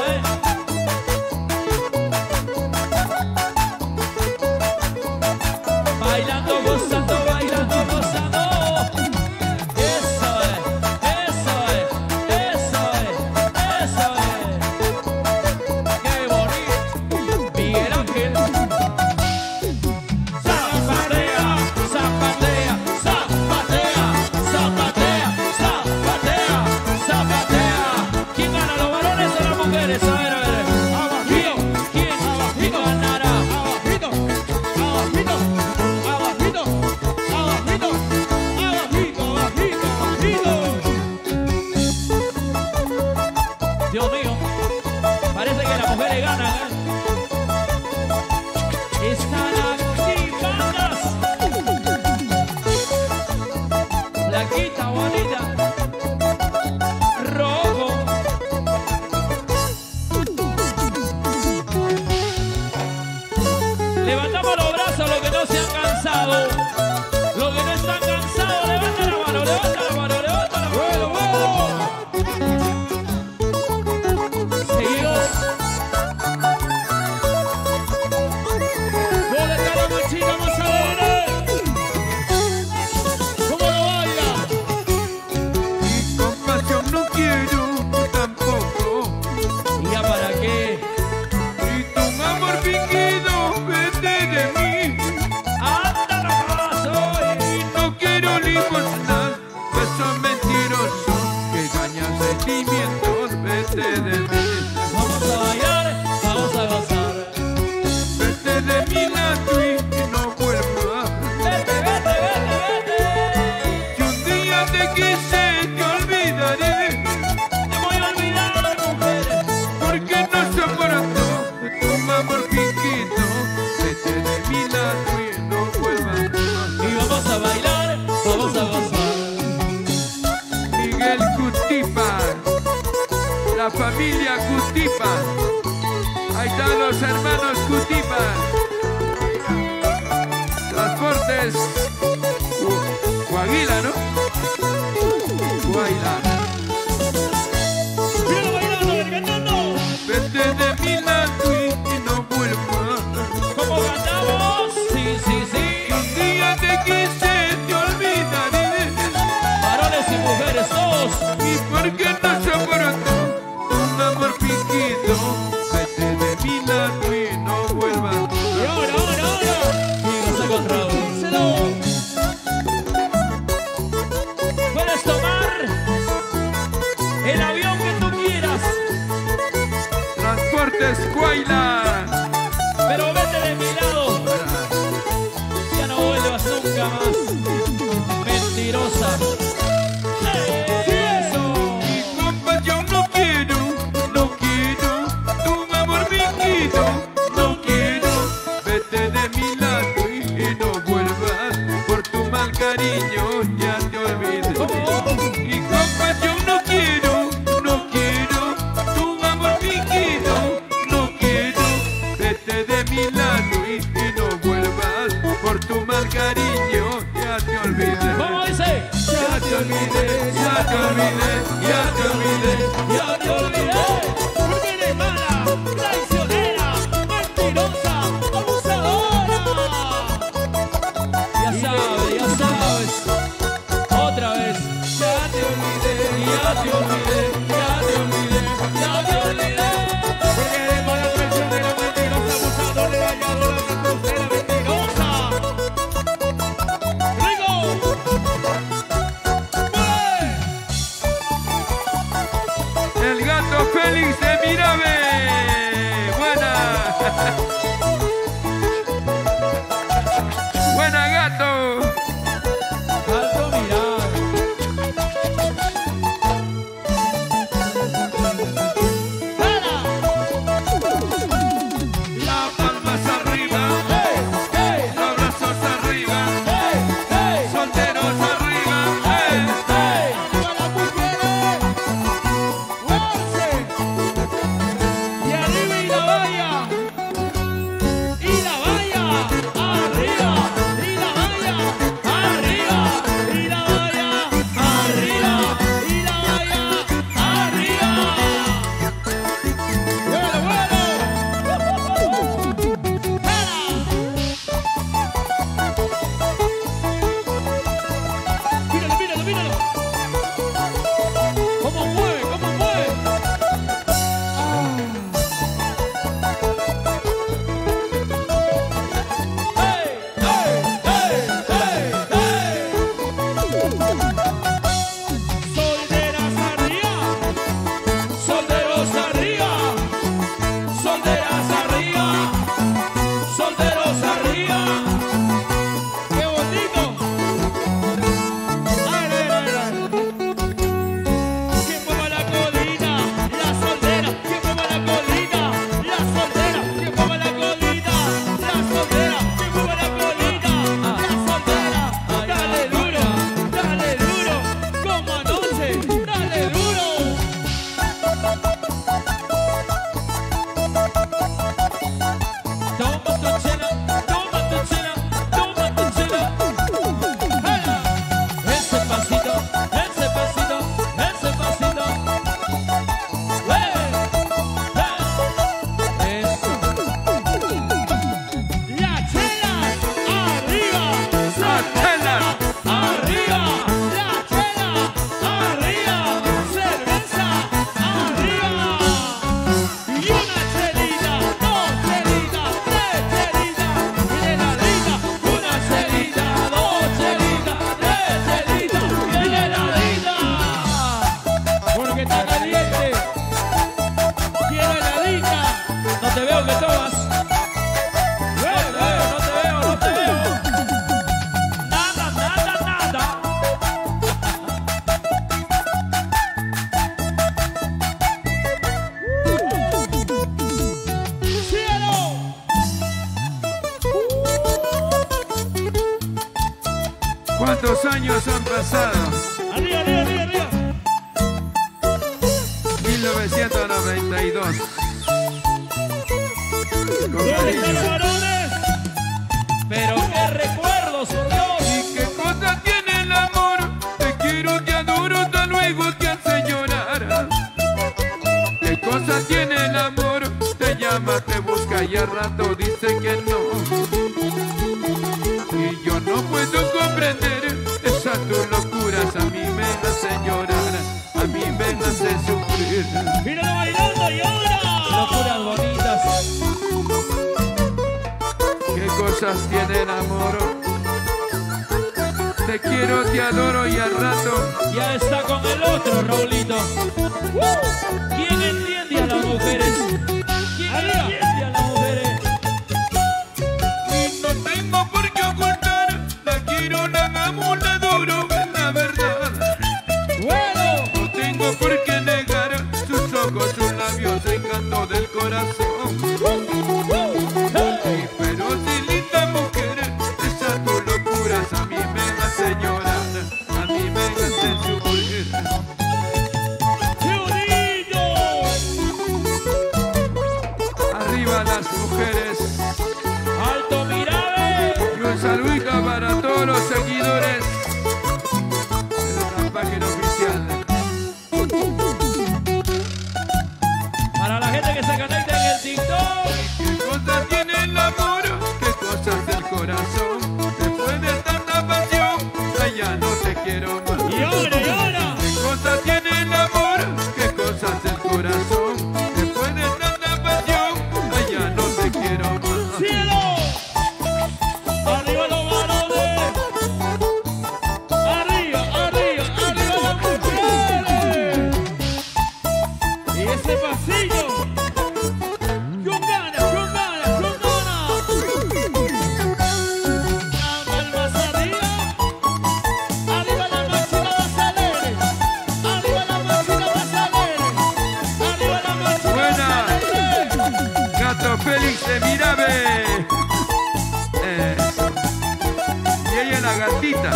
Bailando, gozando, bailando, gozando. Eso es, eso es, eso es, eso es. Qué bonito. Miguel Ángel. Zapatea, zapatea, zapatea, zapatea, zapatea, zapatea. ¿Quién gana, los varones o las mujeres? A ver, a ver. ¿Quién ganará? Abajito, abajito, abajito, abajito, abajito, abajito, abajito. Dios mío, parece que las mujeres ganan, Están activadas. Blanquita, bonita. Rojo. Levantamos los brazos los que no se han cansado. Transportes Coahuila, ¿no? Coahuila. Míralo bailando, cantando. Vete de mi lado y no vuelvas. ¿Cómo cantamos? Sí, sí, sí. Un día te quise, te olvidaré. Varones y mujeres, todos. ¿Y por qué no soporto un amor fingido? Vete de mi lado y no vuelvas. Y ahora. Amigos, con Raúl. Díselo. Puedes tomar el avión que tú quieras, Transportes Coahuila. pero vete de mi lado. Ya no vuelvas nunca más. Mentirosa. Eso. Y compa, yo no quiero tu amor fingido, no quiero. Vete de mi lado y no vuelvas, por tu mal cariño ya te olvidé. Y compa, yo no quiero tu amor fingido, no quiero. Vete de mi lado y no vuelvas, por tu mal cariño ya te olvidé. ¿Cómo dice? Ya te olvidé, ya te olvidé, ya te olvidé, Ya te olvidé. Porque eres mala, traicionera, mentirosa, abusadora. Ya sabes. Otra vez. ya te olvidé, Ya te olvidé. Ya te olvidé. Ya te olvidé. Porque eres mala, traicionera, mentirosa, abusadora, engañadora, embustera, mentirosa. ¡Rico! el gato Félix de Mirabe. Buena. Buena, gato. Alto mirar. Las palmas arriba, Hey, hey, los brazos arriba, hey, hey, solteros arriba. hey. ¡Arriba las mujeres! ¡Muévanse! Y arriba y la valla. Y la valla. Arriba. Y la valla. Arriba. Y la valla. Arriba. Y la valla. Arriba. ¡Bueno, bueno! ¡Míralo, míralo, míralo! ¿Cómo mueve? ¿Cómo mueve? Hey, hey, hey, hey, hey. Solteras arriba, Solteros arriba. Solteras arriba. Solteros arriba. qué bonito. A ver. ¿Quién mueve la colita? La soltera. ¿Quién mueve la colita? La soltera. ¿Quién mueve la colita? La soltera. ¿Quién mueve la colita? La soltera. Dale duro, como anoche. Dale duro. Toma tu chela, toma tu chela, toma tu chela. Ese pasito, ese pasito, ese pasito. Eso. La chela arriba. La chela. Arriba. La chela arriba. Cerveza arriba. Y una chelita, dos chelitas, tres chelitas. Y de la rica, una chelita, dos chelitas, tres chelitas. Y de la rica. Porque está caliente. Quiero heladita. No te veo que tomas. No te veo. Nada. ¡Cielo! ¿Cuántos años han pasado? Arriba. 1992. ¿Dónde están los varones? Pero qué recuerdos, por Dios. ¿Y qué cosa tiene el amor? Te quiero, te adoro, hasta luego te hace llorar. ¿Qué cosa tiene el amor? Te llama, te busca y al rato dice que no. Y yo no puedo comprender esas tus locuras, a mí me hacen llorar, a mí me hacen sufrir. Míralo bailando y ahora. Locuras bonitas. ¿Qué cosas tiene el amor? Te quiero, te adoro y al rato Ya está con el otro, Raulito. ¿Quién entiende a las mujeres? ¿Quién entiende a las mujeres? y no tengo por qué ocultar, la quiero, la amo, la adoro, es la verdad. Bueno, No tengo por qué negar sus ojos, sus labios, encanto del corazón. hey. Pero si linda mujer, esas tus locuras a mí me hacen llorar, a mí me hacen sufrir. ¡Qué bonito! Arriba las mujeres. Alto Mirabe. Y un saludito para todos los seguidores de la página oficial. Para la gente que se conecta en el TikTok. ¿Qué cosas tiene el amor? ¿Qué cosas del corazón? Después de tanta pasión, ya no te quiero más. Y ahora, y ahora. ¿Qué cosas tiene el amor? ¿Qué cosas del corazón? Después de tanta pasión, ya no te quiero más. ¡Cielo! ¡Arriba los varones! ¡Arriba, arriba, arriba las mujeres! Y ese pasillo. ¡Con ganas, con ganas, con ganas! Las palmas arriba. Arriba la máxima más alegre. Arriba la máxima más alegre. Arriba la máxima Buena. más alegre. Gato Félix de Mirabe. Eso. Y ella la gatita.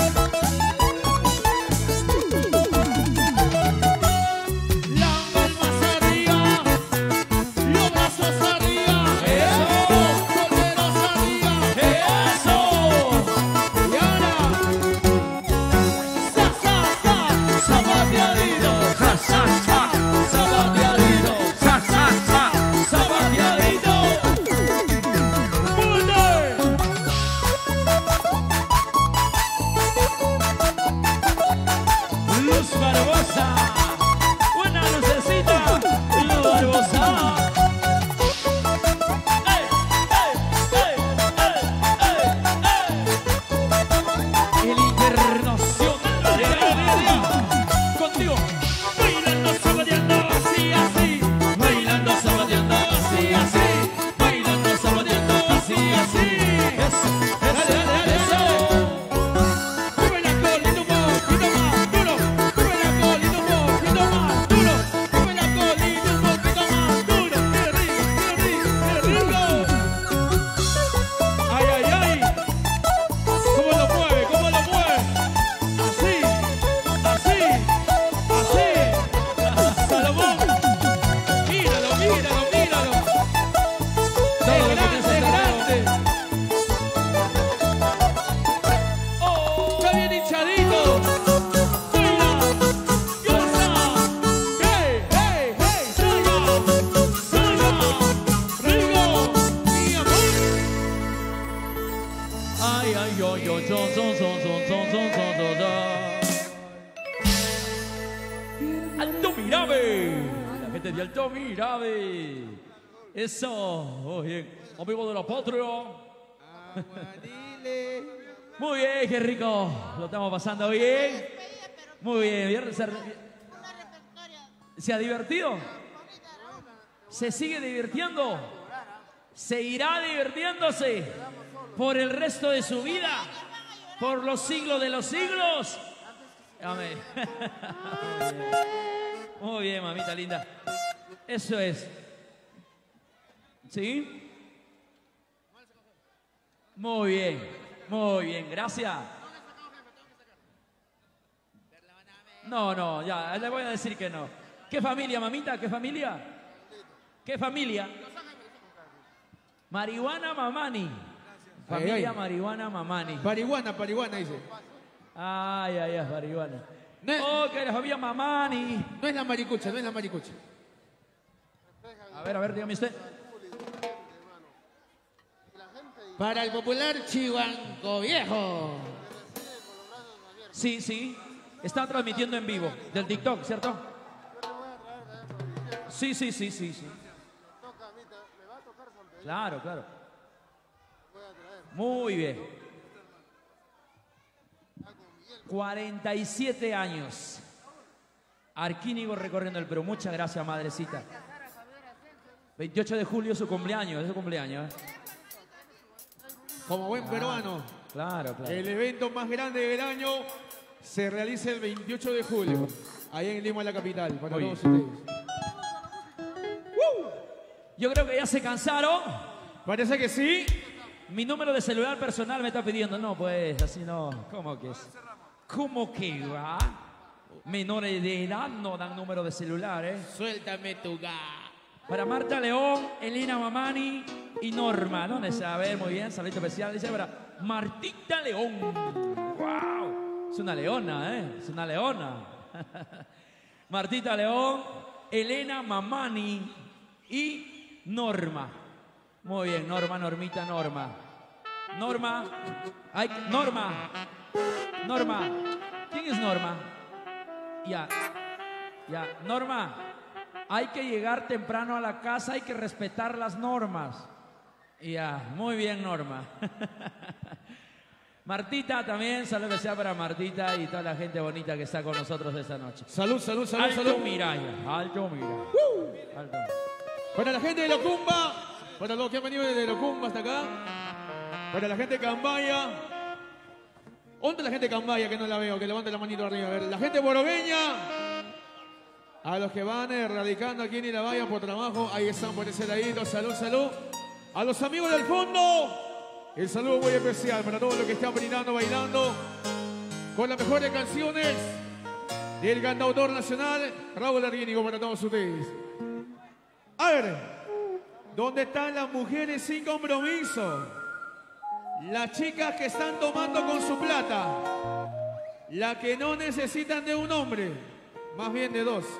Las palmas arriba, los brazos arriba, Eso. solteros arriba, ¡Eso! y ahora, zapateadito, Sa, sa, sa. zapateadito, Sa, sa, sa. zapateadito, ¡Mundo! Luz Barbosa. Una lucecita. Luz Barbosa. ¡Ey, ey, ey, ey, ey, ey! El internacional. Contigo. Bailando, zapateando, así, así, bailando, zapateando, así, así, bailando, zapateando, así, así. Dale, dale, dale, dale. Sube la colita un poquito más duro, sube la colita un poquito más duro, sube la colita un poquito más duro. ¡Qué rico, qué rico, qué rico! ¡Ay, ay, ay! ¿Cómo lo mueve, cómo lo mueve? Así, así, así. Salomón, míralo, míralo, míralo. Todo lo que ¡Es te hace grande, grande! ¡Está bien hinchadito! ¡Baila! ¡Goza! ¡Hey, hey, hey! ¡Salga! ¡Salga! ¡Rico! ¡Mi amor! Ay, ay, yo, Alto Mirabe. La gente de Alto Mirabe. Eso. Muy bien. Amigo de la patria. Muy bien, qué rico. Lo estamos pasando bien. Muy bien. ¿Se ha divertido? ¿Se sigue divirtiendo? ¿Se irá divirtiéndose por el resto de su vida? ¿Por los siglos de los siglos? Amén. Muy bien, mamita linda. Eso es. ¿Sí? Muy bien, gracias. No, ya, le voy a decir que no. ¿Qué familia, mamita? ¿Qué familia? ¿Qué familia? Marihuana Mamani. Familia Marihuana Mamani. Parihuana dice. Ay, marihuana. No es, Oh, que la familia Mamani. no es la maricucha. A ver, dígame usted. Para el popular Chihuanco Viejo. Sí. Están transmitiendo en vivo del TikTok, ¿cierto? Sí. Claro. Muy bien. 47 años. Arquínigo recorriendo el Perú. Muchas gracias, madrecita. 28 de julio es su cumpleaños, ¿eh? Como buen peruano. Claro. El evento más grande del año se realiza el 28 de julio. Ahí en Lima, la capital. Para Oye. todos ustedes. Yo creo que ya se cansaron. Parece que sí. Mi número de celular personal me está pidiendo. No, pues, así no. ¿Cómo que es? ¿Cómo que va? Menores de edad no dan número de celular, ¿eh? Suéltame tu ga. Para Marta León, Elena Mamani y Norma, ¿no? A ver, muy bien, saludo especial. Dice para Martita León. ¡Wow! Es una leona, ¿eh? Es una leona. Martita León, Elena Mamani y Norma. Muy bien, Norma. Norma. ¿Quién es Norma? Ya. Norma, hay que llegar temprano a la casa, hay que respetar las normas. Ya, muy bien, Norma. Martita también, saludo especial para Martita y toda la gente bonita que está con nosotros esta noche. Salud. Alto Miraya. Alto. Para la gente de Locumba, para los que han venido desde Locumba hasta acá, para la gente de Cambaya. ¿Dónde la gente de Cambaya que no la veo? Que levante la manito arriba. A ver, la gente borogueña, a los que van radicando aquí en Irabaya por trabajo, ahí están por ese ladito. Salud. A los amigos del fondo, el saludo muy especial para todos los que están brindando, bailando con las mejores canciones del cantautor nacional Raúl Arquínigo para todos ustedes. A ver, ¿dónde están las mujeres sin compromiso? Las chicas que están tomando con su plata. Las que no necesitan de un hombre, más bien de dos.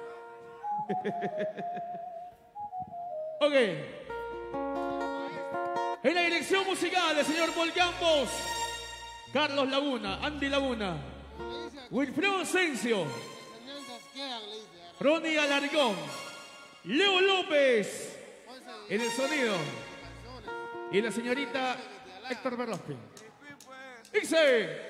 Ok. En la dirección musical del señor Paul Campos, Carlos Laguna, Andy Laguna, Wilfredo Asensio, Ronnie Alarcón, Leo López en el sonido y la señorita Héctor Berlospi. Dice.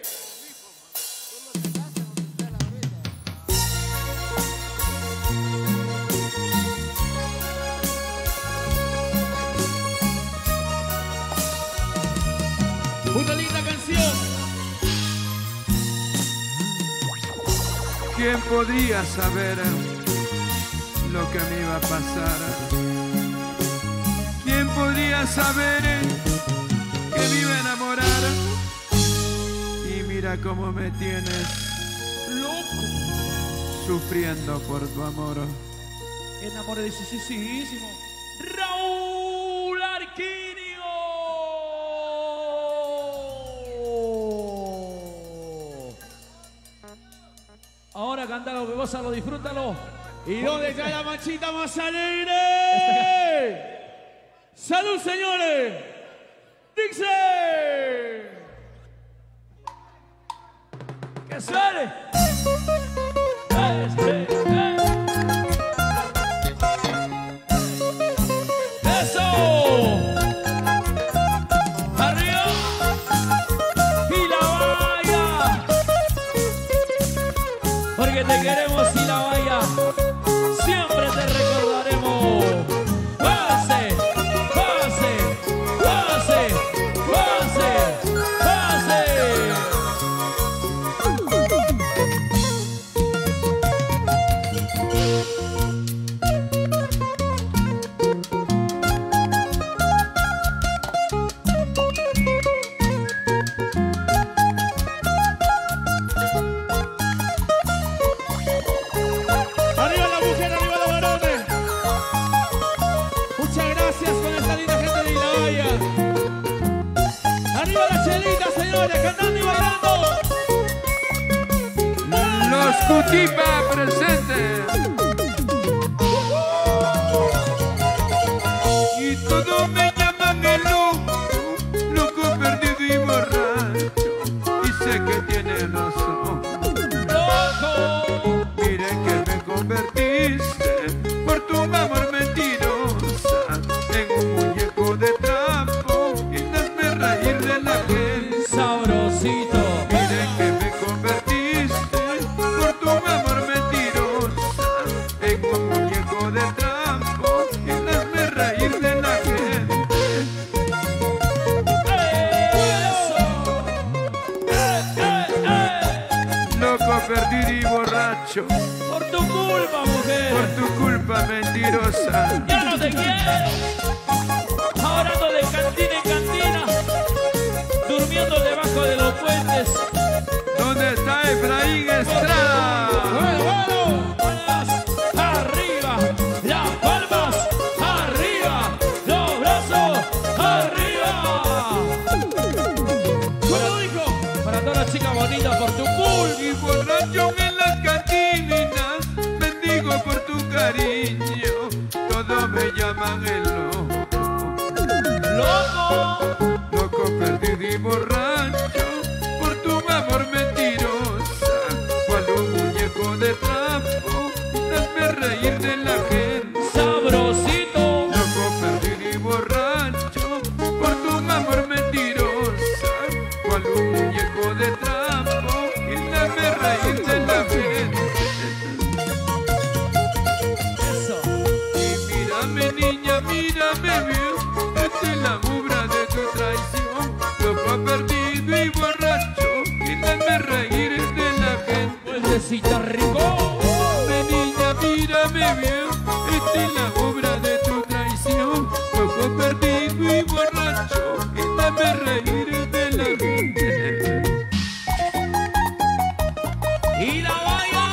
Una linda canción. ¿Quién podría saber lo que me iba a pasar? ¿Quién podría saber que me iba a enamorar? Y mira cómo me tienes loco, sufriendo por tu amor. Enamoradísimo. Raúl Arquínigo. Ahora cántalo, que gózalo, disfrútalo. ¿Y dónde está la manchita más alegre? ¡Salud, señores! ¡Dice! ¡Que suene! ¡Eso! ¡Arriba! ¡Y la valla! Porque te queremos y la valla. Siempre te recordaremos. ¡Pase! ¡Pase! ¡Pase! ¡Pase! ¡Pase! Cutipa presente. Y todos me llaman el loco perdido y borracho. Y sé que tiene razón. Loco. Miren que me convertiste por tu amor mentirosa en un muñeco de trapo y hazme reír de la gente. Sabrosito. Miren que me convertiste por tu amor mentirosa en un muñeco de trapo y hazme reír de la gente. Loco, perdido y borracho, Por tu culpa, mujer. por tu culpa mentirosa. Ya no te quiero. Ahora ando de cantina en cantina, durmiendo debajo de los puentes. ¿Dónde está Efraín Estrada? Palmas arriba, las palmas arriba, los brazos arriba. ¿Cómo dijo? Para todas las chicas bonitas, por tu culpa. Y borracho en las cantinas, bendigo por tu cariño, todos me llaman el Loco. loco perdido y borracho, por tu amor mentirosa, cual un muñeco de trapo, hazme reír de la gente. Sabrosito. Loco perdido y borracho, por tu amor mentirosa, cual un muñeco de trapo, y hazme reír de la gente. Eso. Y mírame niña, mírame bien, esta es la obra de tu traición. Loco perdido y borracho, y hazme reír de la gente. Vueltecita rico. Mírame niña, mírame bien, esta es la obra de tu traición. Loco perdido y borracho, y hazme reír de la gente. Y la vaya.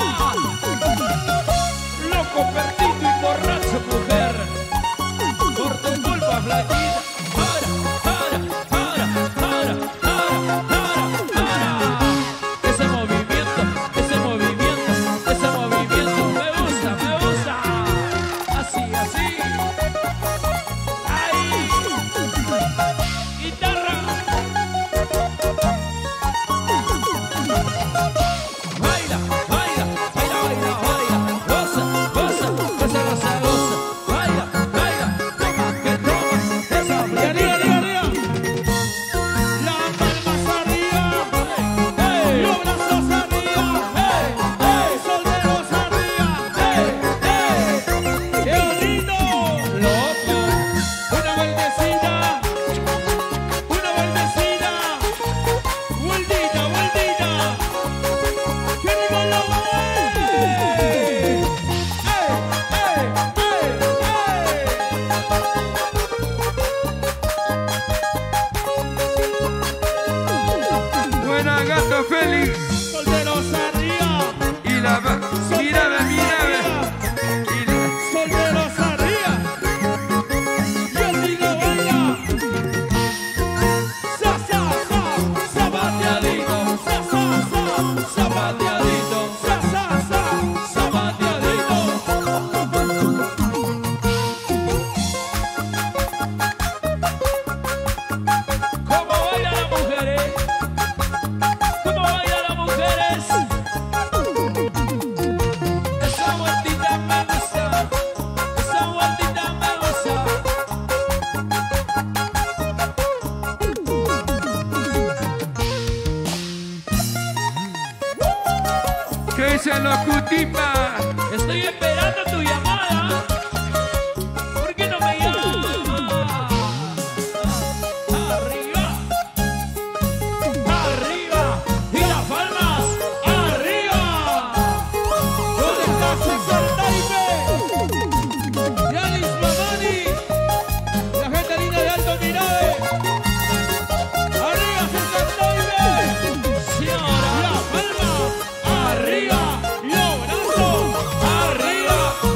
Loco, perdido y borracho, mujer. Por tu culpa, flaquita. Para. Ese movimiento, me gusta. Así. Ahí. Guitarra. Baila. Goza. Baila. Toma que toma. Esa Y arriba, arriba, arriba. Las palmas arriba. Hey. Los brazos arriba. Solteros arriba. ¡Qué bonito! Loco. Una vueltecita. Vueltita. ¡Qué rico lo Buena gato Félix, Solteros arriba. y la mírame. Y Solteros arriba. Y así lo baila. Zapateadito. Zapateadito. Zapateadito. ¿Cómo bailan las mujeres? Esa vueltita me gusta. ¿qué dicen los Cutipa? Estoy esperando tu llamada. ¿Por qué no me llamas? Arriba. Y las palmas arriba. ¿Dónde está Sexal Taipe? Yanis Mamani. La gente linda de Alto Tirade. Arriba Sexal Taipe. Sí, ahora. La palma arriba. Los brazos arriba.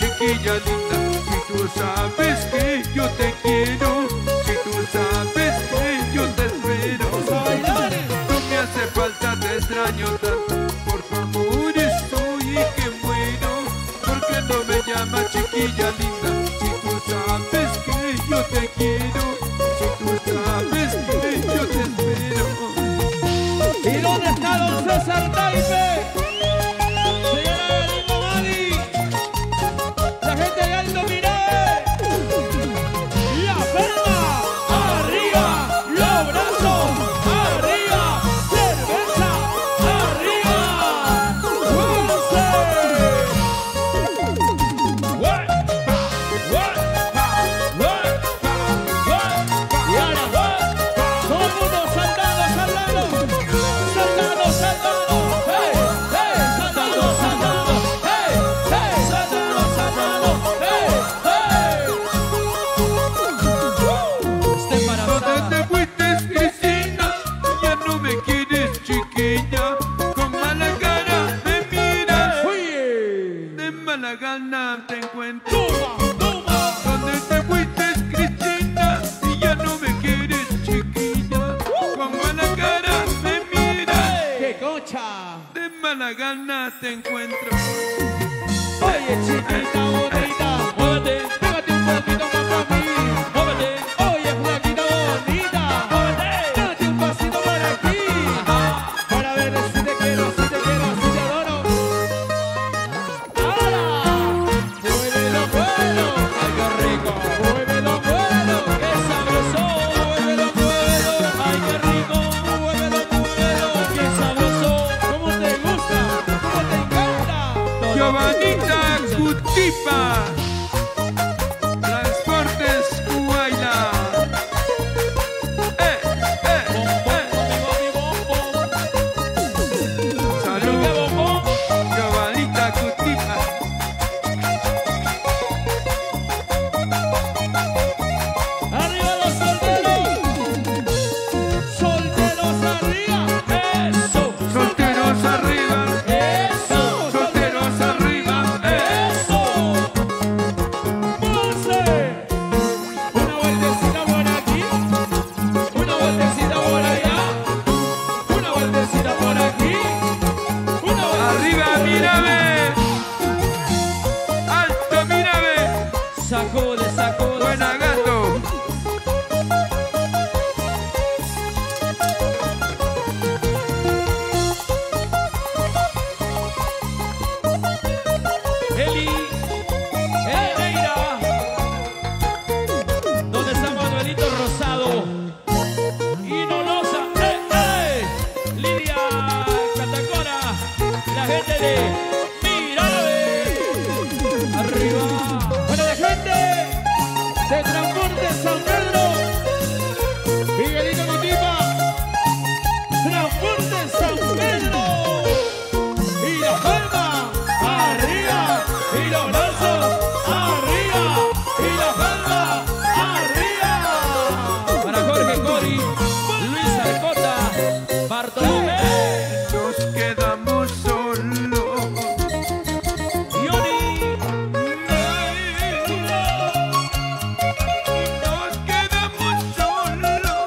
chiquilla linda. Si tú sabes que yo te quiero, si tú sabes que yo te espero, no me hace falta, te extraño tanto. Por favor estoy que muero, porque no me llamas chiquilla linda. Si tú sabes que yo te quiero, si tú sabes que yo te espero. ¿Y dónde está don César Taipe? Señora Galindo Madi, la gente de Alto Miré, la palma, arriba, los brazos, arriba, cerveza, arriba, ¡Dulce! Y ahora, todo el mundo saltando, saltando. Saltando, saltando, hey, hey, saltando, saltando, hey, hey, saltando, saltando, hey, hey. Está embarazada. ¿Dónde te fuiste, Cristina? Ya no me quieres, chiquilla. Con mala cara me miras. Oye, De mala gana te encuentro. toma, toma. ¿Dónde te fuiste, Cristina? Y ya no me quieres, chiquilla. Con mala cara me miras. ¡Qué concha! De mala gana te encuentro. Oye, chiquita bonita, Muévete, pégate un poquito más para mí. muévete. Oye, flaquita bonita, date un pasito por aquí. Para ver si te quiero, si te quiero, si te adoro. Ahora, muévelo, muévelo, Ay, qué rico. muévelo, muévelo, Qué sabroso. muévelo, muévelo, Ay, qué rico. muévelo, muévelo. Qué sabroso. ¿Cómo te gusta? ¿Cómo te encanta? Giovanita Cutipa. Transportes Cuaila. Salud, Giovanita Cutipa. Arriba los solteros, solteros arriba, Eso, Solteros arriba, eso, solteros arriba, eso. Dulce, una vueltecita por aquí, una vueltecita por allá, una vueltecita por aquí, una vueltecita arriba, mírame. Alto, mírame. sacude, sacude. Buena gato. Eli, Neira. ¿Dónde está Manuelito Rosado? Y Nolosa, Lidia Catacora, la gente de Mirave. Arriba. para la gente de Transporte San Pedro, Miguelito Cutipa, Transporte San Pedro, y la palma arriba, y los brazos arriba, y la palma arriba. Para Jorge Cori, Luis Arcota, Bartolomé, Nos quedamos solos. Yoni. Nos quedamos solos.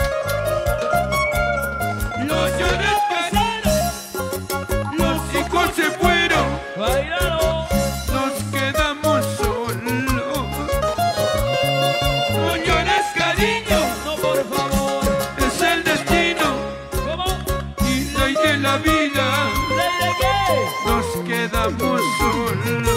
No llores, cariño. Los hijos se fueron. Bailalo. Nos quedamos solos. No llores, cariño. No, por favor. Es el destino ¿Cómo? y ley de la vida. ¿Ley de qué? Nos quedamos solos.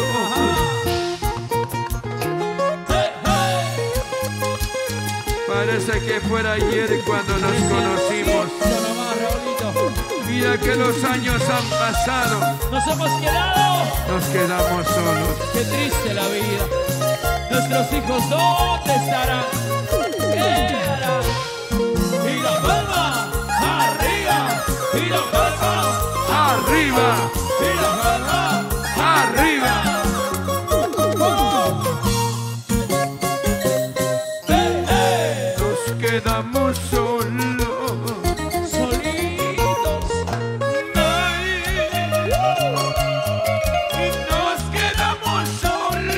Parece que fuera ayer cuando nos conocimos. Eso nomás, Raulito. Mira que los años han pasado. Nos hemos quedado. Nos quedamos solos. Qué triste la vida. Nuestros hijos, ¿dónde estarán? ¿Qué harán? Y la palma arriba. Y la palma Arriba, y la palma. arriba. Nos quedamos solos. Solitos. Ay, nos quedamos solos.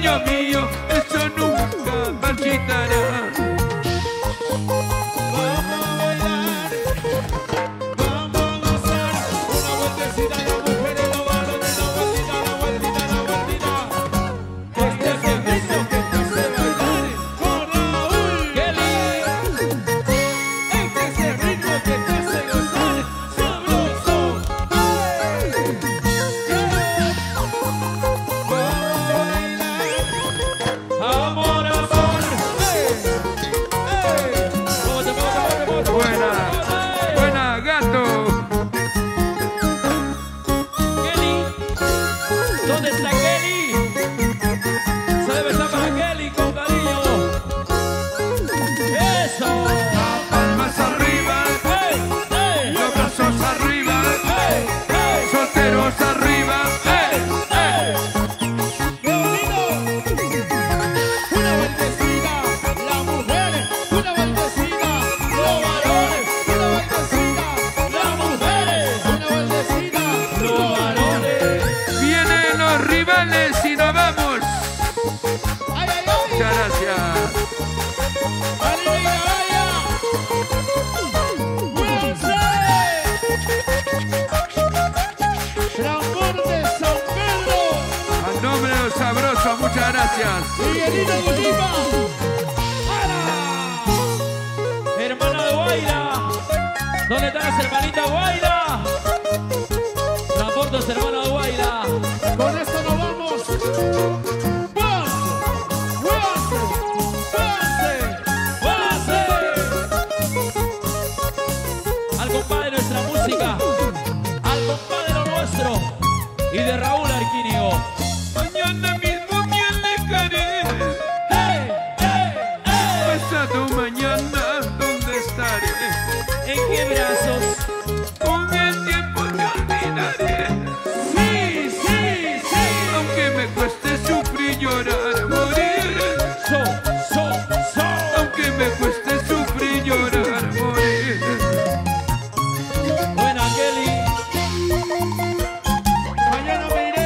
amigo mío, eso nunca marchitará. Muchas gracias. Miguelito Gutipa. Hermana de Guaira. ¿Dónde están las hermanitas de Guaira? Transportes, hermana de Guaira. Con esto nos vamos. ¡Pase! Al compadre de nuestra música. Al compadre de lo nuestro. Y de Raúl Arquínigo. Mañana mismo me alejaré. Pasado mañana, ¿dónde estaré? ¿En qué brazos? Con el tiempo te olvidaré. Sí. Aunque me cueste sufrir, llorar, morir. Aunque me cueste sufrir, llorar, morir. Buena, Kelly. Mañana me iré.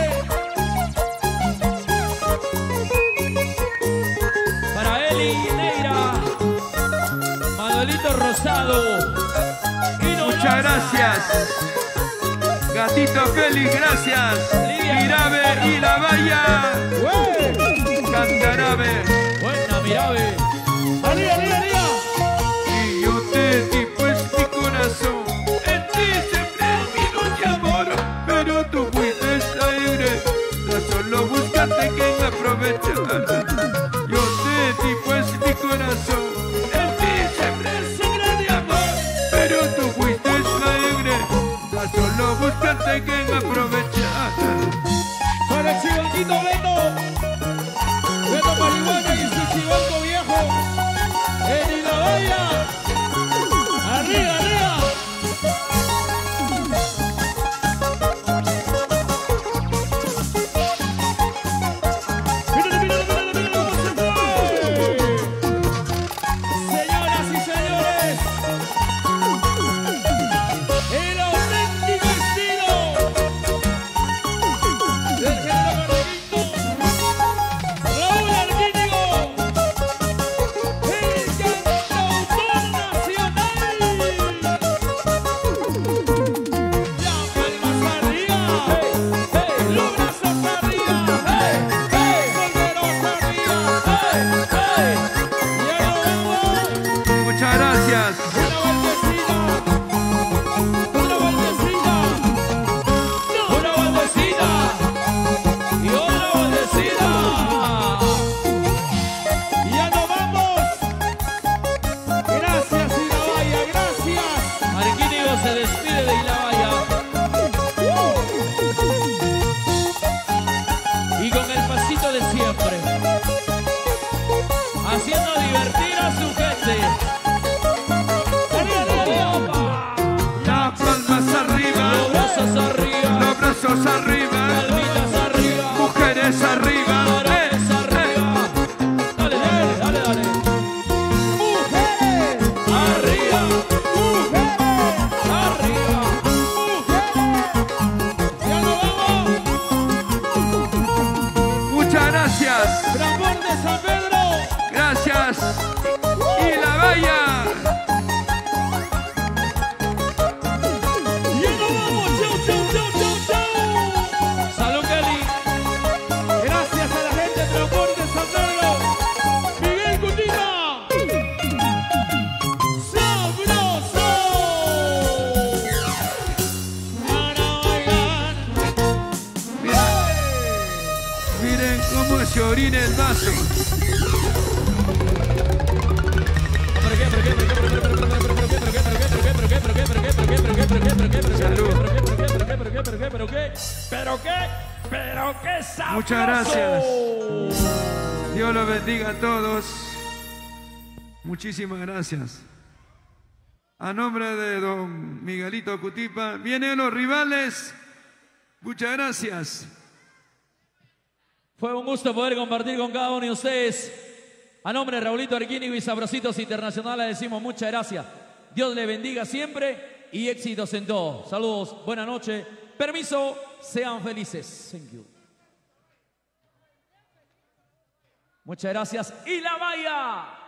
Para Eli Neira. Manuelito Rosado. Muchas gracias. Gatito Félix, gracias. Mirabe y la valla. Cantarabe. Buena, Mirabe. ¡Alía! Y yo te di pues mi corazón. En ti siempre mi noche amor. Pero tú fuiste aire. No solo buscaste quien aprovechar. Yo te di pues mi corazón. En ti siempre de amor. Pero tú fuiste alegre. No solo buscaste quien aprovechar. Para el chivanquito Beto Marihuana y su chivanco viejo. En la valla. Arriba. Mírale cómo se fue. Señoras y señores, el auténtico estilo del género carreguito, Raúl Arquínigo, el cantautor nacional. Ya palmas arriba, los brazos arriba, solteros arriba, y ahora vamos. Muchas gracias. Una vueltecita. Y otra vueltecita. Ya nos vamos. Gracias, Ilabaya, gracias. Arquínigo se despide de Ilabaya. Y con el pasito de siempre. Haciendo divertir a su gente. Las palmas arriba. Los brazos arriba. Los brazos arriba. Palmitas arriba. Mujeres arriba. Varones arriba. Dale. Mujeres, Arriba. Arriba. ya nos vamos. Muchas gracias. San Pedro. Gracias. Y la valla. Y nos vamos. Chau, chau, chau, chau, chau. Salud, Kelly. Gracias a la gente de Transporte San Pedro. Miguel Cutita. Sabroso. Para bailar. Miren cómo se orina el vaso. Pero qué sabroso. Muchas gracias. Dios los bendiga a todos. Muchísimas gracias. A nombre de don Miguelito Cutipa, vienen los rivales. Muchas gracias. Fue un gusto poder compartir con cada uno de ustedes. A nombre de Raulito Arquínigo y Sabrositos Internacionales decimos muchas gracias. Dios le bendiga siempre y éxitos en todo. Saludos, buenas noches. Permiso, sean felices. Thank you. Muchas gracias. Y la valla.